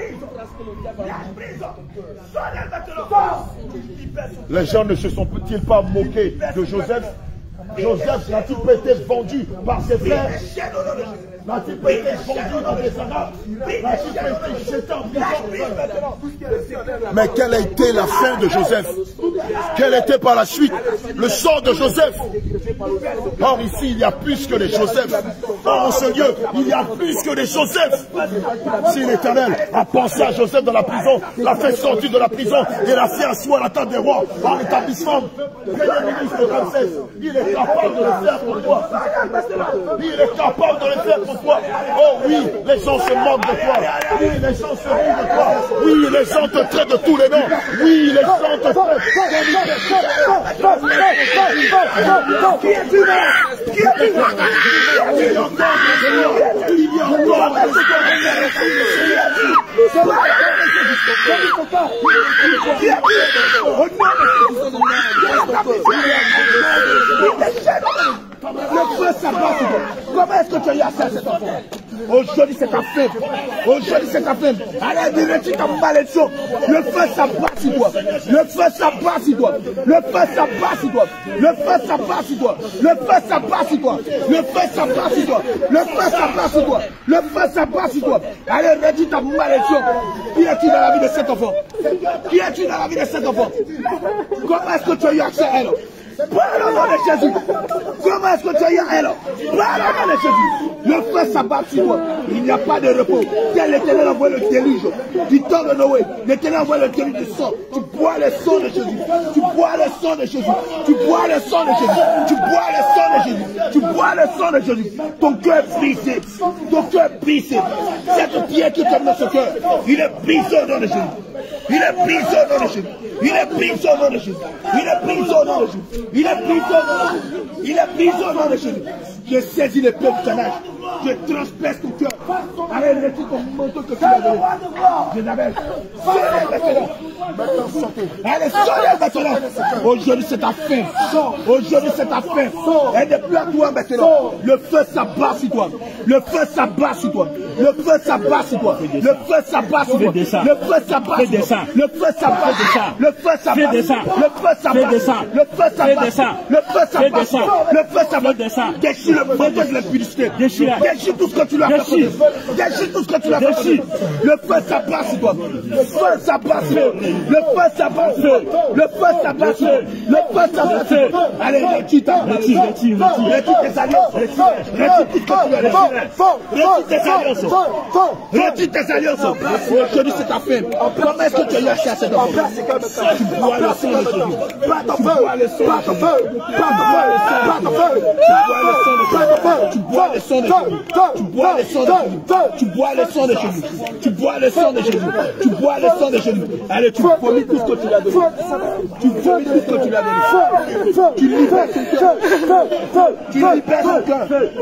Les gens ne se sont-ils pas moqués de Joseph? Joseph n'a-t-il pas été vendu par ses frères? N'a-t-il pas été vendu dans des arabes? N'a-t-il pas été jeté en prison? Mais quelle a été la fin de Joseph? Quel était par la suite le sort de Joseph? Or ici, il y a plus que des Joseph. Or en ce lieu, il y a plus que des Joseph. Si l'Éternel a pensé à Joseph dans la prison, l'a fait sortir de la prison et l'a fait asseoir à la table des rois par l'établissement Premier ministre de Ramsès, il est capable de le faire pour toi. Il est capable de le faire pour toi. Oh oui, les gens se moquent de toi. Oui, les gens se rient de toi. Oui, les gens te traitent de tous les noms. Oui, les gens te traitent. Qui est tu Qui est tu Il y a encore Il y a encore Le feu s'abat sur toi. Comment est-ce que tu as eu accès à cet enfant? Aujourd'hui, c'est ta femme. Aujourd'hui, c'est ta femme. Allez, dis-le, ta malédiction. Le feu s'abat sur toi. Le feu s'abat sur toi. Le feu s'abat sur toi. Le feu s'abat sur toi. Le feu s'abat sur toi. Le feu s'abat sur toi. Le feu s'abat sur toi. Le feu s'abat sur toi. Allez, redis ta malédiction. Qui es-tu dans la vie de cet enfant? Qui es-tu dans la vie de cet enfant? Comment est-ce que tu as eu accès à elle? Par le nom de Jésus. Comment est-ce que tu as eu à elle? Par le nom de Jésus. Le feu s'abat sur toi. Il n'y a pas de repos. Tel l'Éternel envoie le déluge du temps de Noé. L'Éternel envoie le déluge du sang. Tu bois le sang de Jésus. Tu bois le sang de Jésus. Tu bois le sang de Jésus. Tu bois le sang de Jésus. Tu bois le sang de Jésus. Ton cœur est brisé. Ton cœur est brisé. Cette pierre qui tombe dans ce cœur, il est brisé au nom de Jésus. Il est brisé au nom de Jésus. Il est brisé au nom de Jésus. Il est brisé au nom de Jésus. Il est brisé au nom de Jésus. Il est brisé au nom de Jésus. Je saisis le peuple du canage. Je transperce ton cœur. Allez, retire ton manteau que tu as donné. Jézabel, sonnez maintenant. Allez, sonnez maintenant. Aujourd'hui, c'est ta fin. Aujourd'hui, c'est ta fin. Elle n'est plus à toi maintenant. Le feu s'abat sur toi. Le feu s'abat sur toi. Le feu s'abat sur toi. Le feu s'abat sur toi. Le feu s'abat sur toi. Le feu s'abat sur toi. Le feu s'abat. Le feu s'abat. Le feu s'abat. Le feu s'abat. Le feu s'abat. Déchire le manteau de l'impudicité. Déchire tout ce que tu lui as fait. Déchire tout ce que tu lui as fait. Le feu s'abat sur toi. Le feu s'abat sur toi. Le feu s'abat sur toi. Le feu s'abat sur toi. Le feu s'abat sur toi. Allez, retire ta retire, retire, retire. Retire tes alliances. Retire tout ce que tu as fait. Retire tes alliances. Retire tes alliances. Aujourd'hui, c'est ta femme. Comment est-ce que tu as eu accès à cette enfant? Tu bois le sang de Jésus. Tu bois le sang de Jésus. Tu bois le sang de Jésus. Tu bois le sang de Jésus. Tu bois le sang de Jésus. Tu bois le sang de Jésus. Tu bois le sang de Jésus. Allez, tu vomis tout ce que tu lui as donné. Tu vomis tout ce que tu lui as donné. Tu libères son cœur. Tu libères son cœur.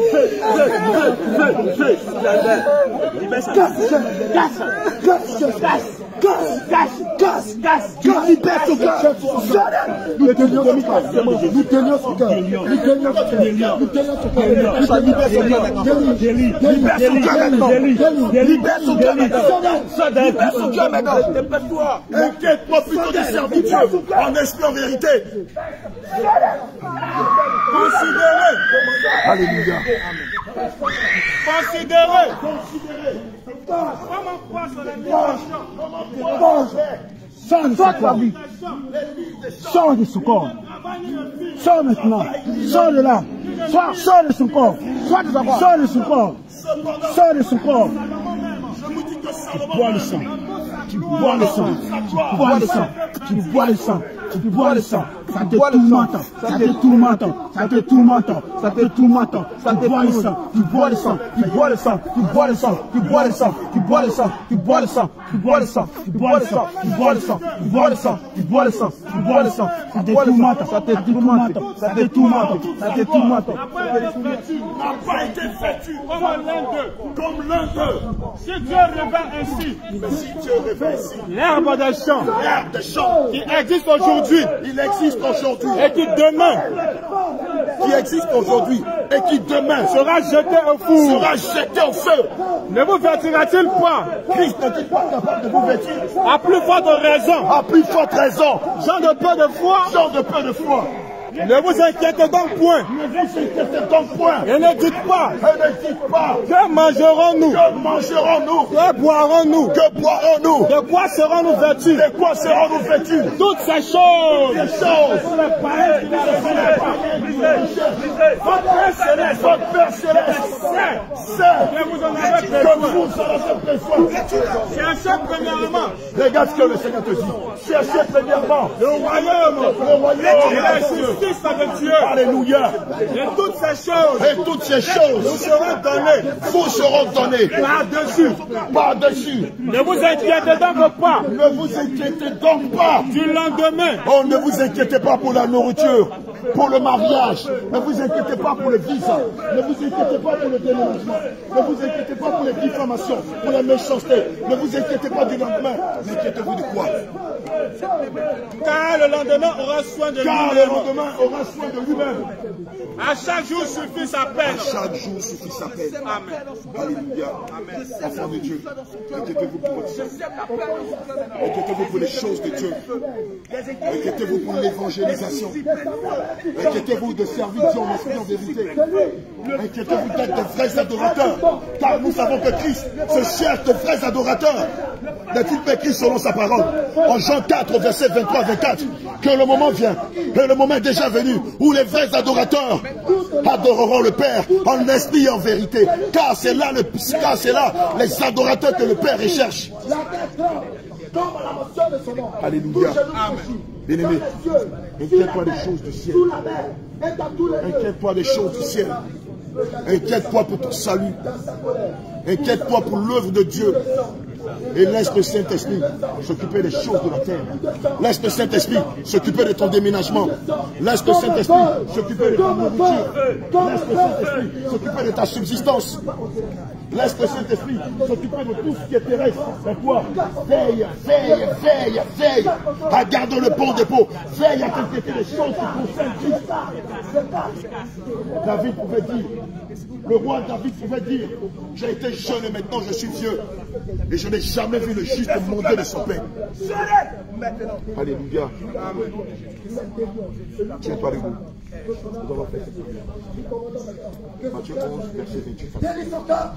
Tu libères son cœur. Nous tenions son cœur. Nous tenions son cœur. Nous tenions son cœur. Nous tenions son cœur. Tu vas libérer son cœur maintenant. Libère son cœur maintenant. Libère son cœur maintenant. Libère son cœur maintenant. Dépêche-toi. Inquiète-toi plutôt du serviteur. En esprit en vérité. Considérez. Alléluia. Considérez. Comment croire sur les dimensions? Sors de sa vie. Sors de son corps. Sors maintenant. Sors de là. Sors, sors de son corps. Sors de son corps. Sors de son corps. Tu bois le sang. Tu bois le sang. Tu bois le sang. Tu bois le sang. Tu bois le sang. Ça te tourmente. Ça te tourmente. Ça te tourmente. Ça te tourmente. Ça te bois le sang. Tu bois le sang. Tu bois le sang. Tu bois le sang. Tu bois le sang. Tu bois le sang. Tu bois le sang. Tu bois le sang. Tu bois le sang. Tu bois le sang. Tu bois le sang. Tu bois le sang. Tu bois le sang. Ça te tourmente. Ça te tourmente. Ça te tourmente. Ça te tourmente. N'a pas été vêtu comme l'un d'eux. Comme l'un d'eux. Si Dieu revint ainsi. Si Dieu revint ainsi. L'herbe des champs. L'herbe des champs. Qui existe aujourd'hui. Il existe aujourd'hui. Et qui demain. Qui existe aujourd'hui. Et qui demain sera jeté au four. Sera jeté au feu. Ne vous vêtira-t-il pas? Christ n'est-il pas capable de vous vêtir? À plus forte raison. À plus forte raison. Gens de peu de foi. Gens de peu de foi. Ne vous inquiétez donc point. Ne vous inquiétez donc point. Et ne dites pas. Et ne dites pas. Que mangerons-nous? Que mangerons-nous? Que boirons-nous? Que boirons-nous? De quoi serons-nous vêtus? De quoi serons-nous vêtus? Toutes ces choses. Ces choses. Votre Père céleste. Votre Père céleste. C'est. Que vous en avez besoin. Cherchez premièrement. Regarde ce que le Seigneur te dit. Cherchez premièrement. Le royaume. Le royaume. Avec Dieu. Alléluia. Et toutes ces choses. Et toutes ces choses. Nous seront données. Vous seront données. Par-dessus. Par-dessus. Ne vous inquiétez donc pas. Ne vous inquiétez donc pas. Du lendemain. Oh, ne vous inquiétez pas pour la nourriture. pour le mariage. Ne vous inquiétez pas pour le visa. Ne vous inquiétez pas pour le déménagement. Ne vous inquiétez pas pour les diffamations, pour la méchanceté. Ne vous inquiétez pas du lendemain. Inquiétez-vous de quoi? Car le lendemain aura soin de Car lui-même. le lendemain aura soin de lui-même. À chaque jour suffit sa peine. À chaque jour suffit sa peine. Amen. Alléluia. Enfants de Dieu, inquiétez-vous pour votre sang. Inquiétez-vous pour les choses de Dieu. Inquiétez-vous pour l'évangélisation. Inquiétez-vous de servir Dieu en esprit en vérité. Inquiétez-vous d'être de vrais adorateurs. Car nous savons que Christ se cherche de vrais adorateurs. N'est-il pas écrit selon sa parole en Jean quatre, verset vingt-trois à vingt-quatre, que le moment vient, que le moment est déjà venu, où les vrais adorateurs adoreront le Père en esprit et en vérité. Car c'est là, le, car c'est là les adorateurs que le Père recherche. Alléluia. Bien-aimé, inquiète-toi des choses du ciel. Inquiète-toi des choses du ciel. Inquiète-toi pour ton salut. Inquiète-toi pour l'œuvre de Dieu. Et laisse le Saint-Esprit s'occuper des choses de la terre. Laisse le Saint-Esprit s'occuper de ton déménagement. Laisse le Saint-Esprit s'occuper de ton nourriture. Laisse le Saint-Esprit s'occuper de ta subsistance. Laisse le Saint-Esprit s'occuper de tout ce qui est terrestre. Et toi, veille, veille, veille, veille à garder le bon dépôt. Veille à t'inquiéter des choses qui concernent Christ. David pouvait dire, le roi David pouvait dire, j'ai été jeune et maintenant je suis vieux. Et je n'ai jamais vu le juste manger de son pain. Alléluia. Tiens-toi debout. Nous allons faire cette prière. Matthieu onze, verset vingt-huit.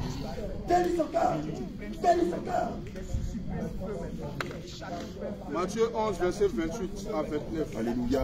Matthieu onze, verset vingt-huit à vingt-neuf. Alléluia.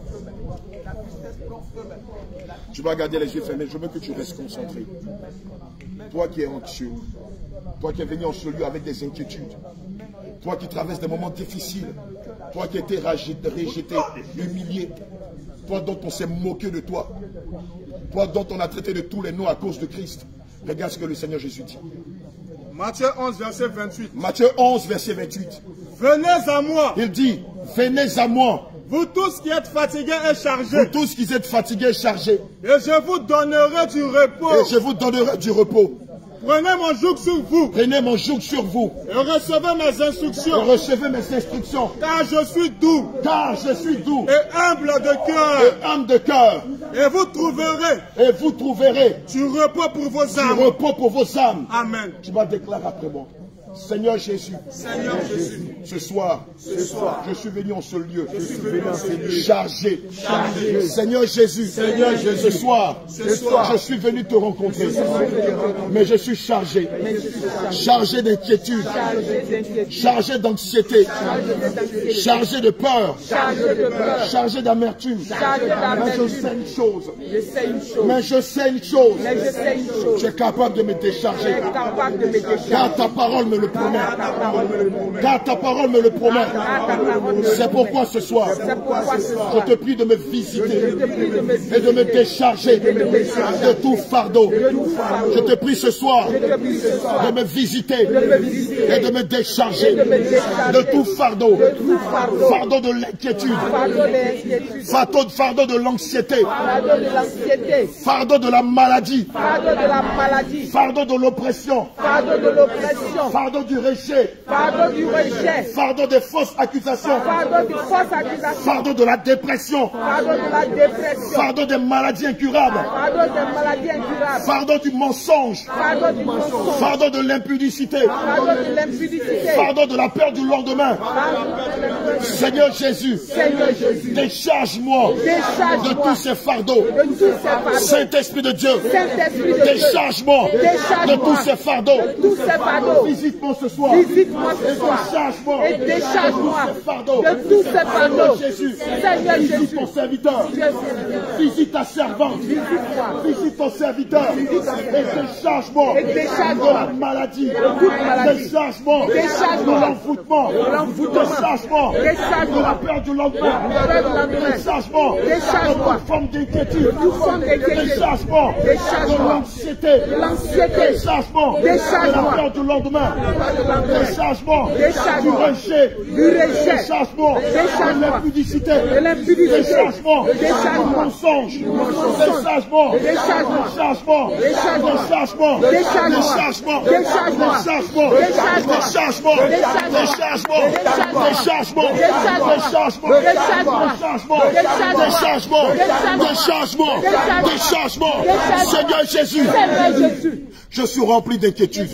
Tu vas garder les yeux fermés. Je veux que tu restes concentré. Toi qui es anxieux, toi qui es venu en ce lieu avec des inquiétudes, toi qui traverses des moments difficiles, toi qui as été rejeté, humilié, toi dont on s'est moqué de toi, toi dont on a traité de tous les noms à cause de Christ. Regarde ce que le Seigneur Jésus dit. Matthieu onze, verset vingt-huit. Matthieu onze, verset vingt-huit. Venez à moi. Il dit, venez à moi. Vous tous qui êtes fatigués et chargés. Vous tous qui êtes fatigués et chargés. Et je vous donnerai du repos. Et je vous donnerai du repos. Prenez mon joug sur vous. Prenez mon joug sur vous. Et recevez mes instructions. Et recevez mes instructions. Car je suis doux. Car je suis doux. Et humble de cœur. Et humble de cœur. Et vous trouverez. Et vous trouverez. Du repos pour vos âmes. Du repos pour vos âmes. Amen. Tu vas déclarer après moi. Seigneur Jésus, Seigneur Jésus, ce soir, ce soir, je suis venu en ce lieu, je suis venu en ce lieu, chargé, chargé. Seigneur Jésus, Seigneur Jésus, ce soir, ce soir, je suis venu te rencontrer, mais je suis chargé, chargé d'inquiétude, chargé d'anxiété, chargé de peur, chargé d'amertume, mais je sais une chose, mais je sais une chose, tu es capable de me décharger. Car ta parole me le promet. Car ta parole me le promet. C'est pourquoi ce soir, je te prie de me visiter et de me décharger de tout fardeau. Je te prie ce soir de me visiter et de me décharger de tout fardeau. Fardeau de l'inquiétude. Fardeau, fardeau de l'anxiété. Fardeau de la maladie. Fardeau de l'oppression. Fardeau du rejet. Fardeau du rejet. Fardeau des fausses accusations. Fardeau de fausses accusations. Fardeau de la dépression. Fardeau de la dépression. Fardeau des maladies incurables. Fardeau des maladies incurables. Fardeau du mensonge. Fardeau du mensonge. Fardeau de l'impudicité. Fardeau de l'impudicité. Fardeau de la peur du lendemain. Seigneur Jésus. Seigneur Jésus. Décharge-moi Décharge-moi de tous ces fardeaux. de tous ces fardeaux. Saint-Esprit de Dieu. Saint-Esprit de Dieu. Décharge-moi Décharge-moi de tous ces fardeaux. de tous ces fardeaux. Visite-moi ce soir. Visite-moi ce Et soir. décharge-moi Et décharge-moi de tous ces fardeaux. de tous ces fardeaux. Seigneur Jésus. Seigneur Visite Jésus. ton serviteur. Visite ta servante. Visite ton serviteur. Et décharge-moi Et décharge-moi de la maladie. toute maladie. Décharge-moi Décharge-moi de l'envoûtement. l'envoûtement. Décharge-moi déchargement de la peur du lendemain, déchargement de toute forme d'inquiétude, déchargement de l'anxiété, déchargement de la peur du lendemain, déchargement du rejet, déchargement de l'impudicité, déchargement du mensonge, déchargement, déchargement, déchargement, déchargement, déchargement, déchargement, déchargement, déchargement, déchargement, déchargement, déchargement, déchargement, déchargement. Seigneur Jésus, je suis rempli d'inquiétude.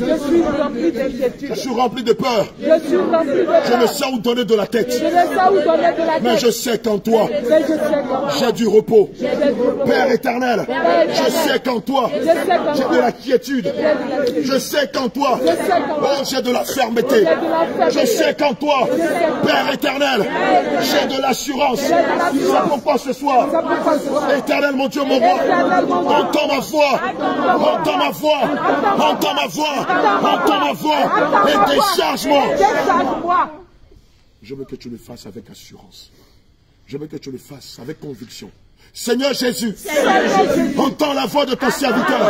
Je suis rempli de peur. Je ne sais où donner de la tête. Mais je sais qu'en toi, j'ai du repos. Père éternel, je sais qu'en toi, j'ai de la quiétude. Je sais qu'en toi, oh, j'ai de la fermeté. Je sais qu'en toi, Père éternel, j'ai de l'assurance. C'est pourquoi ce soir, éternel mon Dieu, mon roi, entends ma voix, entends ma voix, entends ma voix, entends ma voix et décharge-moi. Je veux que tu le fasses avec assurance. Je veux que tu le fasses avec conviction. Seigneur Jésus, entends la voix de ton serviteur.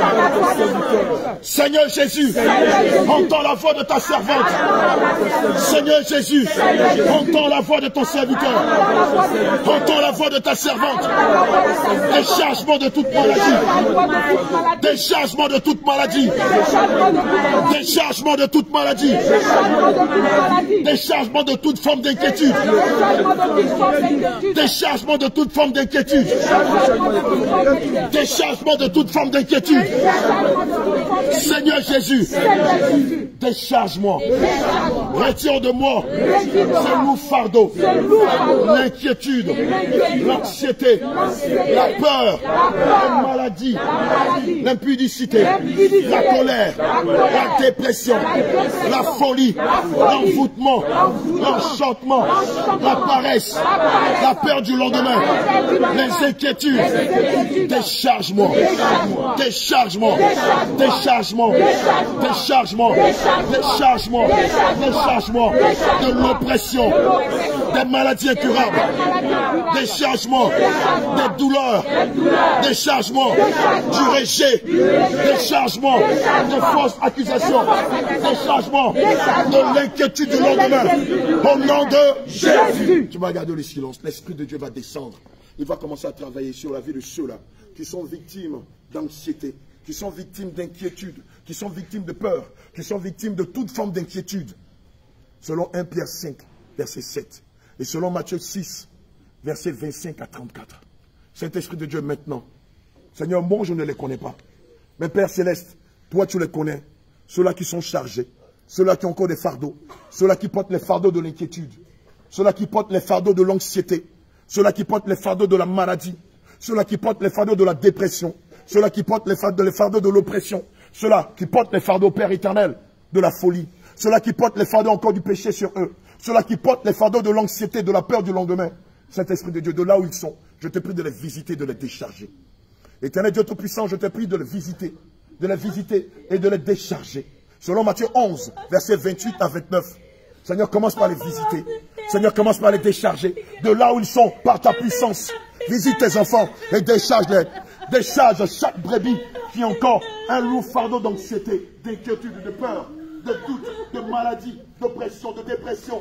Seigneur Jésus, entends la voix de ta servante. Seigneur Jésus, entends la voix de ton serviteur. Entends la voix de ta servante. Déchargement de toute maladie. Déchargement de toute maladie. Déchargement de toute maladie. Déchargement de toute forme d'inquiétude. Déchargement de toute forme d'inquiétude. Déchargement de toute forme d'inquiétude. Seigneur Jésus, décharge-moi. Retire de moi ce lourd fardeau, l'inquiétude, l'anxiété, la peur, la maladie, l'impudicité, la colère, la dépression, la folie, l'envoûtement, l'enchantement, la paresse, la peur du lendemain, les inquiétudes. Décharge-moi, décharge-moi, décharge-moi, décharge-moi, décharge-moi, décharge-moi de l'oppression, des maladies incurables, décharge-moi des douleurs, décharge-moi du rejet, décharge-moi de fausses accusations, décharge-moi de l'inquiétude du lendemain. Au nom de Jésus. Tu vas garder le silence, l'Esprit de Dieu va descendre. Il va commencer à travailler sur la vie de ceux-là qui sont victimes d'anxiété, qui sont victimes d'inquiétude, qui sont victimes de peur, qui sont victimes de toute forme d'inquiétude. Selon un Pierre cinq, verset sept. Et selon Matthieu six, verset vingt-cinq à trente-quatre. Saint-Esprit de Dieu maintenant. Seigneur, moi je ne les connais pas. Mais Père Céleste, toi tu les connais. Ceux-là qui sont chargés, ceux-là qui ont encore des fardeaux, ceux-là qui portent les fardeaux de l'inquiétude, ceux-là qui portent les fardeaux de l'anxiété, ceux-là qui portent les fardeaux de la maladie, ceux-là qui portent les fardeaux de la dépression, ceux-là qui portent les fardeaux, les fardeaux de l'oppression, ceux-là qui portent les fardeaux, Père éternel, de la folie, ceux-là qui portent les fardeaux encore du péché sur eux, ceux-là qui portent les fardeaux de l'anxiété, de la peur du lendemain. Saint-Esprit de Dieu, de là où ils sont, je te prie de les visiter, de les décharger. Éternel Dieu Tout-Puissant, je te prie de les visiter, de les visiter et de les décharger. Selon Matthieu onze, versets vingt-huit à vingt-neuf. Seigneur, commence par les visiter. Seigneur, commence par les décharger. De là où ils sont, par ta puissance. Visite tes enfants et décharge-les. Décharge chaque brebis qui a encore un lourd fardeau d'anxiété, d'inquiétude, de peur, de doute, de maladie, d'oppression, de dépression.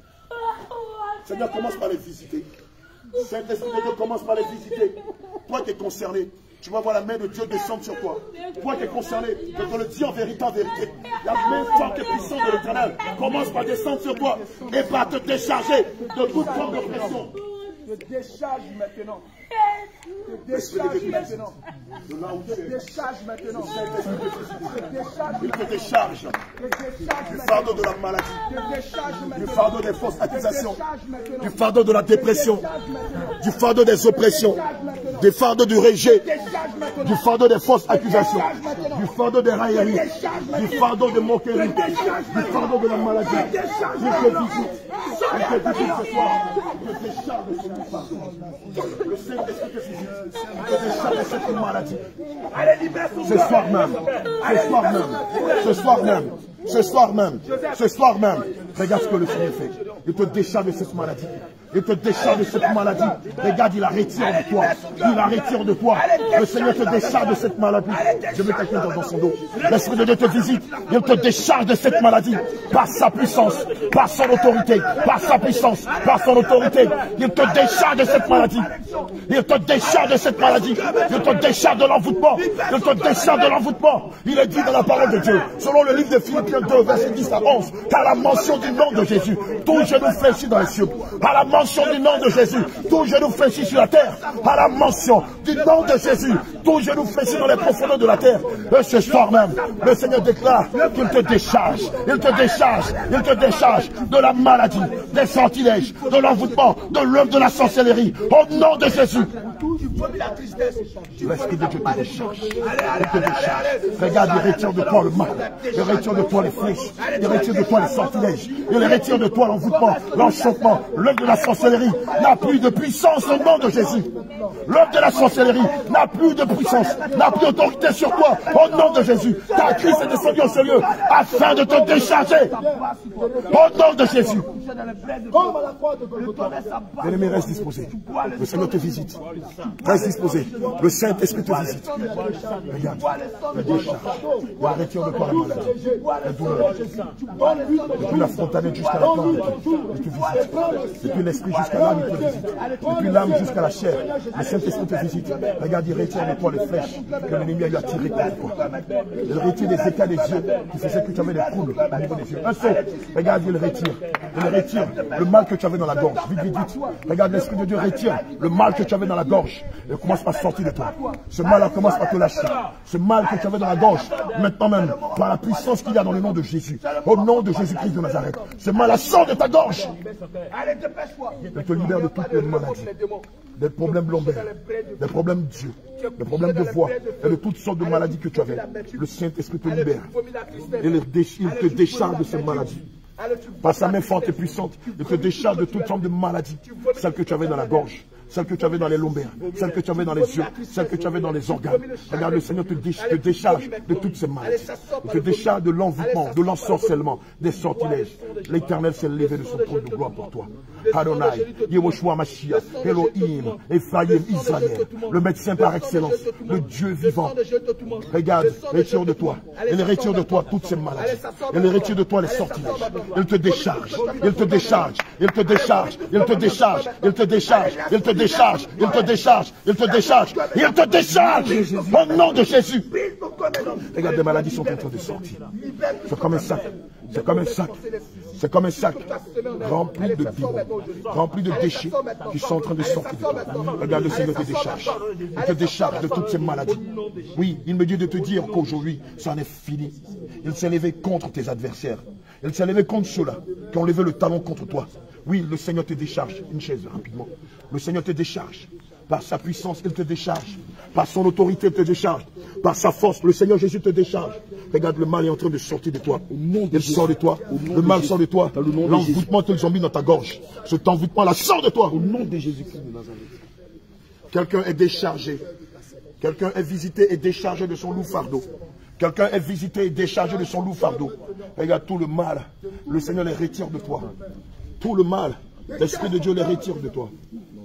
Seigneur, commence par les visiter. Saint-Esprit de Dieu, commence par les visiter. Toi qui es concerné, tu vas voir la main de Dieu descendre sur toi. Toi qui es concerné, je te le dis en vérité, en vérité. La main forte et puissante de l'Éternel commence par descendre sur toi et par te décharger de toute forme d'oppression. Te décharge maintenant. Te décharge maintenant. Te décharge maintenant. Il te décharge du fardeau de la maladie, du fardeau des fausses accusations, du fardeau de la dépression, du fardeau des oppressions, du fardeau du rejet, du fardeau des fausses accusations, du fardeau des railleries, du fardeau de moquerie, du fardeau de la maladie. Je te visite, je te visite ce soir, je décharge de ce fardeau. Le Saint-Esprit te visite, je décharge de cette maladie. Ce soir même, ce soir même, ce soir même, Ce soir même, ce soir même, regarde ce que le Seigneur fait. Il te décharge de cette maladie. Il te décharge de cette maladie. Regarde, il la retire de toi. Il la retire de toi. Le Seigneur te décharge de cette maladie. Je veux quelqu'un dans son dos. L'Esprit de Dieu te visite. Il te décharge de cette maladie. Par sa puissance, par son autorité, par sa puissance, par son autorité. Il te décharge de cette maladie. Il te décharge de cette maladie. Il te décharge de l'envoûtement. Il te décharge de l'envoûtement. Il est dit dans la parole de Dieu, selon le livre de Philippiens deux, verset dix à onze, qu'à la mention du nom de Jésus, tout genou fléchit dans les cieux. À la mention du nom de Jésus, tout genou fléchit sur la terre. À la mention du nom de Jésus, tout genou fléchit dans les profondeurs de la terre. Et ce soir même, le Seigneur déclare qu'il te décharge. Il te décharge. Il te décharge de la maladie, des sortilèges, de l'envoûtement, de l'œuvre de la sorcellerie. Au nom de Jésus. L'Esprit de Dieu te décharge. Il te décharge. Regarde, il retire de toi le mal. Il retire de toi les flèches. Il retire de toi les sortilèges. Il retire de toi l'envoûtement, l'enchantement, l'œuvre de la sorcellerie n'a plus de puissance au nom de Jésus. L'œuvre de la sorcellerie n'a plus de puissance, n'a plus d'autorité sur toi au nom de Jésus. Car Christ est descendu en ce lieu afin de te décharger au nom de Jésus. Bien-aimé, reste disposé. Le Seigneur te visite. Reste disposé. Le Saint-Esprit te visite. Regarde. La décharge. La retire de toi la maladie. La douleur. Depuis la fontanelle jusqu'à la plante. Il te visite. Depuis l'esprit jusqu'à l'âme, il te visite. Depuis l'âme jusqu'à la chair. Le Saint-Esprit te visite. Regarde, il retire de toi les flèches que l'ennemi a eu à tirer contre toi. Il retire des écailles des yeux qui faisaient que tu avais des troubles au niveau des yeux. Un saut. Regarde, il retire. Il retire le mal que tu avais dans la gorge. Vite, vite, vite. Regarde, l'Esprit de Dieu retire le mal que tu avais dans la gorge. Il commence par sortir de toi. Ce mal-là commence par te lâcher. Ce mal que tu avais dans la gorge, maintenant même, par la puissance qu'il y a dans le nom de Jésus, au nom de Jésus-Christ de Nazareth, ce mal-là sort de ta gorge. Il te libère de toutes les maladies, des problèmes lombaires, des problèmes d'yeux, des problèmes de voix et de toutes sortes de maladies que tu avais. Le Saint-Esprit te libère. Il te décharge de ces maladies. Par sa main forte et puissante, il te décharge de toutes sortes de maladies, celles que tu avais dans la gorge, celles que tu avais dans les lombaires, celles que tu avais dans les yeux, celles que tu avais dans les organes. Regarde, le Seigneur te, dé te décharge de toutes ces maladies. Il te décharge de l'envoûtement, de l'ensorcellement, des sortilèges. L'Éternel s'est levé de son trône de gloire pour toi. Adonai, Yehoshua Mashiach, Elohim, Ephraim, Israël, le médecin par excellence, le Dieu vivant. Regarde, retire de toi. Il retire de toi toutes ces maladies. Il retire de toi les sortilèges. Il te décharge, il te décharge, il te décharge, il te décharge, il te décharge, il te décharge, il te décharge, il te décharge, il te décharge, au nom de Jésus. Regarde, des maladies sont en train de sortir. C'est comme un sac, c'est comme un sac, c'est comme un sac rempli de bidons, rempli de déchets qui sont en train de sortir de toi. Regarde, le Seigneur te décharge, il te décharge de toutes ces maladies. Oui, il me dit de te dire qu'aujourd'hui, ça en est fini. Il s'est levé contre tes adversaires. Il s'est levé contre ceux-là qui ont levé le talon contre toi. Oui, le Seigneur te décharge. Une chaise, rapidement. Le Seigneur te décharge. Par sa puissance, il te décharge. Par son autorité, il te décharge. Par sa force, le Seigneur Jésus te décharge. Regarde, le mal est en train de sortir de toi. Il sort de toi. Le mal sort de toi. L'envoûtement qu'ils ont mis dans ta gorge. Cet envoûtement-là sort de toi. Au nom de Jésus-Christ de Nazareth. Quelqu'un est déchargé. Quelqu'un est visité et déchargé de son loup fardeau. Quelqu'un est visité et déchargé de son loup fardeau. Regarde tout le mal. Le Seigneur les retire de toi. Tout le mal. L'Esprit de Dieu les retire de toi.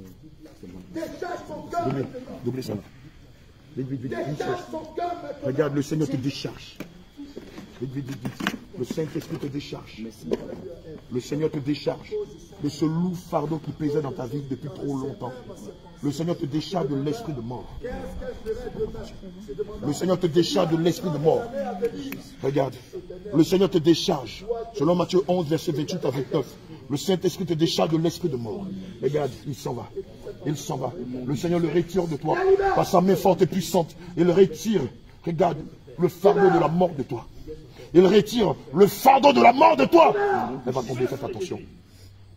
Doublez ça. Vite, vite, vite. Regarde, le Seigneur te décharge. Vite, vite, vite, vite. Le Saint-Esprit te décharge. Le Seigneur te décharge de ce loup fardeau qui pesait dans ta vie depuis trop longtemps. Le Seigneur te décharge de l'esprit de mort. Le Seigneur te décharge de l'esprit de mort. Regarde. Le Seigneur te décharge. Selon Matthieu onze, verset vingt-huit à vingt-neuf. Le Saint-Esprit te décharge de l'esprit de mort. Regarde, il s'en va. Il s'en va. Le Seigneur le retire de toi. Par sa main forte et puissante. Il retire. Regarde, le fardeau de la mort de toi. Il retire le fardeau de la mort de toi. Elle va tomber, faites attention.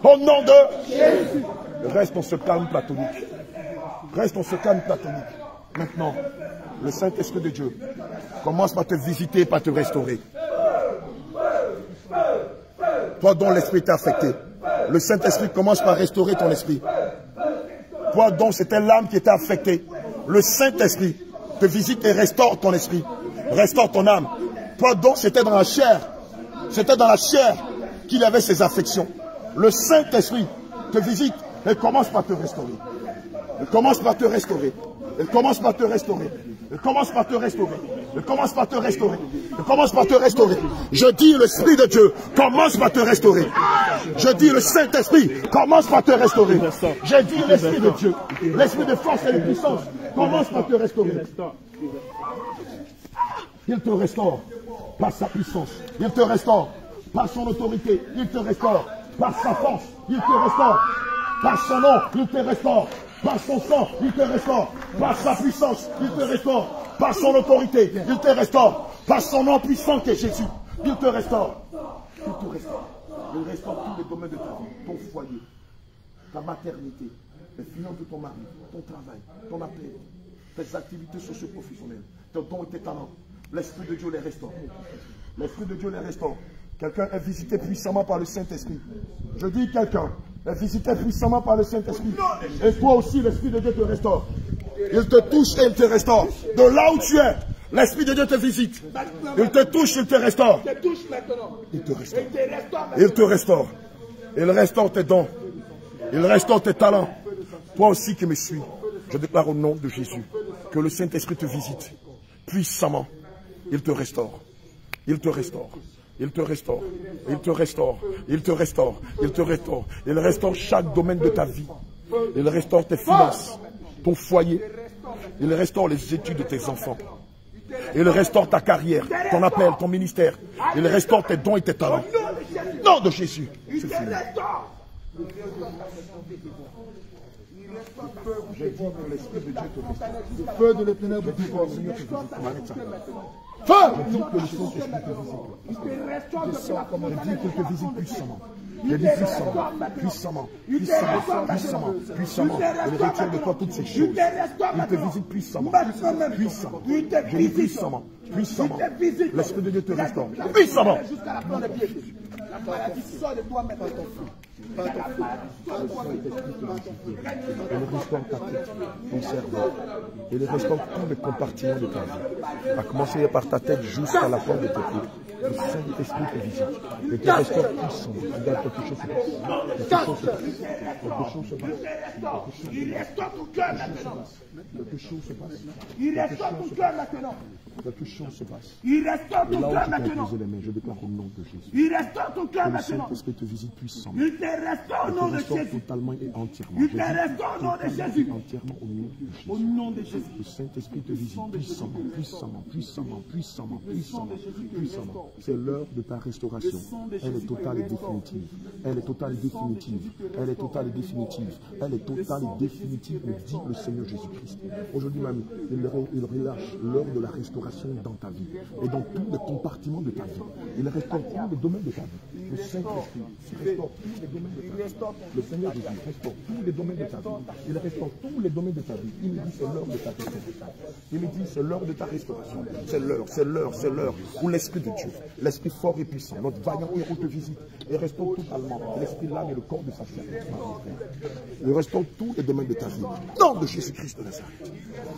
Au nom de Jésus. Reste dans ce calme platonique. Reste dans ce calme platonique. Maintenant, le Saint-Esprit de Dieu commence par te visiter, par te restaurer. Toi dont l'esprit t'a affecté, le Saint-Esprit commence par restaurer ton esprit. Toi dont c'était l'âme qui était affectée, le Saint-Esprit te visite et restaure ton esprit, restaure ton âme. Toi dont c'était dans la chair, c'était dans la chair qu'il avait ses affections. Le Saint-Esprit te visite et commence par te restaurer. Il commence par te restaurer. Il commence par te restaurer. Il commence par te restaurer. Il commence par te restaurer. Il commence par te restaurer. Je dis l'Esprit de Dieu commence par te restaurer. Je dis le Saint-Esprit commence par te restaurer. Je dis l'Esprit de Dieu, l'Esprit de force et de puissance commence par te restaurer. Il te restaure par sa puissance. Il te restaure par son autorité. Il te restaure par sa force. Il te restaure par son nom. Il te restaure par son sang. Il te restaure par sa puissance. Il te restaure par son autorité. Il te restaure par son nom puissant qui est Jésus. Il te restaure. Il te restaure. Il restaure tous les domaines de ta vie. Ton foyer, ta maternité, les finances de ton mari, ton travail, ton appel, tes activités socio-professionnelles, tes dons et tes talents. L'Esprit de Dieu les restaure. L'Esprit de Dieu les restaure. Quelqu'un est visité puissamment par le Saint-Esprit. Je dis quelqu'un est visité puissamment par le Saint-Esprit. Et toi aussi, l'Esprit de Dieu te restaure. Il te touche et il te restaure. De là où tu es, l'Esprit de Dieu te visite. Il te touche, il te restaure. Il te restaure. Il te restaure. Il restaure tes dons. Il restaure tes talents. Toi aussi qui me suis, je déclare au nom de Jésus que le Saint-Esprit te visite puissamment. Il te restaure. Il te restaure. Il te restaure. Il te restaure. Il te restaure. Il te restaure. Il restaure chaque domaine de ta vie. Il restaure tes finances, ton foyer. Il restaure les études de tes enfants. Il restaure ta carrière, ton appel, ton ministère. Il restaure tes dons et tes talents. Nom de Jésus. C'est fini. Je dis que l'Esprit de Dieu te restaure. Le feu de l'éternel vous dit que le Seigneur te visite. Arrête ça. Feu! Je dis que le Saint-Esprit te visite. Je dis qu'il te visite puissamment. Je dis puissamment, puissamment, puissamment, puissamment, puissamment. Il retire de toi toutes ces choses. Il te visite puissamment, puissamment. Je dis puissamment, puissamment. L'Esprit de Dieu te restaure. Puissamment. La maladie sort de toi maintenant. Il restaure ta tête, ton cerveau. Il restaure tous les compartiments de ta vie. À commencer par ta tête jusqu'à la pointe de tes pieds. Le Saint-Esprit te visite. Et te restaure puissamment. Regarde, quelque chose se passe. Quelque chose se passe. Quelque chose se passe. Il restaure ton cœur maintenant. Quelque chose se passe. Il restaure ton cœur maintenant. Quelque chose se passe. Il restaure ton cœur maintenant. Les mains, je déclare au nom de Jésus. Il restaure ton cœur maintenant. Le Saint-Esprit te visite puissamment. Il te restaure au nom de Jésus. Totalement et entièrement. Il te restaure au nom de Jésus. Entièrement au nom de Jésus. Au nom de Jésus. Le Saint-Esprit te visite puissamment, puissamment, puissamment, puissamment, puissamment, puissamment. C'est l'heure de ta restauration. Elle est totale et définitive. Elle est totale et définitive. Elle est totale et définitive. Elle est totale et définitive, me dit le Seigneur Jésus-Christ. Aujourd'hui même, il relâche l'heure de la restauration dans ta vie et dans tous les compartiments de ta vie. Il restaure tous les domaines de ta vie. Le Saint-Esprit restaure tous les domaines de ta vie. Le Seigneur Jésus restaure tous les domaines de ta vie. Il restaure tous les domaines de ta vie. Il me dit c'est l'heure de ta restauration. Il me dit c'est l'heure de ta restauration. C'est l'heure, c'est l'heure, c'est l'heure où l'Esprit de Dieu, l'Esprit fort et puissant, notre vaillant héros te visite et restaure totalement l'Esprit, l'âme et le corps de sa chair. Il restaure tous les domaines de ta vie. Nom de Jésus-Christ de Nazareth.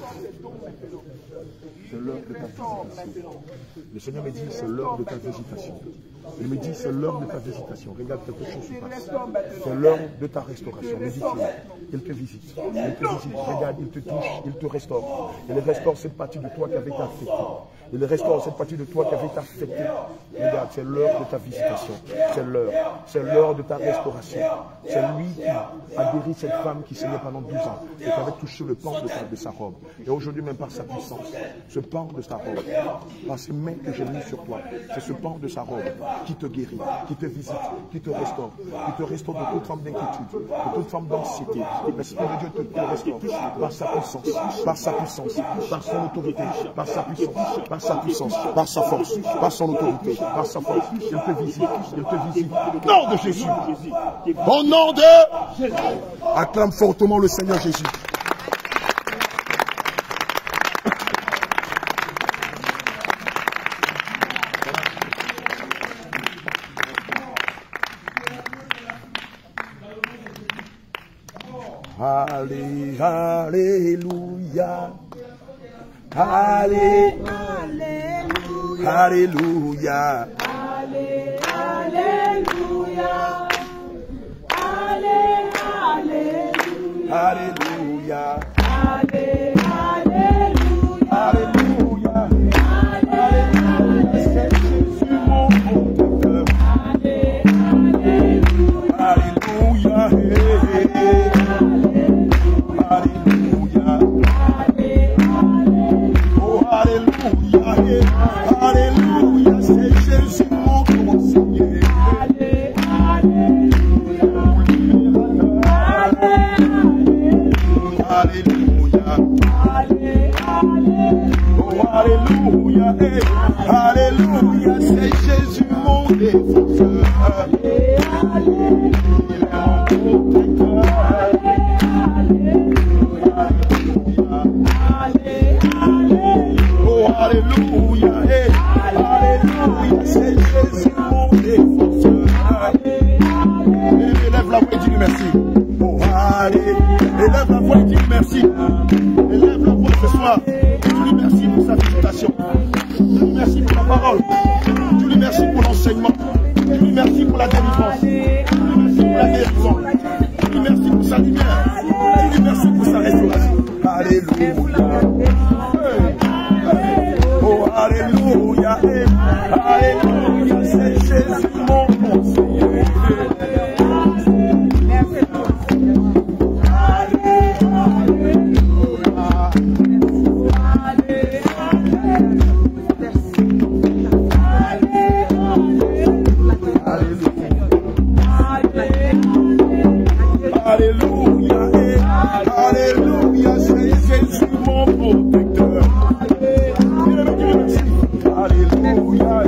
C'est l'heure de ta visitation. Le Seigneur me dit, c'est l'heure de ta visitation. Il me dit, c'est l'heure de ta visitation. Regarde, quelque chose se passe. C'est l'heure de ta restauration. Me dit-il, il te visite. Il te visite. Regarde, il te touche, il te restaure. Il restaure cette partie de toi qui avait été affectée. Il restaure cette partie de toi qui avait été affectée. Regarde, c'est l'heure de ta visitation. C'est l'heure. C'est l'heure de ta restauration. C'est lui qui a guéri cette femme qui saignait pendant douze ans et qui avait touché le pan de sa, de sa robe. Et aujourd'hui, même par sa puissance, ce pan de sa robe, par ces mains que j'ai mises sur toi, c'est ce pan de sa robe qui te guérit, qui te visite, qui te restaure, qui te restaure de toute forme d'inquiétude, de toute forme d'anxiété, l'Esprit de Dieu te, te restaure par sa puissance, par sa puissance, par son autorité, par sa puissance, par sa puissance, par sa force, par son autorité, par sa force. Il te visite, il te visite. Au nom de Jésus. Au nom de Jésus. Acclame fortement le Seigneur Jésus. Allez, alléluia. Allez, alléluia. Alléluia. Allez, alléluia. Allez, alléluia. Alléluia. Allez, alléluia. Alléluia. Alléluia. C'est Jésus mon protecteur. Allez, alléluia. Alléluia. Alléluia. Oh, alléluia. Alléluia. C'est Jésus mon conseiller. Alléluia. Oh, alléluia. Alléluia. C'est Jésus mon défenseur. Il est mon protecteur. Oh, alléluia. Alléluia. C'est Jésus mon défenseur. Élève la voix et dis-lui merci. Oh, allez. Élève la voix et dis-lui merci. Élève la voix ce soir. Et dis-lui merci pour sa visitation. Dis-lui merci pour la parole. Dis-lui merci pour l'enseignement. Dis-lui merci pour la délivrance. Dis-lui merci pour la guérison. Dis-lui merci pour sa lumière. Dis-lui merci pour sa restauration. Alléluia. Oh, alléluia. Alléluia. C'est Jésus mon conseiller. Alléluia, alléluia, c'est Jésus mon protecteur. Alléluia,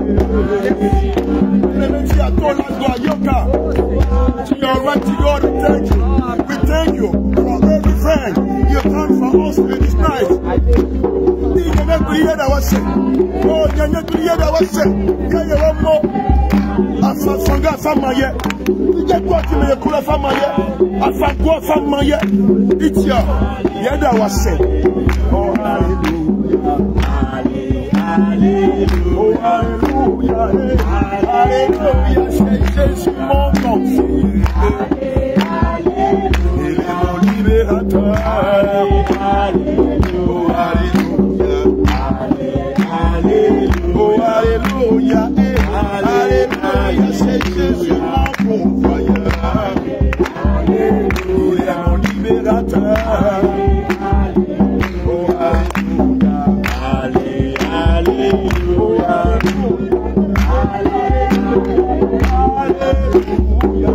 let à toi la gloire, Yoka. To your right, to God, we thank you. We thank you for everything you have done for us in this night. Il y a une prière d'Awase. Oh, il y a une prière d'Awase. Il y a un mot. Afasanga famaye, ijekwa kime kula famaye, afagwa famaye, itia, yeda wase. Oh hallelujah, hallelujah, oh hallelujah, hallelujah, c'est Jésus mon conseiller, il est mon libérateur, oh hallelujah, oh hallelujah. Alléluia, c'est Jésus mon pourvoyeur. Il est mon libérateur. Oh, alléluia. Allé, alléluia. Alléluia.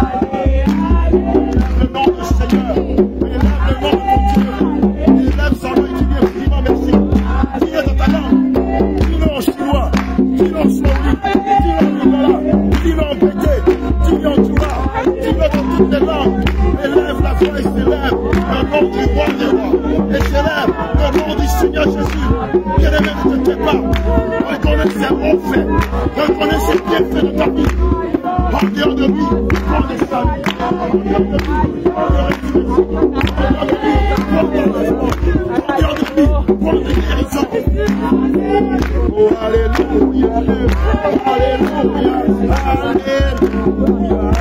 Le nom du Seigneur. Élève le nom de ton Dieu. Élève son nom et tu dis vraiment merci. Dis-le dans ta langue. Dis-le en chinois. Dis-le en slovène. Dis-le en bété, dis-le en joie, dis-le dans toutes les langues. Élève la voix et s'élève le nom du roi des rois. Et s'élève le nom du Seigneur Jésus. Bien-aimé, ne te tais pas. Reconnais ses bons faits. Reconnais ses bienfaits de ta vie. En dehors de lui, prends des saluts. En dehors de lui, prends des réfugiés. En dehors de lui, prends des défenses. En dehors de lui, prends des guérisons. Oh, alléluia, alléluia, alléluia.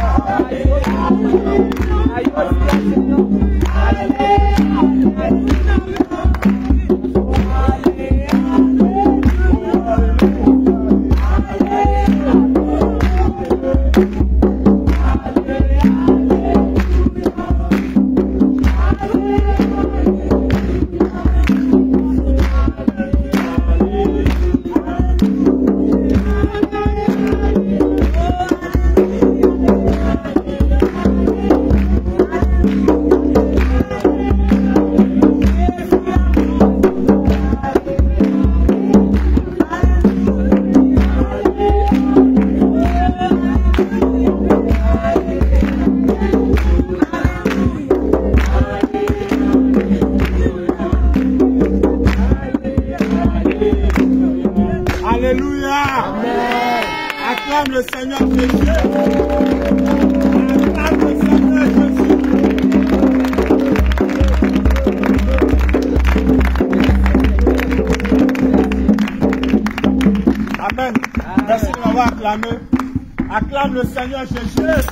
acclamer. Acclame le Seigneur Jésus.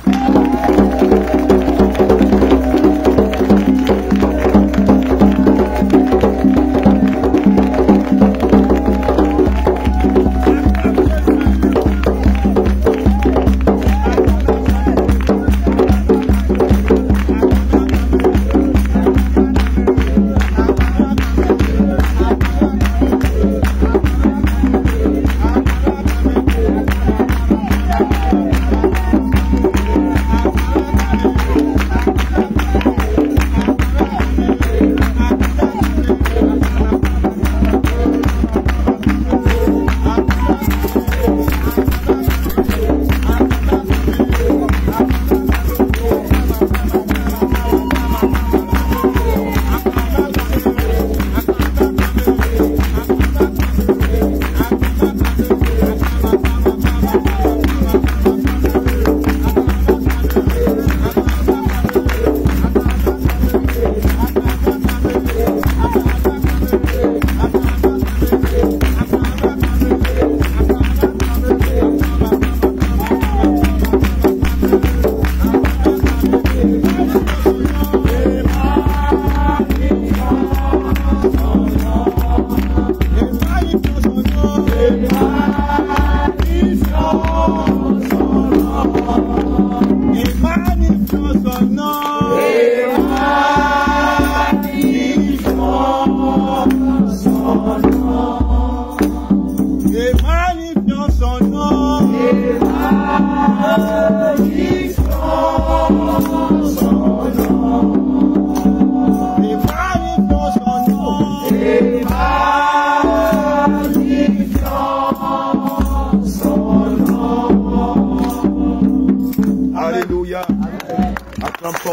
Alléluia. Acclame fort.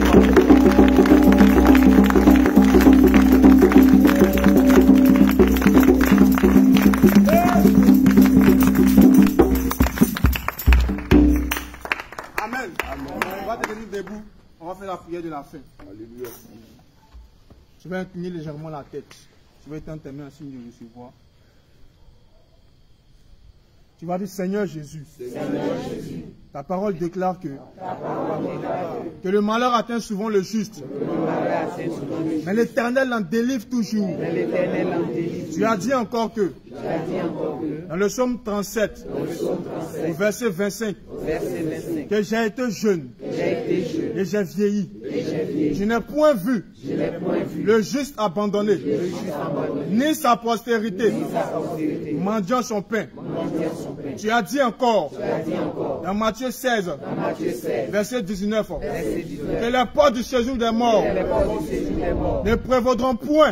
Amen. On va devenir debout. On va faire la prière de la fin. Alléluia. Je vais incliner légèrement la tête. Je vais étendre tes mains en signe de recevoir. Tu vas dire Seigneur Jésus. Seigneur Jésus. Ta parole déclare que, parole déclare que, que le malheur atteint souvent le juste. Le mais l'Éternel en délivre toujours. En délivre tu as dit encore que, dit encore que dans le psaume trente-sept, au verset vingt-cinq, verset vingt-cinq que j'ai été jeune, été jeune et j'ai vieilli. vieilli. Je n'ai point vu, point vu le juste abandonné, le juste abandonné ni sa postérité, postérité mendiant son pain. Son pain. Tu as dit encore, as dit encore dans Matthieu seize, dans Matthieu seize verset dix-neuf, verset dix-neuf, que les portes du séjour des morts, des morts ne prévaudront point,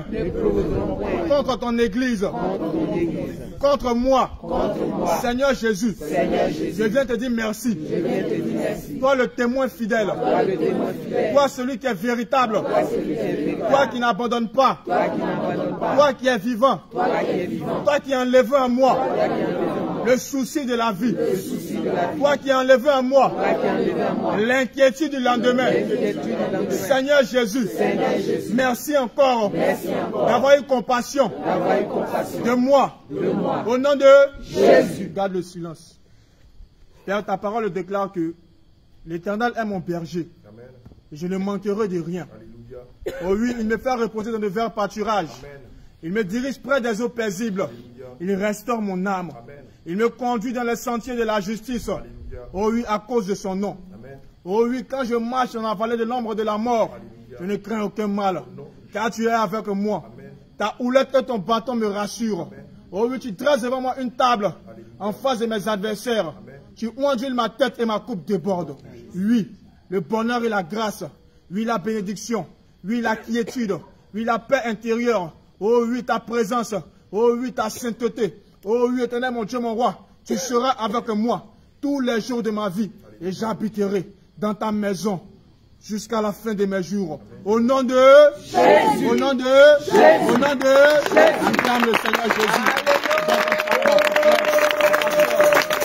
point contre ton église, contre, ton église, contre, moi, contre moi, Seigneur Jésus. Seigneur Jésus. Je viens te dire merci. Je viens te dire merci. Toi le témoin fidèle, toi, le témoin fidèle. Toi celui qui est véritable, toi, celui qui, est véritable. Toi qui n'abandonne pas, toi qui n'abandonne pas, toi qui es vivant, toi qui es vivant, toi qui as enlevé en moi, toi qui as enlevé en moi le souci de la vie, le souci de la vie. Toi qui as enlevé en moi, moi l'inquiétude du lendemain. lendemain. Seigneur Jésus, Seigneur Jésus, merci encore, encore d'avoir eu compassion, eu compassion de, moi, de moi. Au nom de Jésus. Garde le silence. Père, ta parole déclare que l'Éternel est mon berger. Amen. Et je ne manquerai de rien. Alléluia. Oh oui, il me fait reposer dans de verts pâturages. Amen. Il me dirige près des eaux paisibles. Alléluia. Il restaure mon âme. Amen. Il me conduit dans les sentiers de la justice. Alléluia. Oh oui, à cause de son nom. Amen. Oh oui, quand je marche dans la vallée de l'ombre de la mort, Alléluia, je ne crains aucun mal, non, car tu es avec moi. Amen. Ta houlette et ton bâton me rassurent. Amen. Oh oui, tu dresses devant moi une table, Alléluia, en face de mes adversaires. Amen. Tu ondules ma tête et ma coupe déborde. Oui, le bonheur et la grâce. Oui, la bénédiction. Oui, la quiétude. Oui, la paix intérieure. Oh oui, ta présence. Oh oui, ta sainteté. Oh oui, Éternel, mon Dieu, mon roi, tu seras avec moi tous les jours de ma vie et j'habiterai dans ta maison jusqu'à la fin de mes jours. Au nom de Jésus. Au nom de Jésus. Au nom de Jésus. Acclame le Seigneur Jésus.